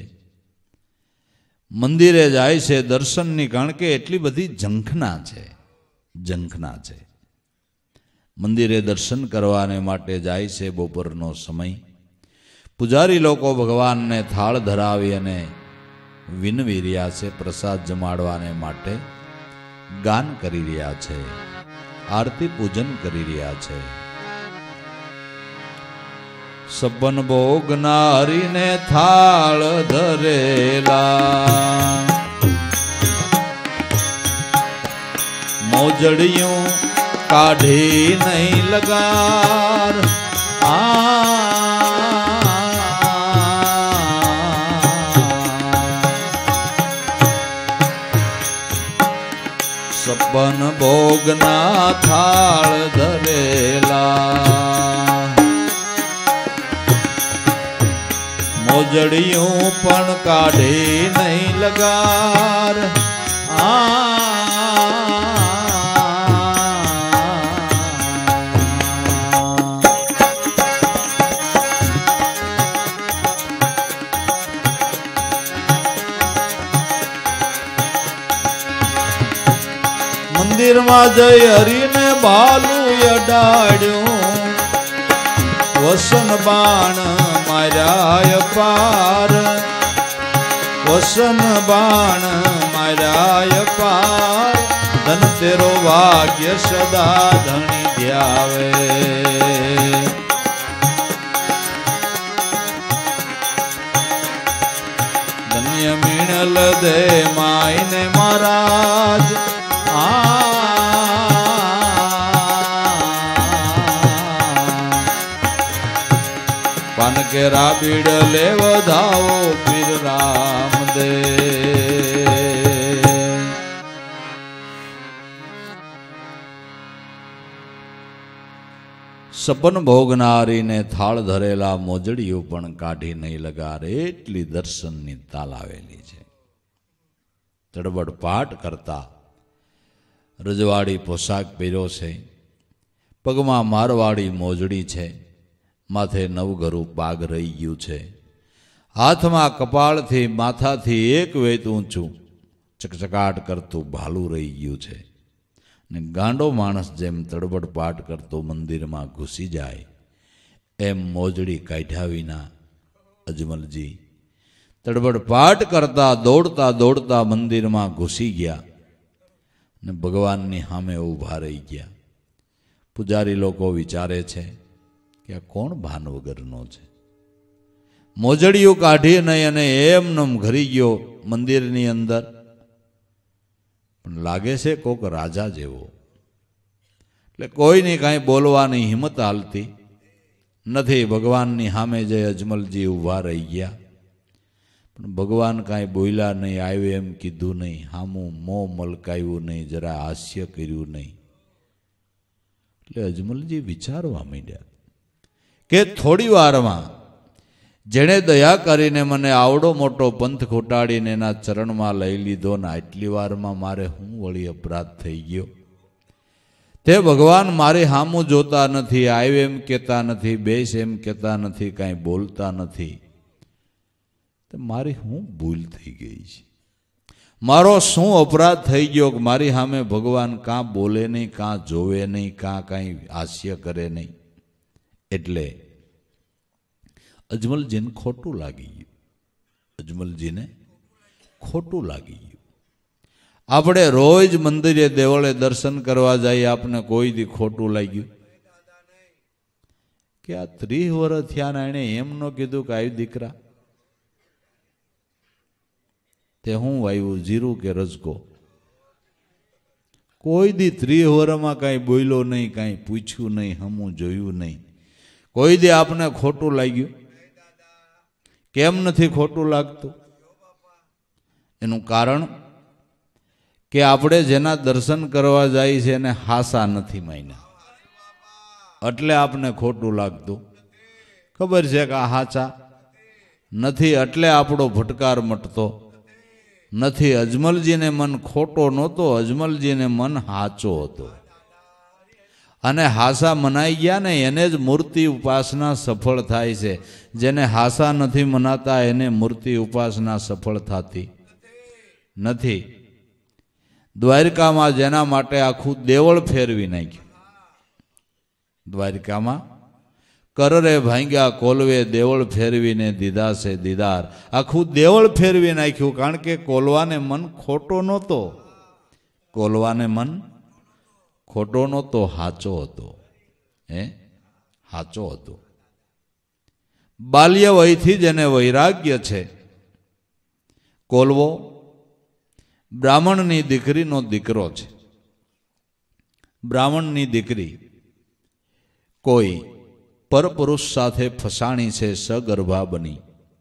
A: મંદિરે જાય છે દર્શનની, કારણ કે એટલી બધી ઝંખના છે, ઝંખના છે. મંદિરે દર્શન કરવાને માટે જાય છે. બપોરનો સમય, પૂજારી લોકો ભગવાનને થાળ ધરાવી અને વિનવી રહ્યા છે, પ્રસાદ જમાડવાને માટે ગાન કરી રહ્યા છે, આરતી પૂજન કરી રહ્યા છે. સપન ભોગના હરીને થાળ ધરેલા, મોજડિયું કાઢી નહીં લગાર. સપન ભોગના થાળ ધરેલા, મોજડિયું પણ કાઢી નહીં લગાર. મંદિરમાં જઈ હરીને ભાલું અડાડ્યું, વસન બાણ માર્યા પાર, વસન બાણ માર્યા પાર. ધન તેરો ભાગ્ય સદા ધણી ધ્યાવે. ધન્ય મીણલ દે માઈને મહારાજ. પાન કે રાબીડ લે વધાવો પીર રામદે. સપન ભોગનારીને થાળ ધરેલા, મોજડીઓ પણ કાઢી નહીં લગાર. એટલી દર્શનની તાલ આવેલી છે. તડબડ પાઠ કરતા, રજવાડી પોશાક પહેર્યો છે, પગમાં મારવાડી મોજડી છે, માથે નવઘરું પાગ રહી ગયું છે, હાથમાં કપાળથી માથાથી એક વેત ઊંચું ચકચકાટ કરતું ભાલું રહી ગયું છે. ને ગાંડો માણસ જેમ તડબડ પાઠ કરતો મંદિરમાં ઘૂસી જાય એમ મોજડી કાઢ્યા વિના અજમલજી તડબડ પાઠ કરતા દોડતા દોડતા મંદિરમાં ઘૂસી ગયા ને ભગવાનની સામે ઊભા રહી ગયા. પૂજારી લોકો વિચારે છે કે આ કોણ ભાન વગરનો છે, મોજડીઓ કાઢી નહીં અને એમનેમ ઘરી ગયો મંદિરની અંદર. પણ લાગે છે કોક રાજા જેવો, એટલે કોઈની કાંઈ બોલવાની હિંમત હાલતી નથી. ભગવાનની સામે જઈ અજમલજી ઊભા રહી ગયા, પણ ભગવાન કાંઈ બોલ્યા નહીં, આવ્યું એમ કીધું નહીં, હામું મોં મલકાયું નહીં, જરા હાસ્ય કર્યું નહીં. એટલે અજમલજી વિચારવા માંડ્યા કે થોડી વારમાં જેણે દયા કરીને મને આવડો મોટો પંથ ખોટાડીને એના ચરણમાં લઈ લીધો ને આટલી વારમાં મારે હું વળી અપરાધ થઈ ગયો. તે ભગવાન મારી હામું જોતા નથી, આવ્યું એમ કહેતા નથી, બેસ એમ કહેતા નથી, કાંઈ બોલતા નથી. તો મારી હું ભૂલ થઈ ગઈ છે, મારો શું અપરાધ થઈ ગયો કે મારી સામે ભગવાન કાં બોલે નહીં, કાં જોવે નહીં, કાં કાંઈ હાસ્ય કરે નહીં. એટલે અજમલજીને ખોટું લાગી ગયું, અજમલજીને ખોટું લાગી ગયું. આપણે રોજ મંદિરે દેવળે દર્શન કરવા જઈએ, આપણે કોઈ દી ખોટું લાગ્યું કે આ 30 વર્ષ થયા ને એણે એમ ન કીધું કે આવી દીકરા તે હું આવ્યું જીરું કે રજકો. કોઈ દી 30 વર્ષમાં કાંઈ બોલ્યો નહીં, કાંઈ પૂછ્યું નહીં, હમું જોયું નહીં. કોઈ દી આપને ખોટું લાગ્યું? કેમ નથી ખોટું લાગતું? એનું કારણ કે આપણે જેના દર્શન કરવા જાય છે એને હાસા નથી માન્યા, એટલે આપને ખોટું લાગતું. ખબર છે કે આ હાચા નથી, એટલે આપણો ભટકાર મટતો નથી. અજમલજીને મન ખોટો નહોતો, અજમલજીને મન હાચો હતો. અને હાસા મનાઈ ગયા ને એને જ મૂર્તિ ઉપાસના સફળ થાય છે. જેને હાસા નથી મનાતા એને મૂર્તિ ઉપાસના સફળ થતી નથી. દ્વારકામાં જેના માટે આખું દેવળ ફેરવી નાખ્યું, દ્વારકામાં કરરે ભાંગ્યા કોલવે દેવળ ફેરવીને દીધા છે દીદાર. આખું દેવળ ફેરવી નાખ્યું, કારણ કે કોલવાને મન ખોટો નહોતો, કોલવાને મન ખોટો નહોતો, હાચો હતો. હાચો હતો. બાલ્ય વયથી જ એને વૈરાગ્ય છે. કોલવો બ્રાહ્મણની દીકરીનો દીકરો છે. બ્રાહ્મણની દીકરી કોઈ પરપુરુષ સાથે ફસાણી છે, સગર્ભા બની.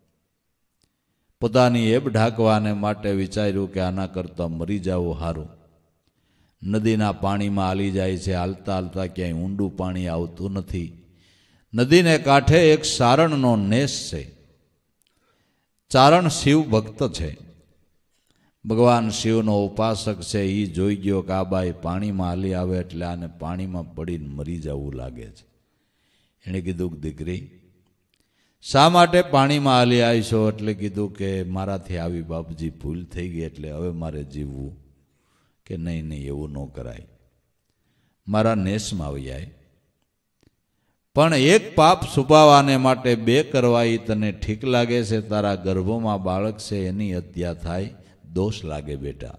A: પોતાની એબ ઢાંકવાને માટે વિચાર્યું કે આના કરતાં મરી જવું સારું. નદીના પાણીમાં હાલી જાય છે, હાલતા હાલતા ક્યાંય ઊંડું પાણી આવતું નથી. નદીને કાંઠે એક સારણનો નેસ છે. ચારણ શિવ ભક્ત છે, ભગવાન શિવનો ઉપાસક છે. એ જોઈ ગયો કે આ બાઈ પાણીમાં હાલી આવે એટલે આને પાણીમાં પડીને મરી જવું લાગે છે. એણે કીધું કે દીકરી શા માટે પાણીમાં હાલી આવી છો? એટલે કીધું કે મારાથી આવી બાપજી ભૂલ થઈ ગઈ, એટલે હવે મારે જીવવું. કે નહીં નહીં, એવું ન કરાય, મારા નેસમાં આવી જાય. પણ એક પાપ છુપાવવાને માટે બે કરવા એ તને ઠીક લાગે છે? તારા ગર્ભમાં બાળક છે, એની હત્યા થાય, દોષ લાગે બેટા.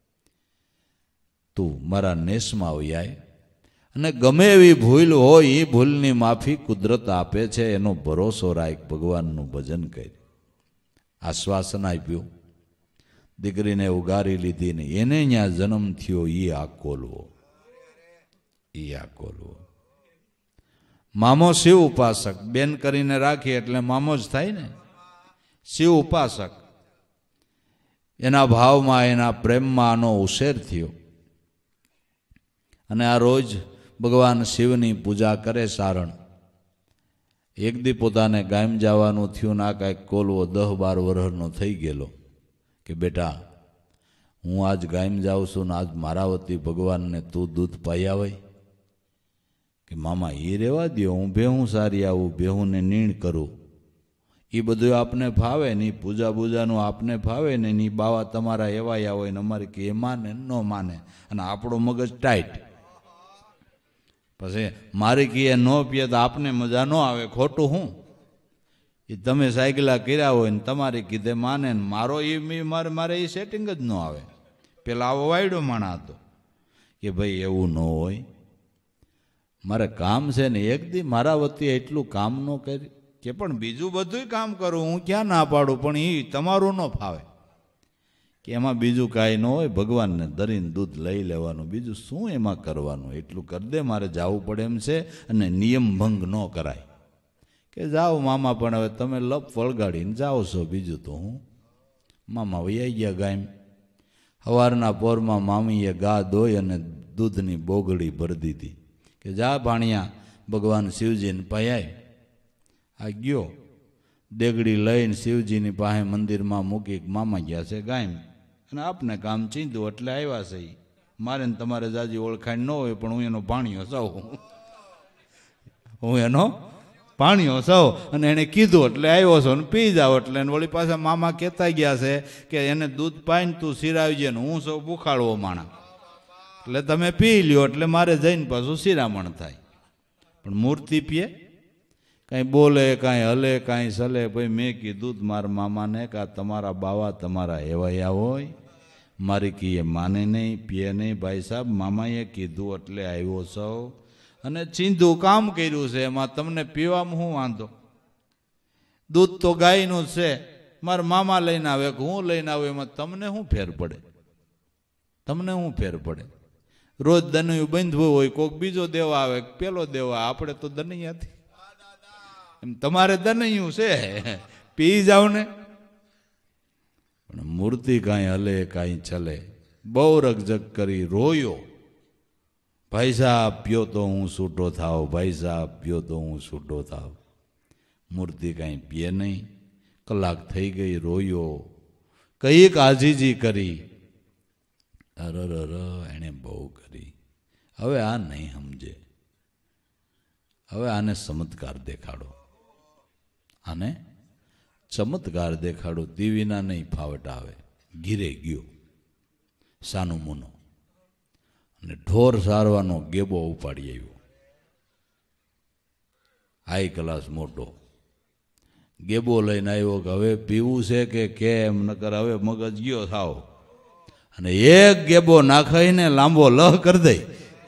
A: તું મારા નેસમાં આવી જાય, અને ગમે એવી ભૂલ હોય એ ભૂલની માફી કુદરત આપે છે, એનો ભરોસો રાખ, ભગવાનનું ભજન કર. આશ્વાસન આપ્યું. દીકરીને ઉગારી લીધી ને એને ત્યાં જન્મ થયો. એ આ કોલવો, એ આ કોલવો. મામો શિવ ઉપાસક, બેન કરીને રાખી એટલે મામો જ થાય ને. શિવ ઉપાસક, એના ભાવમાં એના પ્રેમમાં આનો ઉછેર થયો. અને આ રોજ ભગવાન શિવની પૂજા કરે સારણ. એક દી પોતાને ગામ જવાનું થયું, ના કાંઈક કોલવો 10-12 વર્ષનો થઈ ગયેલો કે બેટા હું આજ ગામ જાઉં છું ને આજ મારા વતી ભગવાનને તું દૂધ પાઈ આવે. કે મામા એ રહેવા દો, હું ભેહું સારી આવું, ભેહુંને નીણ કરું, એ બધું આપને ફાવે ને, પૂજા બૂજાનું આપને ફાવે ને, એ બાવા તમારા એવાયા હોય ને અમારે કે એ માને ન માને, અને આપણો મગજ ટાઈટ. પછી મારી કીએ ન પીએ તો આપને મજા ન આવે, ખોટું હું? એ તમે સાયકલા કર્યા હોય ને તમારી કીધે માને ને મારો એ મારે એ સેટિંગ જ ન આવે. પેલા આવો વાયડો માણા હતો કે ભાઈ એવું ન હોય, મારે કામ છે ને, એક દી મારા વતી એટલું કામ ન કરી કે પણ બીજું બધું કામ કરું, હું ક્યાં ના પાડું, પણ એ તમારું ન ફાવે. કે એમાં બીજું કાંઈ ન હોય, ભગવાનને ધરીને દૂધ લઈ લેવાનું, બીજું શું એમાં કરવાનું, એટલું કરી દે, મારે જવું પડે એમ છે, અને નિયમ ભંગ ન કરાય. કે જાઓ મામા, પણ હવે તમે લપ વળગાડીને જાઓ છો, બીજું તો હું. મામા વૈયા ગયા ગામ. સવારના પોરમાં મામીએ ગા ધોઈ અને દૂધની બોગડી ભરી દીધી. કે જા ભાણિયા, ભગવાન શિવજીને પાયાય. આ ગયો, દેગડી લઈને શિવજીની પાસે મંદિરમાં મૂકી મામા ગયા છે ગામ, અને આપને કામ ચીંધું એટલે આવ્યા છે. મારે ને તમારે જાજી ઓળખાણ ન હોય, પણ હું એનો ભાણિયો સૌ, હું એનો ભાણિયો સૌ, અને એને કીધું એટલે આવ્યો છો ને પી જાઓ. એટલે વળી પાછા મામા કહેતા ગયા છે કે એને દૂધ પાઈને તું સિરાવજે ને, હું સૌ બુખાડવો માણા, એટલે તમે પી લ્યો, એટલે મારે જઈને પાછું શિરામણ થાય. પણ મૂર્તિ પીએ, કાંઈ બોલે, કાંઈ હલે, કાંઈ સલે. ભાઈ મેં કીધું મારા મામાને કે તમારા બાવા તમારા એવાયા હોય, મારી કીએ માને નહીં, પીએ નહીં. ભાઈ સાહેબ, મામાએ કીધું એટલે આવ્યો સૌ, અને ચીંધું કામ કર્યું છે, એમાં તમને પીવામાં શું વાંધો? દૂધ તો ગાયનું જ છે, મારા મામા લઈને આવે કે હું લઈને આવું, એમાં તમને શું ફેર પડે? તમને શું ફેર પડે? રોજ દનૈયું બાંધવું હોય, કોઈક બીજો દેવા આવે, પેલો દેવા, આપણે તો દનૈયાથી. એમ તમારે દનૈયું છે, પી જાવ ને. પણ મૂર્તિ કાંઈ હલે કાંઈ ચલે. બહુ રકઝક કરી, રોયો. ભાઈ સાહેબ પીઓ તો હું છૂટો થાવ, ભાઈ સાહેબ પીઓ તો હું છૂટો થાવ. મૂર્તિ કાંઈ પીએ નહીં. કલાક થઈ ગઈ, રોયો. કઈક આજીજી કરી. અરર એણે બહુ કરી. હવે આ નહીં સમજે. હવે આને ચમત્કાર દેખાડો, આને ચમત્કાર દેખાડો. દીવીના નહીં ફાવટ આવે. ઘીરે ગયો સાનું મુનો અને ઢોર સારવાનો ગેબો ઉપાડી આવ્યો. હાઈ ક્લાસ મોટો ગેબો લઈને આવ્યો કે હવે પીવું છે કે કેમ, નકર હવે મગજ ગયો થાવ. અને એક ગેબો નાખાઈને લાંબો લહ કરી દે.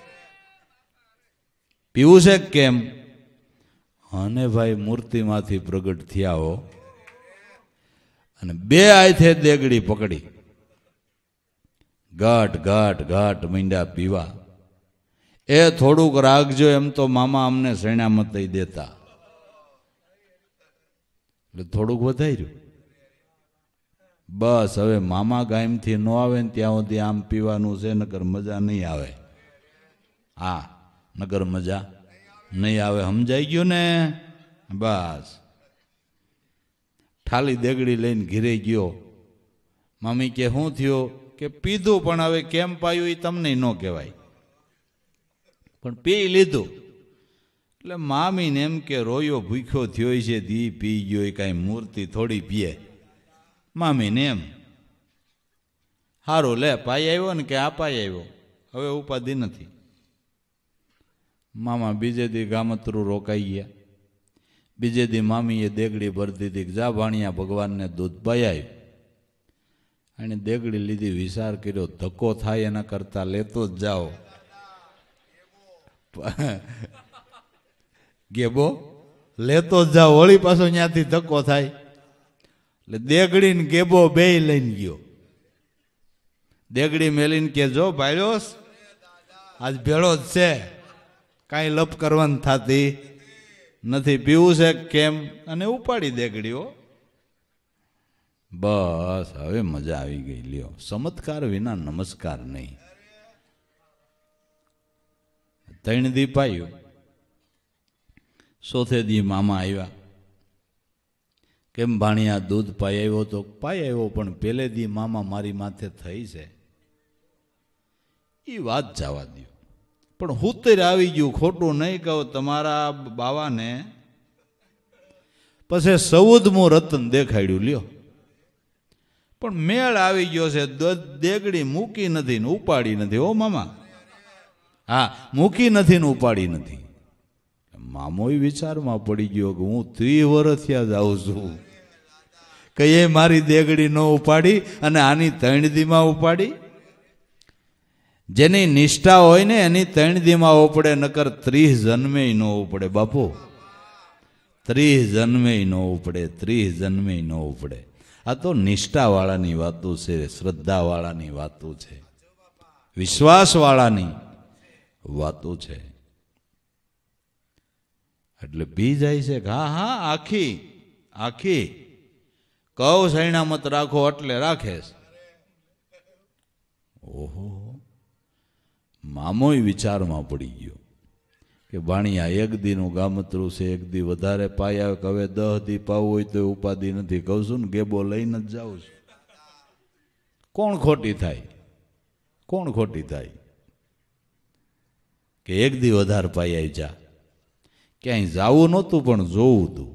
A: પીવું છે કેમ? અને ભાઈ મૂર્તિમાંથી પ્રગટ થયા હો અને બે હાથે દેગડી પકડી ઘાટ ઘાટ ઘાટ મીંડા પીવા. એ થોડુંક રાખજો, એમ તો મામા અમને સૈણા મત દઈ દેતા. એટલે થોડુંક વધાર્યું. બસ હવે મામા ગામથી ન આવે ને ત્યાં સુધી આમ પીવાનું છે, નકર મજા નહીં આવે. હા, નકર મજા નહીં આવે. સમજાઈ ગયું ને? બસ ઠાલી દેગડી લઈને ઘીરે ગયો. મામી કે શું થયો? કે પીધું, પણ હવે કેમ પાયું એ તમને ન કહેવાય, પણ પી લીધું. એટલે મામીને એમ કે રોયો ભૂખ્યો થયો છે, દી પી ગયો, કાંઈ મૂર્તિ થોડી પીએ. મામીને એમ સારું લે પાઈ આવ્યો ને કે આ પાઈ આવ્યો, હવે ઉપાધિ નથી. મામા બીજે દી ગામતરું રોકાઈ ગયા. બીજે દી મામીએ દેગડી ભરી દીધી. જા ભાણિયા ભગવાનને દૂધ પાઈ આવ્યું. અને દેગડી લીધી. વિચાર કર્યો ધક્કો થાય એના કરતા લેતો જ જાઓ. ગેબો લેતો જ જાઓ, વળી પાછો ત્યાંથી ધક્કો થાય. એટલે દેગડી ને ગેબો બે લઈને ગયો. દેગડી મેલીને કે જો ભાઈઓસ આજ ભેળો જ છે, કાંઈ લપ કરવાની થતી નથી, પીવું છે કેમ? અને ઉપાડી દેગડીઓ. બસ હવે મજા આવી ગઈ. લ્યો, ચમત્કાર વિના નમસ્કાર નહીં. 3 દી પાયું. 4થે દી મામા આવ્યા. કેમ ભાણિયા દૂધ પાઈ આવ્યો? તો પાઈ આવ્યો, પણ પહેલે દી મામા મારી માથે થઈ છે એ વાત જવા દો. પણ હુતર આવી ગયું, ખોટું નહીં કહું તમારા બાવાને. પછી 14મું રતન દેખાડ્યું. લ્યો, પણ મેળ આવી ગયો છે. દેગડી મૂકી નથી ને ઉપાડી નથી. ઓ મામા, હા મૂકી નથી ને ઉપાડી નથી. મામોય વિચારમાં પડી ગયો કે હું 30 વર્ષથી જાઉં છું, કઈ મારી દેગડી ન ઉપાડી અને આની 3 દીમાં ઉપાડી. જેની નિષ્ઠા હોય ને એની 3 દીમાં ઉપડે, નકર 30 જન્મે ન ઉપડે બાપુ. 30 જન્મે ન ઉપડે, 30 જન્મે ન ઉપડે. આ તો નિષ્ઠા વાળાની વાતો છે, શ્રદ્ધા વાળાની વાતો છે, વિશ્વાસ વાળાની વાતો છે. એટલે પી જાય છે કે હા હા આખી આખી કઉ સૈણા મત રાખો એટલે રાખે. ઓહો, મામોય વિચારમાં પડી ગયો કે ભાણિયા 1 દીનું ગામતરું છે, 1 દી વધારે પાઈ આવે કે હવે 10 દી પાવું હોય તો ઉપાધિ નથી. કહું છું ને ગેબો લઈને જ જાઉં છું. કોણ ખોટી થાય? કોણ ખોટી થાય? કે 1 દી વધારે પાઈ આવી જા. ક્યાંય જાવું નહોતું પણ જોવું હતું.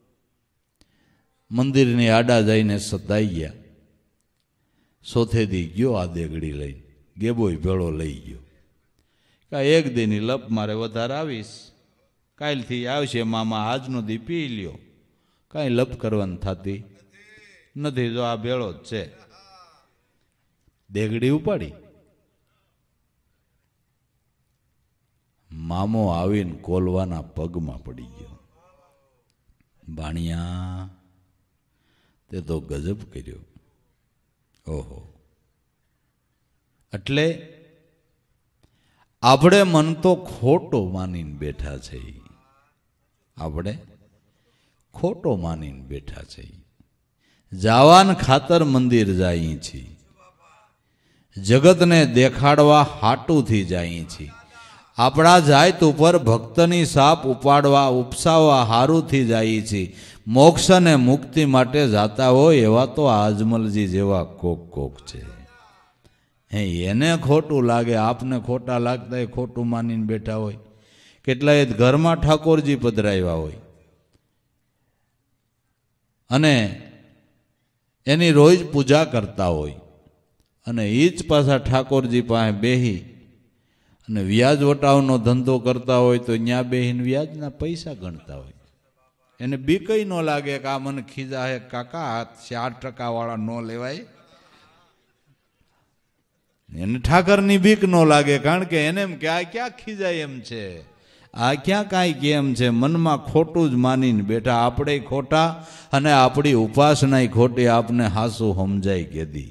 A: મંદિરની આડા જઈને સતાઈ ગયા. 4થે દી ગયો આ દેગડી લઈ. ગેબોય ભેળો લઈ ગયો. કાંઈ 1 દીની લપ મારે વધારે આવીશ, કાલથી આવશે મામા, આજનો દી પી લ્યો, કાંઈ લપ કરવાની થતી નથી. જો આ ભેળો જ છે. દેગડી ઉપાડી. મામો આવીને કોલવાના પગમાં પડી ગયો. ભાણિયા તે તો ગજબ કર્યો. ઓહો, એટલે આપણે મન તો ખોટો માનીને બેઠા છે. આપણે ખોટો માનીને બેઠા છે. जावान खातर मंदिर जाई छी, जगत ने देखाड़वा हाटू थी जाई छी, आपड़ा जायत उपर भक्तनी साप उपाड़वा उपसावा हारू थी जाई छी, मोक्ष ने मुक्ति माटे जाता हो एवा तो आजमलजी जेवा कोक कोक छे। एने खोटू लागे, आपने खोटा लागता है, खोटू मानीने बैठा होय। केटलाय घरमां ठाकोरजी पधराव्या होय अने एनी रोज पूजा करता होय अने ई ज पाछा ठाकोरजी पासे बेही अने व्याज वटावनो धंधो करता होय तो न्या बेहीने व्याजना पैसा गणता होय। एने बीकई न लागे कि आ मने खीजा है काका 4% वाळा न लेवाय। एने ठाकरनी बीक न लागे, कारण के एने एम के आ क्या खीजाय एम छे, आ क्या काई केम छे, मनमा खोटू ज मानीने बेठा। आपणे खोटा अने आपणी उपासनाय खोटी, आपने हासु समजाय केदी।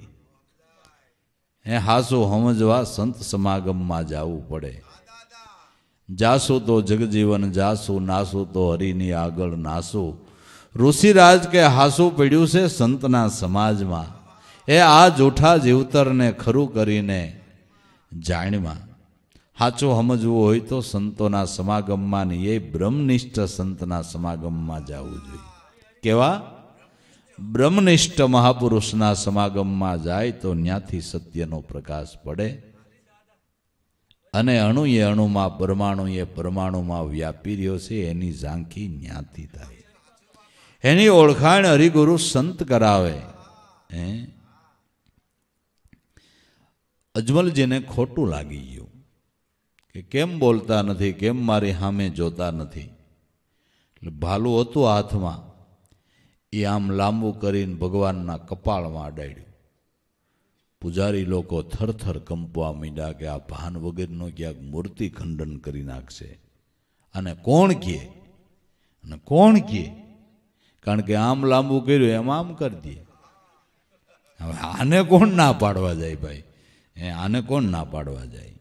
A: हासु समजवा संत समागम में जावू पड़े। जासू तो जगजीवन जासू, नासू तो हरिनी आगळ नासू। ऋषिराज के हासू पड्यू से संतना समाज में। ए आ जूठा जीवतर ने खरू करीने जाणवा। हाचो समजवू होय तो संतोना समागम में, ये ब्रह्मनिष्ठ संतना समागम में जावू जोईए। केवा ब्रह्मनिष्ठ महापुरुषना समागम में जाए तो न्याथी सत्यनो प्रकाश पड़े अने अणुए अणु में, परमाणुए परमाणु में व्यापी रह्यो छे एनी झांकी न्याथी थाय। एनी ओळखाण हरिगुरु संत करावे। अजमलजी ने खोटू लागी गयुं के केम बोलता नथी, केम मारी सामे जोता नथी। એટલે ભાલું હતું હાથમાં, એ આમ લાંબુ કરીને ભગવાનના કપાળમાં અડાડ્યું। પૂજારી લોકો થરથર કંપવા માંડ્યા કે આ ભાન વગરનો ક્યાંક મૂર્તિ ખંડન કરી નાખશે। અને કોણ કહે, અને કોણ કહે, કારણ કે આમ લાંબુ કર્યું એમ આમ કરી દે। હવે આને કોણ ના પાડવા જાય ભાઈ, આને કોણ ના પાડવા જાય।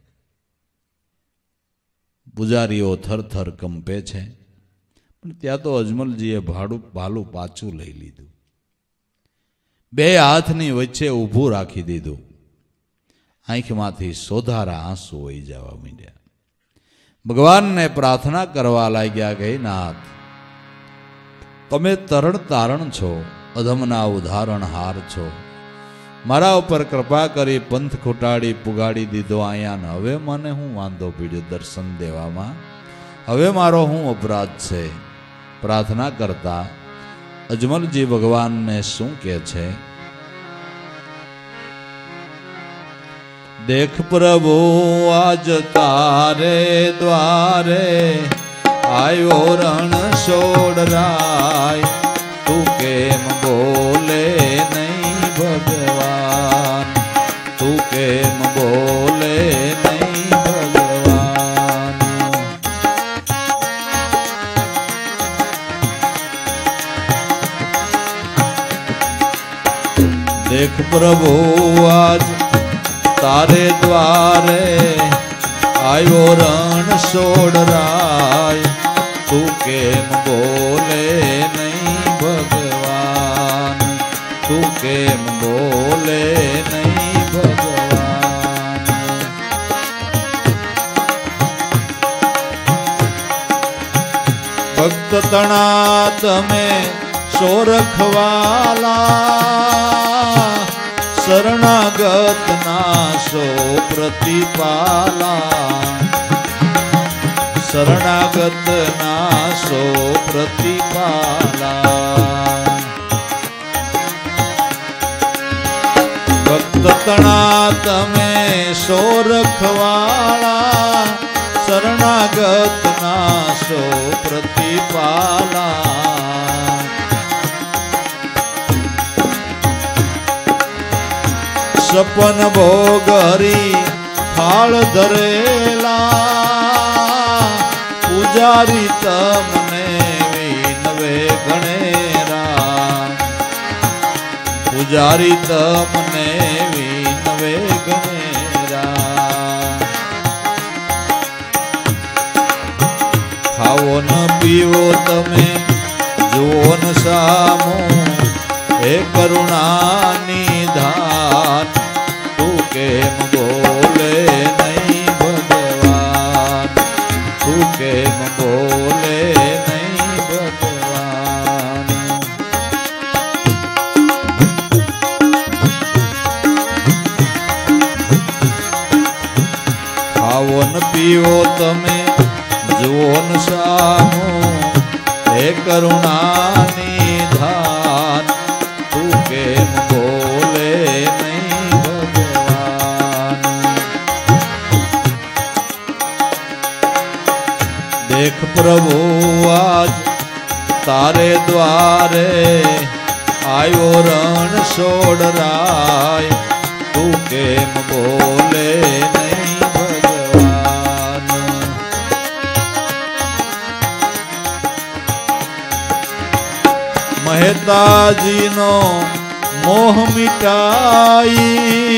A: પૂજારીઓ થરથર કંપે છે, પણ ત્યાં તો અજમલજીએ ભાલું પાછું લઈ લીધું, બે હાથની વચ્ચે ઊભું રાખી દીધું। આંખમાંથી સોધારા આંસુ વહી જવા માંડ્યા। ભગવાનને પ્રાર્થના કરવા લાગ્યા કે નાથ, તમે તરણ તારણ છો, અધમના ઉદાહરણહાર છો। મારા ઉપર કૃપા કરી પંથ ખોટાડી પુગાડી દીધો અહીંયા ને હવે મને હું વાંધો પીડ્યો દર્શન દેવામાં, હવે મારો હું અપરાધ છે। प्रार्थना करता अजमलजी भगवान ने शू के छे, देख प्रभु आज तारे द्वारे आयो रण छोड़राय, तू केम बोले नहीं भगवान, तू केम बोले नहीं भगवान। देख प्रभु आज तारे द्वारे आयो रण छोड़राय, तू केम बोले नहीं भगवान, तू केम बोले नहीं भगवान। भक्त तणा तमे सोरखवाला, शरणागत नासो प्रतिपाला, शरणागत नासो प्रतिपाला। भक्त तणा तमे सोरखवाला, शरणागत नासो प्रतिपाला। सपन भोग हरी फाळ धरेला, पुजारी तमने विनवे गणेरा, पुजारी तमने विनवे गणेरा। खावो न पीवो तमे जुओ न सामो, हे करुणा निधान तू केम बोले नहीं भगवान, तू केम बोले नहीं भगवान। खाओ न पीओ तमे जुओ न सामो, हे करुणा निधान तू केम बोले नहीं भगवान। देख प्रभु आज तारे द्वारे आयो रण छोड़ राय, तू केम बोले नहीं भगवान। महेता जी नो मोह मिटाई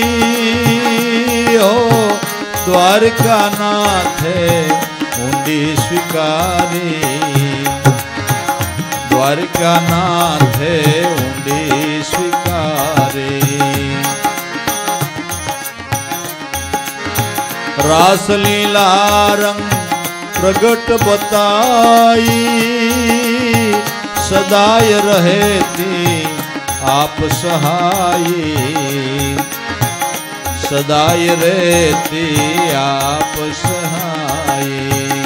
A: हो, द्वारका नाथे ऊंडी स्वीकारी, द्वारका नाथे ऊंडी स्वीकारी। रासलीला रंग प्रगट बताई, सदाय रहे थी आप सहाई, सदाय रहती आप सहाई।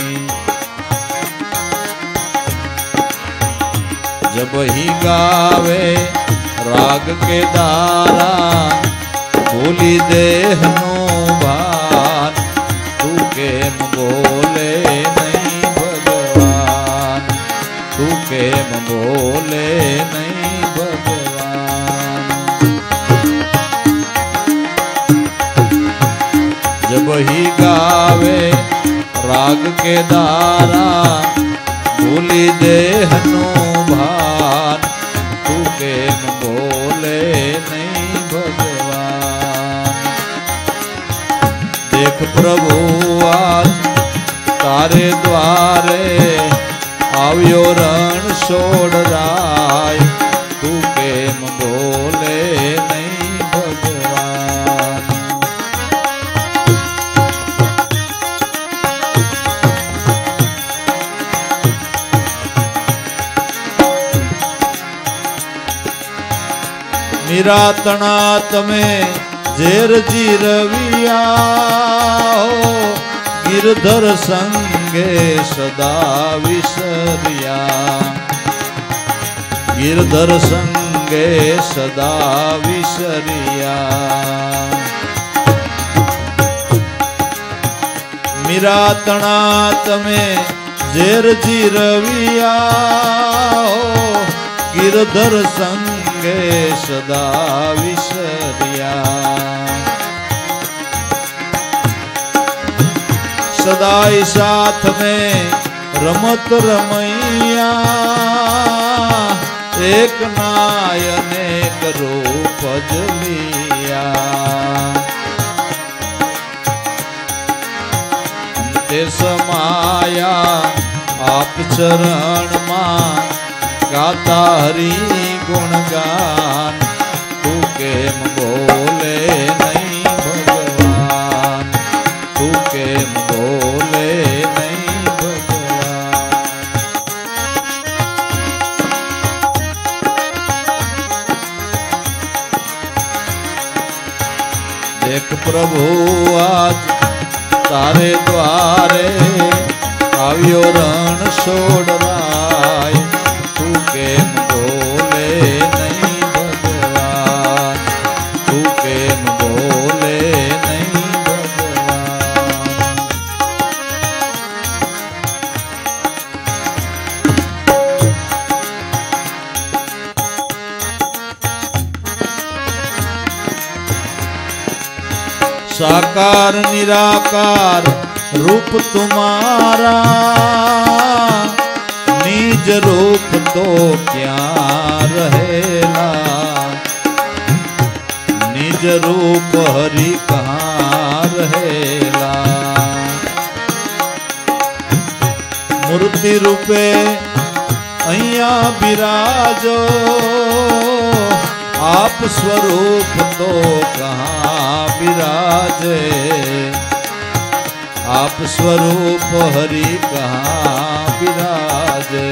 A: जब ही गावे राग के दारा, भूली देह नो भान तू केम बोले नहीं भगवान, तू केम बोले नहीं भगवान। जब ही गावे राग के दारा, भूली देह नो भान तू केम बोले नहीं भगवान। देख प्रभु आज तारे द्वारे આવ્યો રણ છોડ રાય, तू केम बोले नहीं भगवान। मीरा तना तमे जेर जीरविया हो, गिरधर संगे सदा विसरिया, गिरधर संगे सदा विसरिया। मीरा तना तमे जेर जीरविया हो, गिरधर संगे सदा विसरिया। सदाई साथ में रमत रमैया, एक नाय अनेक रूप जलिया। अंते समाया आप चरण मां, गाता हरि गुणगान तू केम बोले नहीं भगवान, तू केम बोले नहीं भगवान। देख प्रभु आज तारे द्वारे આવ્યો રણ છોડ રાય, तू केम बोले नहीं भगवान, तू केम बोले नहीं भगवान। साकार निराकार रूप तुम्हारा, निज रूप तो क्या रहेला, निज रूप हरि कहाँ रहेला। मूर्ति रूपे अहिया बिराजो, आप स्वरूप तो कहाँ विराजे, आप स्वरूप हरि कहाँ विराजे।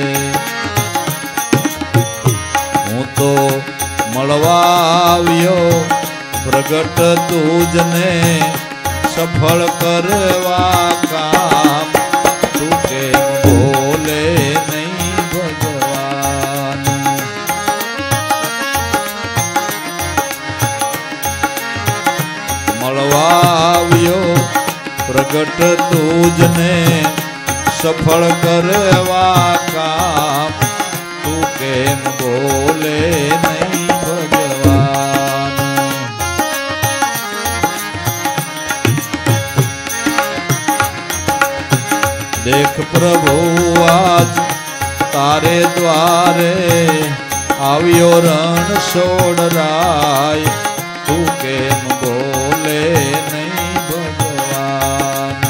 A: हूँ तो मळवा આવ્યો प्रगट तुझने सफल करवा काम, तू केम बोले नहीं भगवान। मळवा આવ્યો प्रगट तुझने सफल करवा काम, तू केम बोले नहीं भगवान। देख प्रभु आज तारे द्वारे આવ્યો રણ છોડરાય, तू केम बोले नहीं भगवान।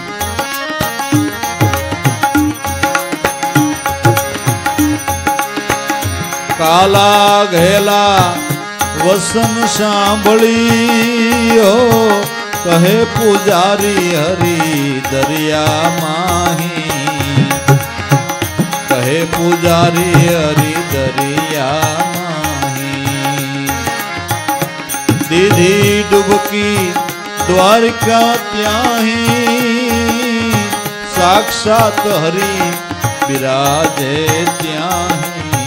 A: काला घेला वसन सांभळियो, कहे पुजारी हरि दरिया माही, कहे पुजारी हरि दरिया माही। दीदी डुबकी द्वारका त्याही, साक्षात हरि बिराजे त्याही,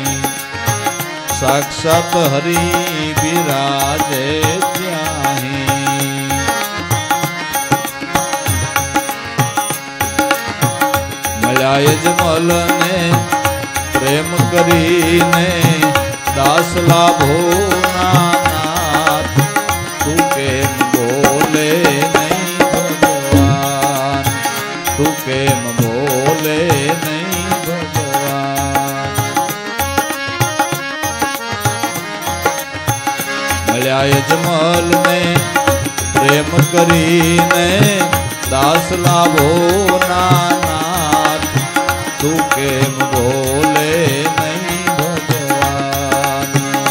A: साक्षात हरि बिराजे त्याही। મળ્યા યજમલને પ્રેમ કરીને દાસ લાભો નાથ, તું કેમ બોલે નહીં ભગવાન, તું કેમ બોલે નહીં ભગવાન। મળ્યા યજમલને પ્રેમ કરીને દાસ લાભો નાથ, तू केम बोले नहीं भगवान।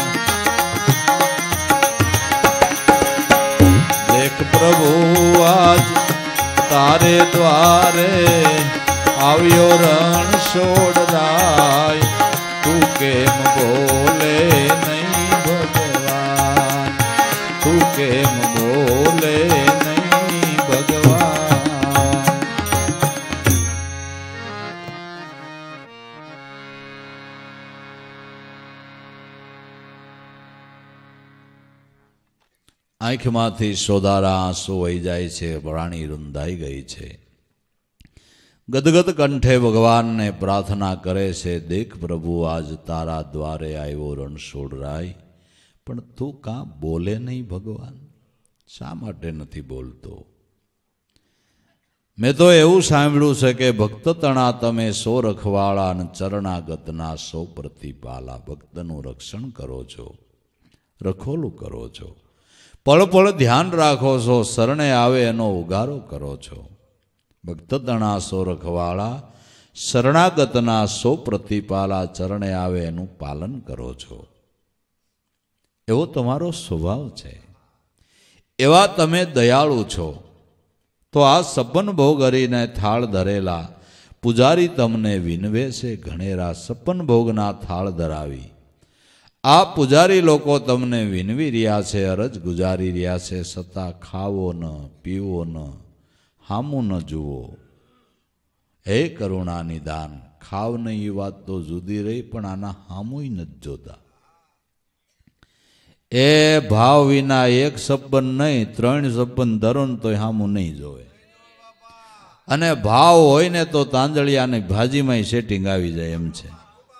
A: देख प्रभु आज तारे द्वारे આવ્યો રણ છોડરાય, तू केम बोले नहीं भगवान, तू केम बोले नहीं भगवान। આંખમાંથી સોદારા આંસુ વહી જાય છે, પ્રાણી રૂંધાઈ ગઈ છે। ગદગદ કંઠે ભગવાનને પ્રાર્થના કરે છે, દેખ પ્રભુ આજ તારા દ્વારે આવ્યો રણછોડરાય, પણ તું કાં બોલે નહીં ભગવાન, શા માટે નથી બોલતો? મેં તો એવું સાંભળ્યું છે કે ભક્ત તણા તમે સો રખવાળા અને ચરણાગતના સો પ્રતિપાલા, ભક્તનું રક્ષણ કરો છો, રખોલું કરો છો, પળ પળ ધ્યાન રાખો છો, શરણે આવે એનો ઉગારો કરો છો। ભક્ત તણા સો રખવાળા, શરણાગતના સો પ્રતિપાલા, ચરણે આવે એનું પાલન કરો છો। એવો તમારો સ્વભાવ છે, એવા તમે દયાળુ છો। તો આ સપન ભોગ હરીને થાળ ધરેલા પૂજારી તમને વિનવે છે ઘણેરા, સપન ભોગના થાળ ધરાવી આ પૂજારી લોકો તમને વિનવી રહ્યા છે, અરજ ગુજારી રહ્યા છે, છતાં ખાવો ન, પીવો ન, હામું ન જુઓ। હે કરુણા નિદાન, ખાવ નહીં એ વાત તો જુદી રહી, પણ આના હામુંય નથી જોતા। એ ભાવ વિના એક સપન નહીં, ત્રણ સપન ધરો ને તો હામું નહીં જોવે, અને ભાવ હોય ને તો તાંદળિયાની ભાજીમાં સેટિંગ આવી જાય એમ છે।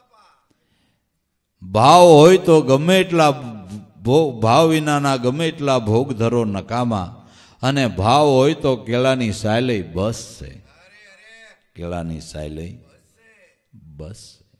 A: ભાવ હોય તો ગમે એટલા ભાવ વિનાના ગમે એટલા ભોગ ધરો નકામા, અને ભાવ હોય તો કેળાની સાયલે બસ છે, કેળાની સાયલે બસ।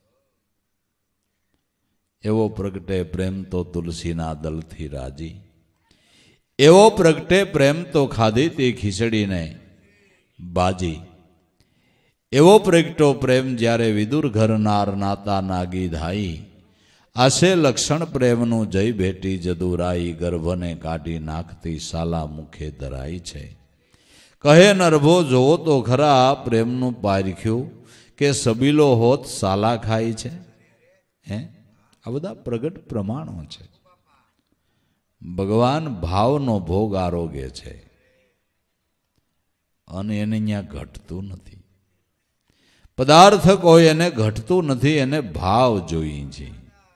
A: એવો પ્રગટે પ્રેમ તો તુલસીના દલથી રાજી, એવો પ્રગટે પ્રેમ તો ખાધી તે ખીચડીને બાજી। એવો પ્રગટો પ્રેમ જ્યારે વિદુર ઘર નાર નાતા નાગી ધાઈ, આશે લક્ષણ પ્રેમનું જય ભેટી જદુરાઈ, ગર્ભને કાઢી નાખતી સાલા મુખે ધરાઈ છે. કહે નરભો જોવો તો ખરા પ્રેમનું પારખ્યું, કે સબીલો હોત સાલા ખાય છે. હે, આ બધા પ્રગટ પ્રમાણો છે. ભગવાન ભાવનો ભોગ આરોગે છે અને એને અહીંયા ઘટતું નથી. પદાર્થ કોઈ એને ઘટતું નથી, એને ભાવ જોઈએ છે.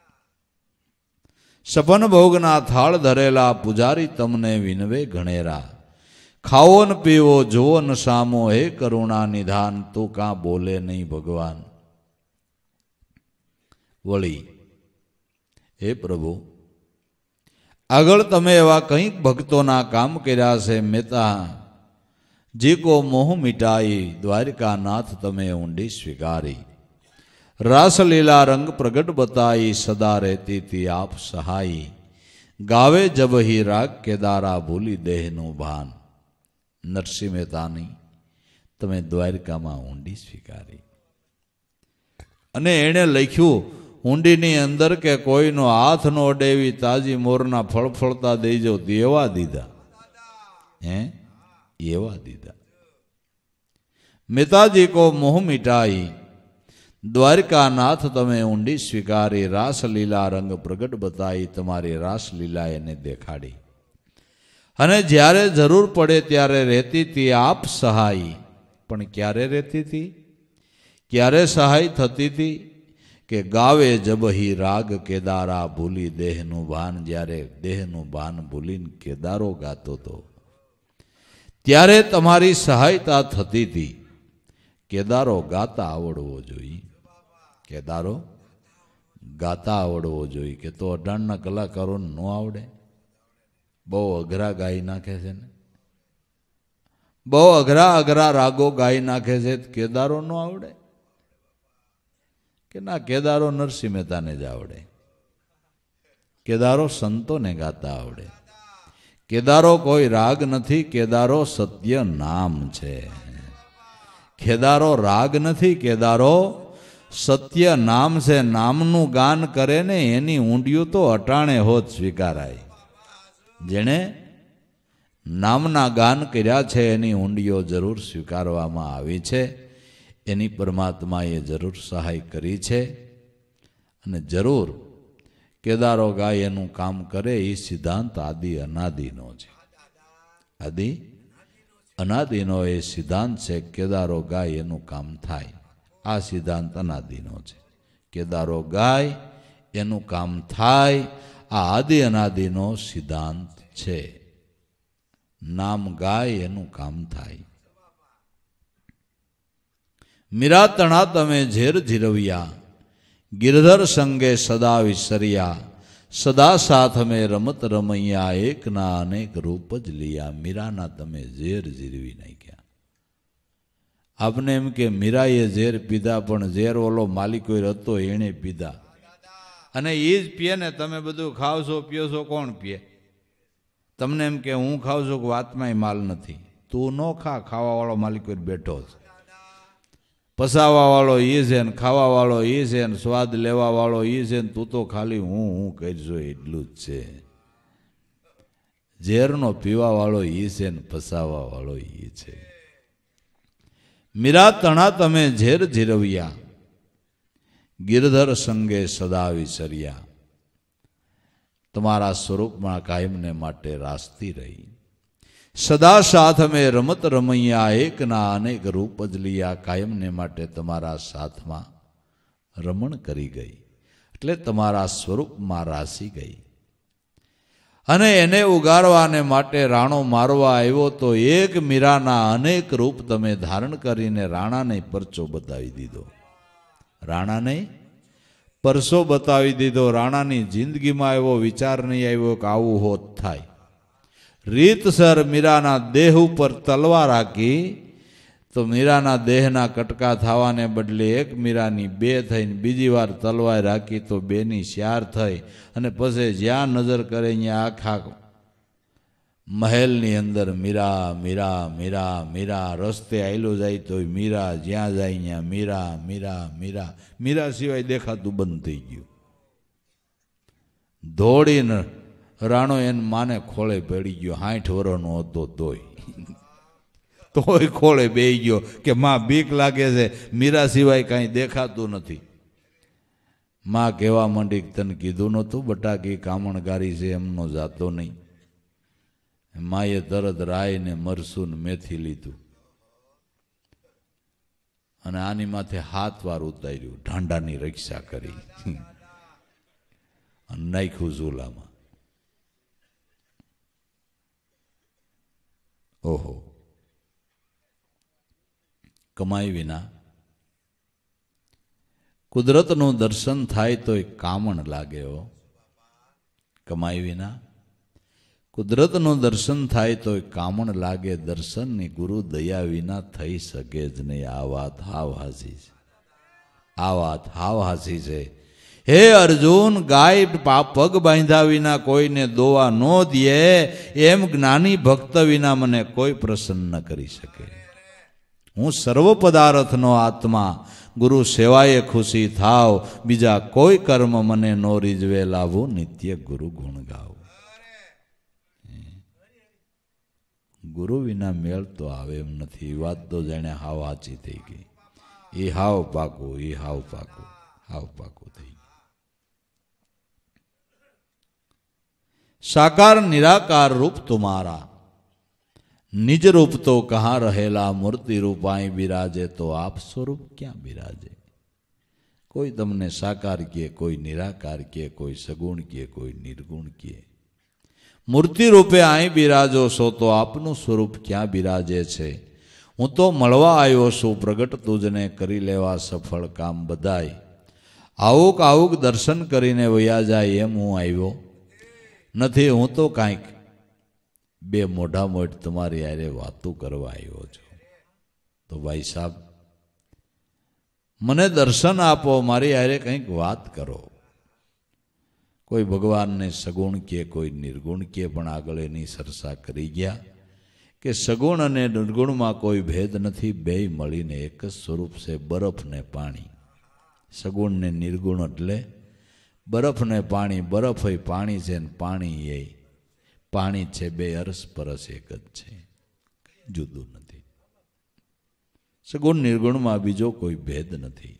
A: સપન ભોગના થાળ ધરેલા પૂજારી તમને વિનવે ઘણેરા, ખાવો ને પીવો જોવો ન સામો, હે કરુણા નિધાન તું કાં બોલે નહીં ભગવાન. વળી હે પ્રભુ, આગળ તમે એવા કંઈક ભક્તોના કામ કર્યા છે. મેતા જી કો મોહ મિટાઈ, દ્વારિકાનાથ તમે ઊંડી સ્વીકારી. રાસલીલા રંગ પ્રગટ બતાઈ, સદા રહેતી તી આપ સહાઈ. ગાવે જબ હી રાગ કેદારા, ભૂલી દેહનું ભાન. નરસિંહ મહેતાની તમે દ્વારિકામાં ઊંડી સ્વીકારી. અને એણે લખ્યું ઊંડીની અંદર કે કોઈનો હાથ નો અડેવી તાજી મોરના ફળફળતા દેજો, એવા દીધા. હે, એવા દીધા. મેતાજી કો મોહ મિટાઈ, દ્વારિકાનાથ તમે ઊંડી સ્વીકારી. રાસલીલા રંગ પ્રગટ બતાઈ, તમારી રાસલીલા એને દેખાડી. અને જ્યારે જરૂર પડે ત્યારે રહેતી હતી આપ સહાય. પણ ક્યારે રહેતી હતી, ક્યારે સહાય થતી હતી? કે ગાવે જબહી રાગ કેદારા, ભૂલી દેહનું ભાન. જ્યારે દેહનું ભાન ભૂલીને કેદારો ગાતો હતો ત્યારે તમારી સહાયતા થતી હતી. કેદારો ગાતા આવડવો જોઈએ, કેદારો ગાતા આવડવો જોઈએ. કે તો અઢારના કલાકારોને ન આવડે, બહુ અઘરા ગાઈ નાખે છે ને, બહુ અઘરા અઘરા રાગો ગાઈ નાખે છે. કેદારો ન આવડે કે ના, કેદારો નરસિંહ મહેતાને જ આવડે. કેદારો સંતોને ગાતા આવડે. કેદારો કોઈ રાગ નથી, કેદારો સત્ય નામ છે. કેદારો રાગ નથી, કેદારો સત્ય નામ છે. નામનું ગાન કરે ને એની ઊંડિયું તો અટાણે હોત સ્વીકારાય. જેણે નામના ગાન કર્યા છે એની ઊંડીઓ જરૂર સ્વીકારવામાં આવી છે. એની પરમાત્માએ જરૂર સહાય કરી છે. અને જરૂર કેદારો ગાય એનું કામ કરે. એ સિદ્ધાંત આદિ અનાદિનો છે. આદિ અનાદિનો એ સિદ્ધાંત છે. કેદારો ગાય એનું કામ થાય. આ સિદ્ધાંત અનાદિનો છે. કેદારો ગાય એનું કામ થાય, આ આદિ અનાદિનો સિદ્ધાંત છે. નામ ગાય એનું કામ થાય. મીરા તણા તમે ઝેર ઝીરવ્યા, ગિરધર સંગે સદા વિસર્યા. સદા સાથ મેં રમત રમૈયા, એકના અનેક રૂપ જ લિયા. મીરાના તમે ઝેર ઝીરવી નાખ્યા. આપને એમ કે મીરાએ ઝેર પીધા, પણ ઝેર ઓલો માલિકો હતો એણે પીધા. અને એ જ પીએ ને તમે બધું ખાવ છો પીઓ છો, કોણ પીએ? તમને એમ કે હું ખાઉં છું, વાતમાં માલ નથી. તું ન ખા, ખાવાવાળો માલિકો બેઠો છે. પસાવા વાળો એ છે ને ખાવા વાળો એ છે ને સ્વાદ લેવા વાળો એ છે ને તું તો ખાલી હું કરજો એટલું જ છે. ઝેરનો પીવા વાળો એ છે ને પસાવા વાળો એ છે. મીરા તણા તમે ઝેર ઝીરવ્યા, ગિરધર સંગે સદા વિસર્યા. તમારા સ્વરૂપમાં કાયમને માટે રાસતી રહી. સદા સાથ મેં રમત રમૈયા, એકના અનેક રૂપ જ લિયા. કાયમને માટે તમારા સાથમાં રમણ કરી ગઈ, એટલે તમારા સ્વરૂપમાં રાસી ગઈ. અને એને ઉગારવાને માટે રાણો મારવા આવ્યો તો એક મીરાના અનેક રૂપ તમે ધારણ કરીને રાણાને પરચો બતાવી દીધો. રાણાને પરસો બતાવી દીધો. રાણાની જિંદગીમાં એવો વિચાર નહીં આવ્યો કે આવું હોત થાય. રીતસર મીરાના દેહ ઉપર તલવાર રાખી તો મીરાના દેહના કટકા થવાને બદલે એક મીરાની બે થઈને બીજી વાર તલવાર રાખી તો બેની શ્યાર થઈ. અને પછી જ્યાં નજર કરે અહીંયા આખા મહેલની અંદર મીરા મીરા મીરા મીરા. રસ્તે આયલો જાય તો મીરા, જ્યાં જાય ત્યાં મીરા મીરા મીરા. મીરા સિવાય દેખાતું બંધ થઈ ગયું. દોડીને રાણો એને માને ખોળે પડી ગયો. 60 વર્ષનો હતો તોય ખોળે બેહી ગયો કે માં બીક લાગે છે, મીરા સિવાય કાંઈ દેખાતું નથી. માં કહેવા માંડી, તને કીધું નહોતું બટા કે કામણગારી છે, એમનો જાતો નહીં. માએ તરત રાય ને મરસું ને મેથી લીધું અને આની માથે 7 વાર ઉતાર્યું, ઢાંડાની રક્ષા કરી અને નાખ્યું ઝૂલામાં. ઓહો, કમાઈ વિના કુદરતનું દર્શન થાય તોય કામણ લાગે. હો, કમાઈ વિના કુદરતનું દર્શન થાય તોય કામણ લાગે. દર્શનની ગુરુ દયા વિના થઈ શકે જ નહીં. આ વાત હાવ હાસી છે. આ વાત હાવ હાસી છે. હે અર્જુન, ગાય પગ બાંધ્યા વિના કોઈને દોવા ન દે, એમ જ્ઞાની ભક્ત વિના મને કોઈ પ્રસન્ન કરી શકે. હું સર્વ પદાર્થનો આત્મા, ગુરુ સેવાએ ખુશી થાવ, બીજા કોઈ કર્મ મને નો રીઝવે, લાવું નિત્ય ગુરુ ગુણ ગાવ. ગુરુ વિના મેળ તો આવે એમ નથી. વાત તો જાણે હાવ સાચી થઈ ગઈ. એ હાવ પાકું, એ હાવ પાકું, હાવ પાકું થઈ ગયું. સાકાર નિરાકાર રૂપ તુમારા, નિજ રૂપ તો કહાં રહેલા, મૂર્તિ રૂપાઈ બિરાજે તો આપ સ્વરૂપ ક્યાં બિરાજે. કોઈ તમને સાકાર કહે, કોઈ નિરાકાર કહે, કોઈ સગુણ કહે, કોઈ નિર્ગુણ કહે. મૂર્તિ રૂપે અહીં બિરાજો છો તો આપનું સ્વરૂપ ક્યાં બિરાજે છે. હું તો મળવા આવ્યો છું, પ્રગટ તુજને કરી લેવા સફળ કામ બધાય. આવુક આવુક દર્શન કરીને વયા જાય એમ હું આવ્યો નથી. હું તો કાંઈક બે મોઢા મોઢ તમારી યારે વાતો કરવા આવ્યો છું. તો ભાઈ સાહેબ, મને દર્શન આપો, મારી યારે કંઈક વાત કરો. કોઈ ભગવાનને સગુણ કે કોઈ નિર્ગુણ કે, પણ આગળ એની ચર્ચા કરી ગયા કે સગુણ અને નિર્ગુણમાં કોઈ ભેદ નથી. બેય મળીને એક જ સ્વરૂપ છે, બરફ ને પાણી. સગુણ ને નિર્ગુણ એટલે બરફ ને પાણી. બરફ એ પાણી છે ને પાણી એ પાણી છે. બે અરસપરસ એક જ છે, જુદું નથી. સગુણ નિર્ગુણમાં બીજો કોઈ ભેદ નથી.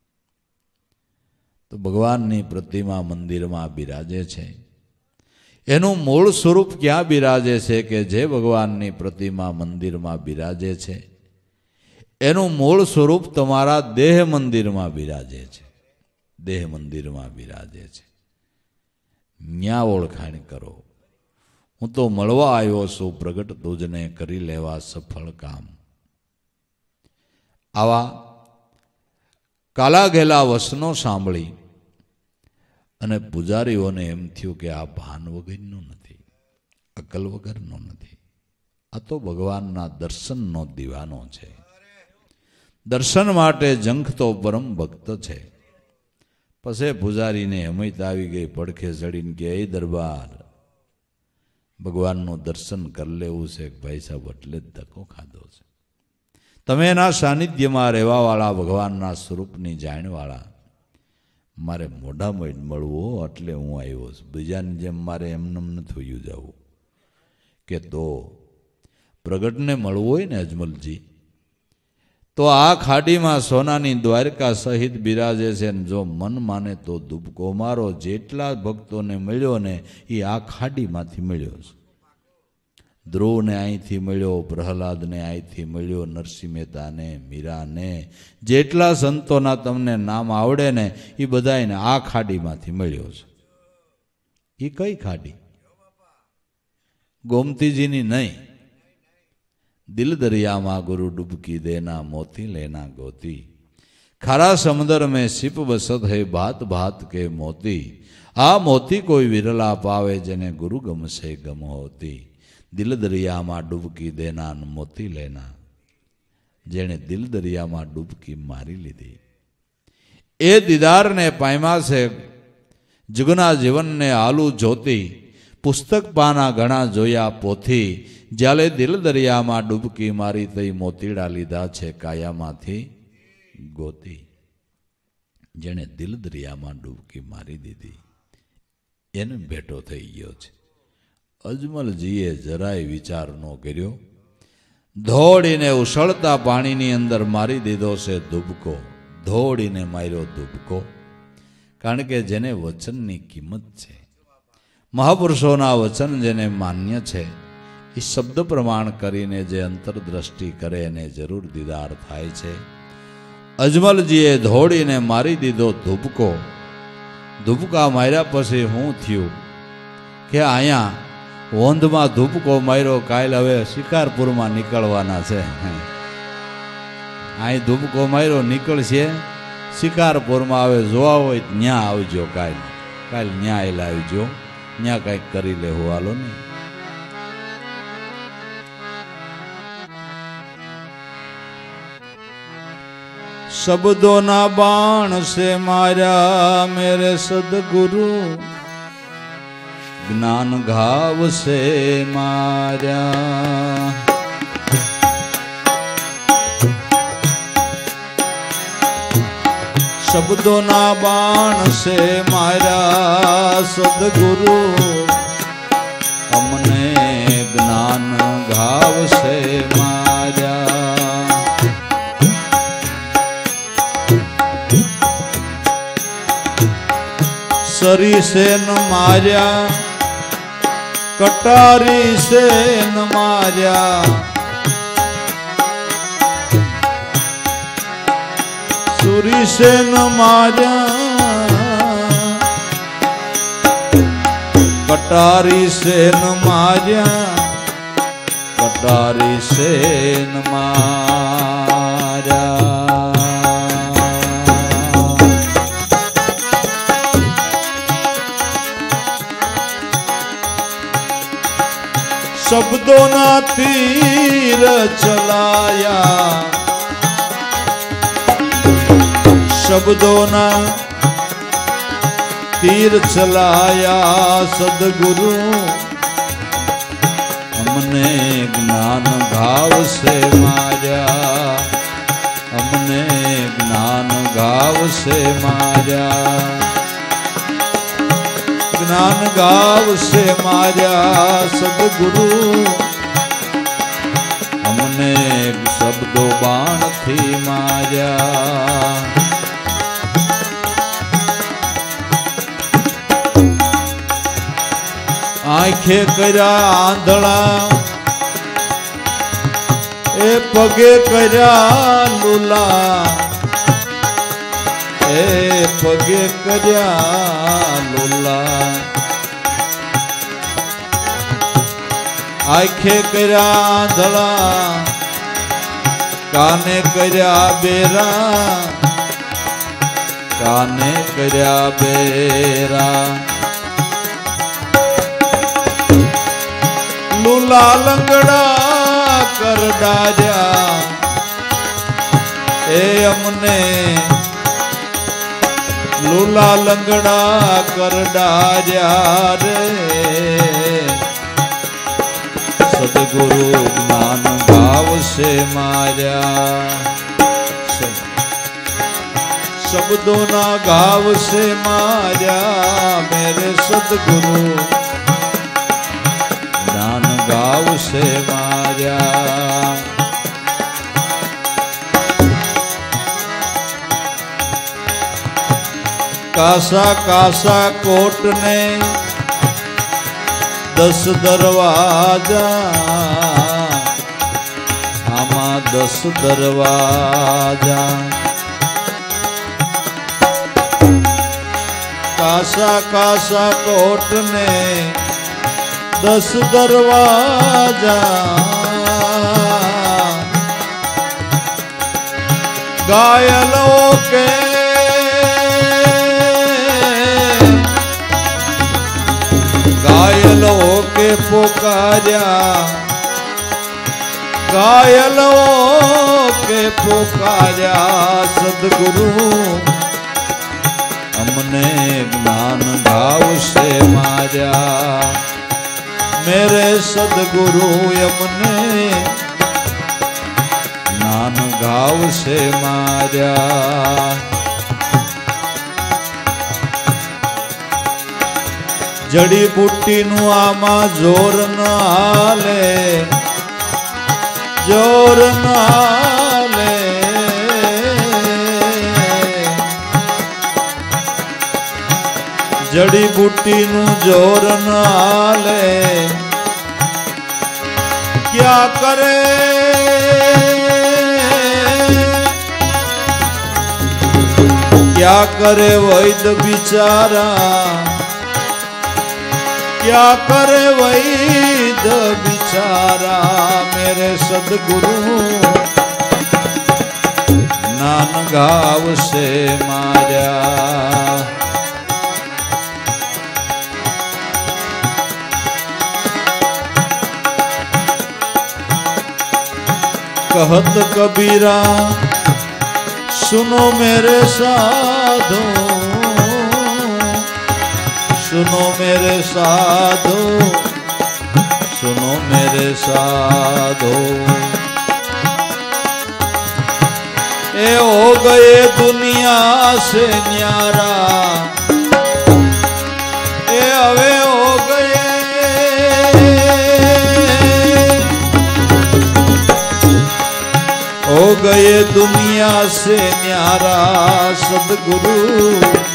A: તો ભગવાનની પ્રતિમા મંદિરમાં બિરાજે છે. એનું મૂળ સ્વરૂપ ક્યાં બિરાજે છે કે જે ભગવાનની પ્રતિમા મંદિરમાં બિરાજે છે એનું મૂળ સ્વરૂપ તમારા દેહ મંદિરમાં બિરાજે છે. દેહ મંદિરમાં બિરાજે છે. ન્યા ઓળખાણ કરો. હું તો મળવા આવ્યો છું, પ્રગટ તુજને કરી લેવા સફળ કામ. આવા કાલા ઘેલા વસનો સાંભળી અને પૂજારીઓને એમ થયું કે આ ભાન વગરનું નથી, અકલ વગરનો નથી. આ તો ભગવાનના દર્શનનો દીવાનો છે. દર્શન માટે ઝંખતો પરમ ભક્ત છે. પછી પૂજારીને હિંમત આવી ગઈ, પડખે ચડીને કે એ દરબાર, ભગવાનનું દર્શન કરી લેવું છે. ભાઈ સાહેબ, એટલે જ ધક્કો ખાધો છે. તમે એના સાનિધ્યમાં રહેવાવાળા, ભગવાનના સ્વરૂપની જાણવાળા, મારે મોઢામાં મળવું એટલે હું આવ્યો છું. બીજાની જેમ મારે એમને નથી જવું. કે તો પ્રગટને મળવું હોય ને અજમલજી, તો આ ખાડીમાં સોનાની દ્વારકા સહિત બિરાજે છે. ને જો મન માને તો દુબકો મારો. જેટલા ભક્તોને મળ્યો ને એ આ ખાડીમાંથી મળ્યો છે. ધ્રુવને અહીંથી મળ્યો, પ્રહલાદને અહીંથી મળ્યો, નરસિંહ મહેતાને, મીરાને, જેટલા સંતોના તમને નામ આવડે ને એ બધાને આ ખાડીમાંથી મળ્યો છે. એ કઈ ખાડી? ગોમતીજીની નહીં. દિલ દરિયામાં ગુરુ ડૂબકી દેના, મોતી લેના ગોતી. ખારા સમંદર મેં સિપ બસત હૈ, ભાત ભાત કે મોતી. આ મોતી કોઈ વિરલા પાવે, જેને ગુરુ ગમશે ગમ હોતી. દિલ દરિયામાં ડૂબકી દેના, મોતી લેના. જેણે દિલ દરિયામાં ડૂબકી મારી લીધી, એ દીદારને પામ્યા છે. જુગના જીવનને આલુ જોતી, પુસ્તક પાના ઘણા જોયા પોથી. જ્યારે દિલ દરિયામાં ડૂબકી મારી, તઈ મોતીડા લીધા છે કાયામાંથી ગોતી. જેણે દિલ દરિયામાં ડૂબકી મારી દીધી એને ભેટો થઈ ગયો છે. અજમલજીએ જરાય વિચાર ન કર્યો. ધોડીને ઉછળતા પાણીની અંદર મારી દીધો છે દુબકો. ધોડીને માર્યો દુબકો. કારણ કે જેને વચનની કિંમત છે, મહાપુરુષોના વચન જેને માન્ય છે, એ શબ્દ પ્રમાણ કરીને જે અંતરદ્રષ્ટિ કરે એને જરૂર દીદાર થાય છે. અજમલજીએ ધોડીને મારી દીધો ધુબકો. ધુબકા માર્યા પછી શું થયું કે અહીંયા ઓંધમાં ધુબકો માર્યો, કાલ હવે શિકારપુરમાં નીકળવાના છે. અહીં ધુબકો માર્યો, નીકળશે શિકારપુરમાં. હવે જોવા હોય ત્યાં આવજો, કાલ ત્યાં આવજો, ત્યાં કંઈક કરી લેવું. હાલો ને. શબ્દોના બાણ સે માર્યા મેરે સદગુરુ, જ્ઞાન ઘાવ સે માર્યા. શબ્દોના બાણ સે માર્યા સદગુરુ, અમને જ્ઞાન ઘાવ સે માર્યા. સરી સે ન માર્યા, કટારી સે ન માર્યા, સુરી સે ન માર્યા, કટારી સે ન માર્યા, કટારી સે ન માર્યા. શબ્દોના તીર ચલાયા, શબ્દોના તીર ચલાયા સદગુરુ, અમને જ્ઞાન ઘાવ સે માર્યા, અમને જ્ઞાન ઘાવ સે માર્યા. જ્ઞાન ગાવ સે માર્યા સદગુરુ, અમને શબ્દો બાણથી માર્યા. આંખે કર્યા આંધળા, એ પગે કર્યા લુલા, એ પગે કર્યા લુલા. આંખે કર્યા આંધળા, કાને કર્યા બેરા, કાને કર્યા બેરા. લુલા લંગડા કરડાર્યા, એ અમને લુલા લંગડા કરડાર્યા રે. સદગુરુ જ્ઞાન ભાવ સે માર્યા, શબ્દોના ગાવ સે માર્યા મેરે સદગુરુ, જ્ઞાન ગાવ સે માર્યા. કાસા કાસા કોટ ને 10 દરવાજા, આમાં 10 દરવાજા. કાસા કાસા કોટ ને 10 દરવાજા, ઘાયલો કે ઘાયલો કે પોકાર્યા, ઘાયલો કે પોકાર્યા સદગુરુ, અમને જ્ઞાન ભાવ સે માર્યા મેરે સદગુરુ, અમને જ્ઞાન ભાવ સે માર્યા. જડી બુટ્ટીનું આમાં જોર ન હાલે, જોર ન હાલે. જડી બુટ્ટીનું જોર ન હાલે. ક્યાં કરે क्या करे वैद बिचारा, क्या करे वैद बिचारा. मेरे सदगुरु नान गाव से मार्या. कहत कबीरा सुनो मेरे साधु, सुनो मेरे साधु, सुनो मेरे साधु. ए हो गए दुनिया से न्यारा, ए हवे हो गए हो गए दुनिया से न्यारा. सदगुरु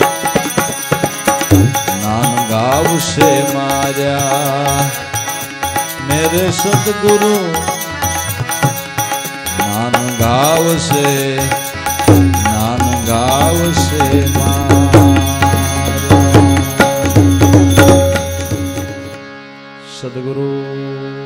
A: नान गाव से मार्या. मेरे सदगुरु नान गाव से मार्या. सदगुरु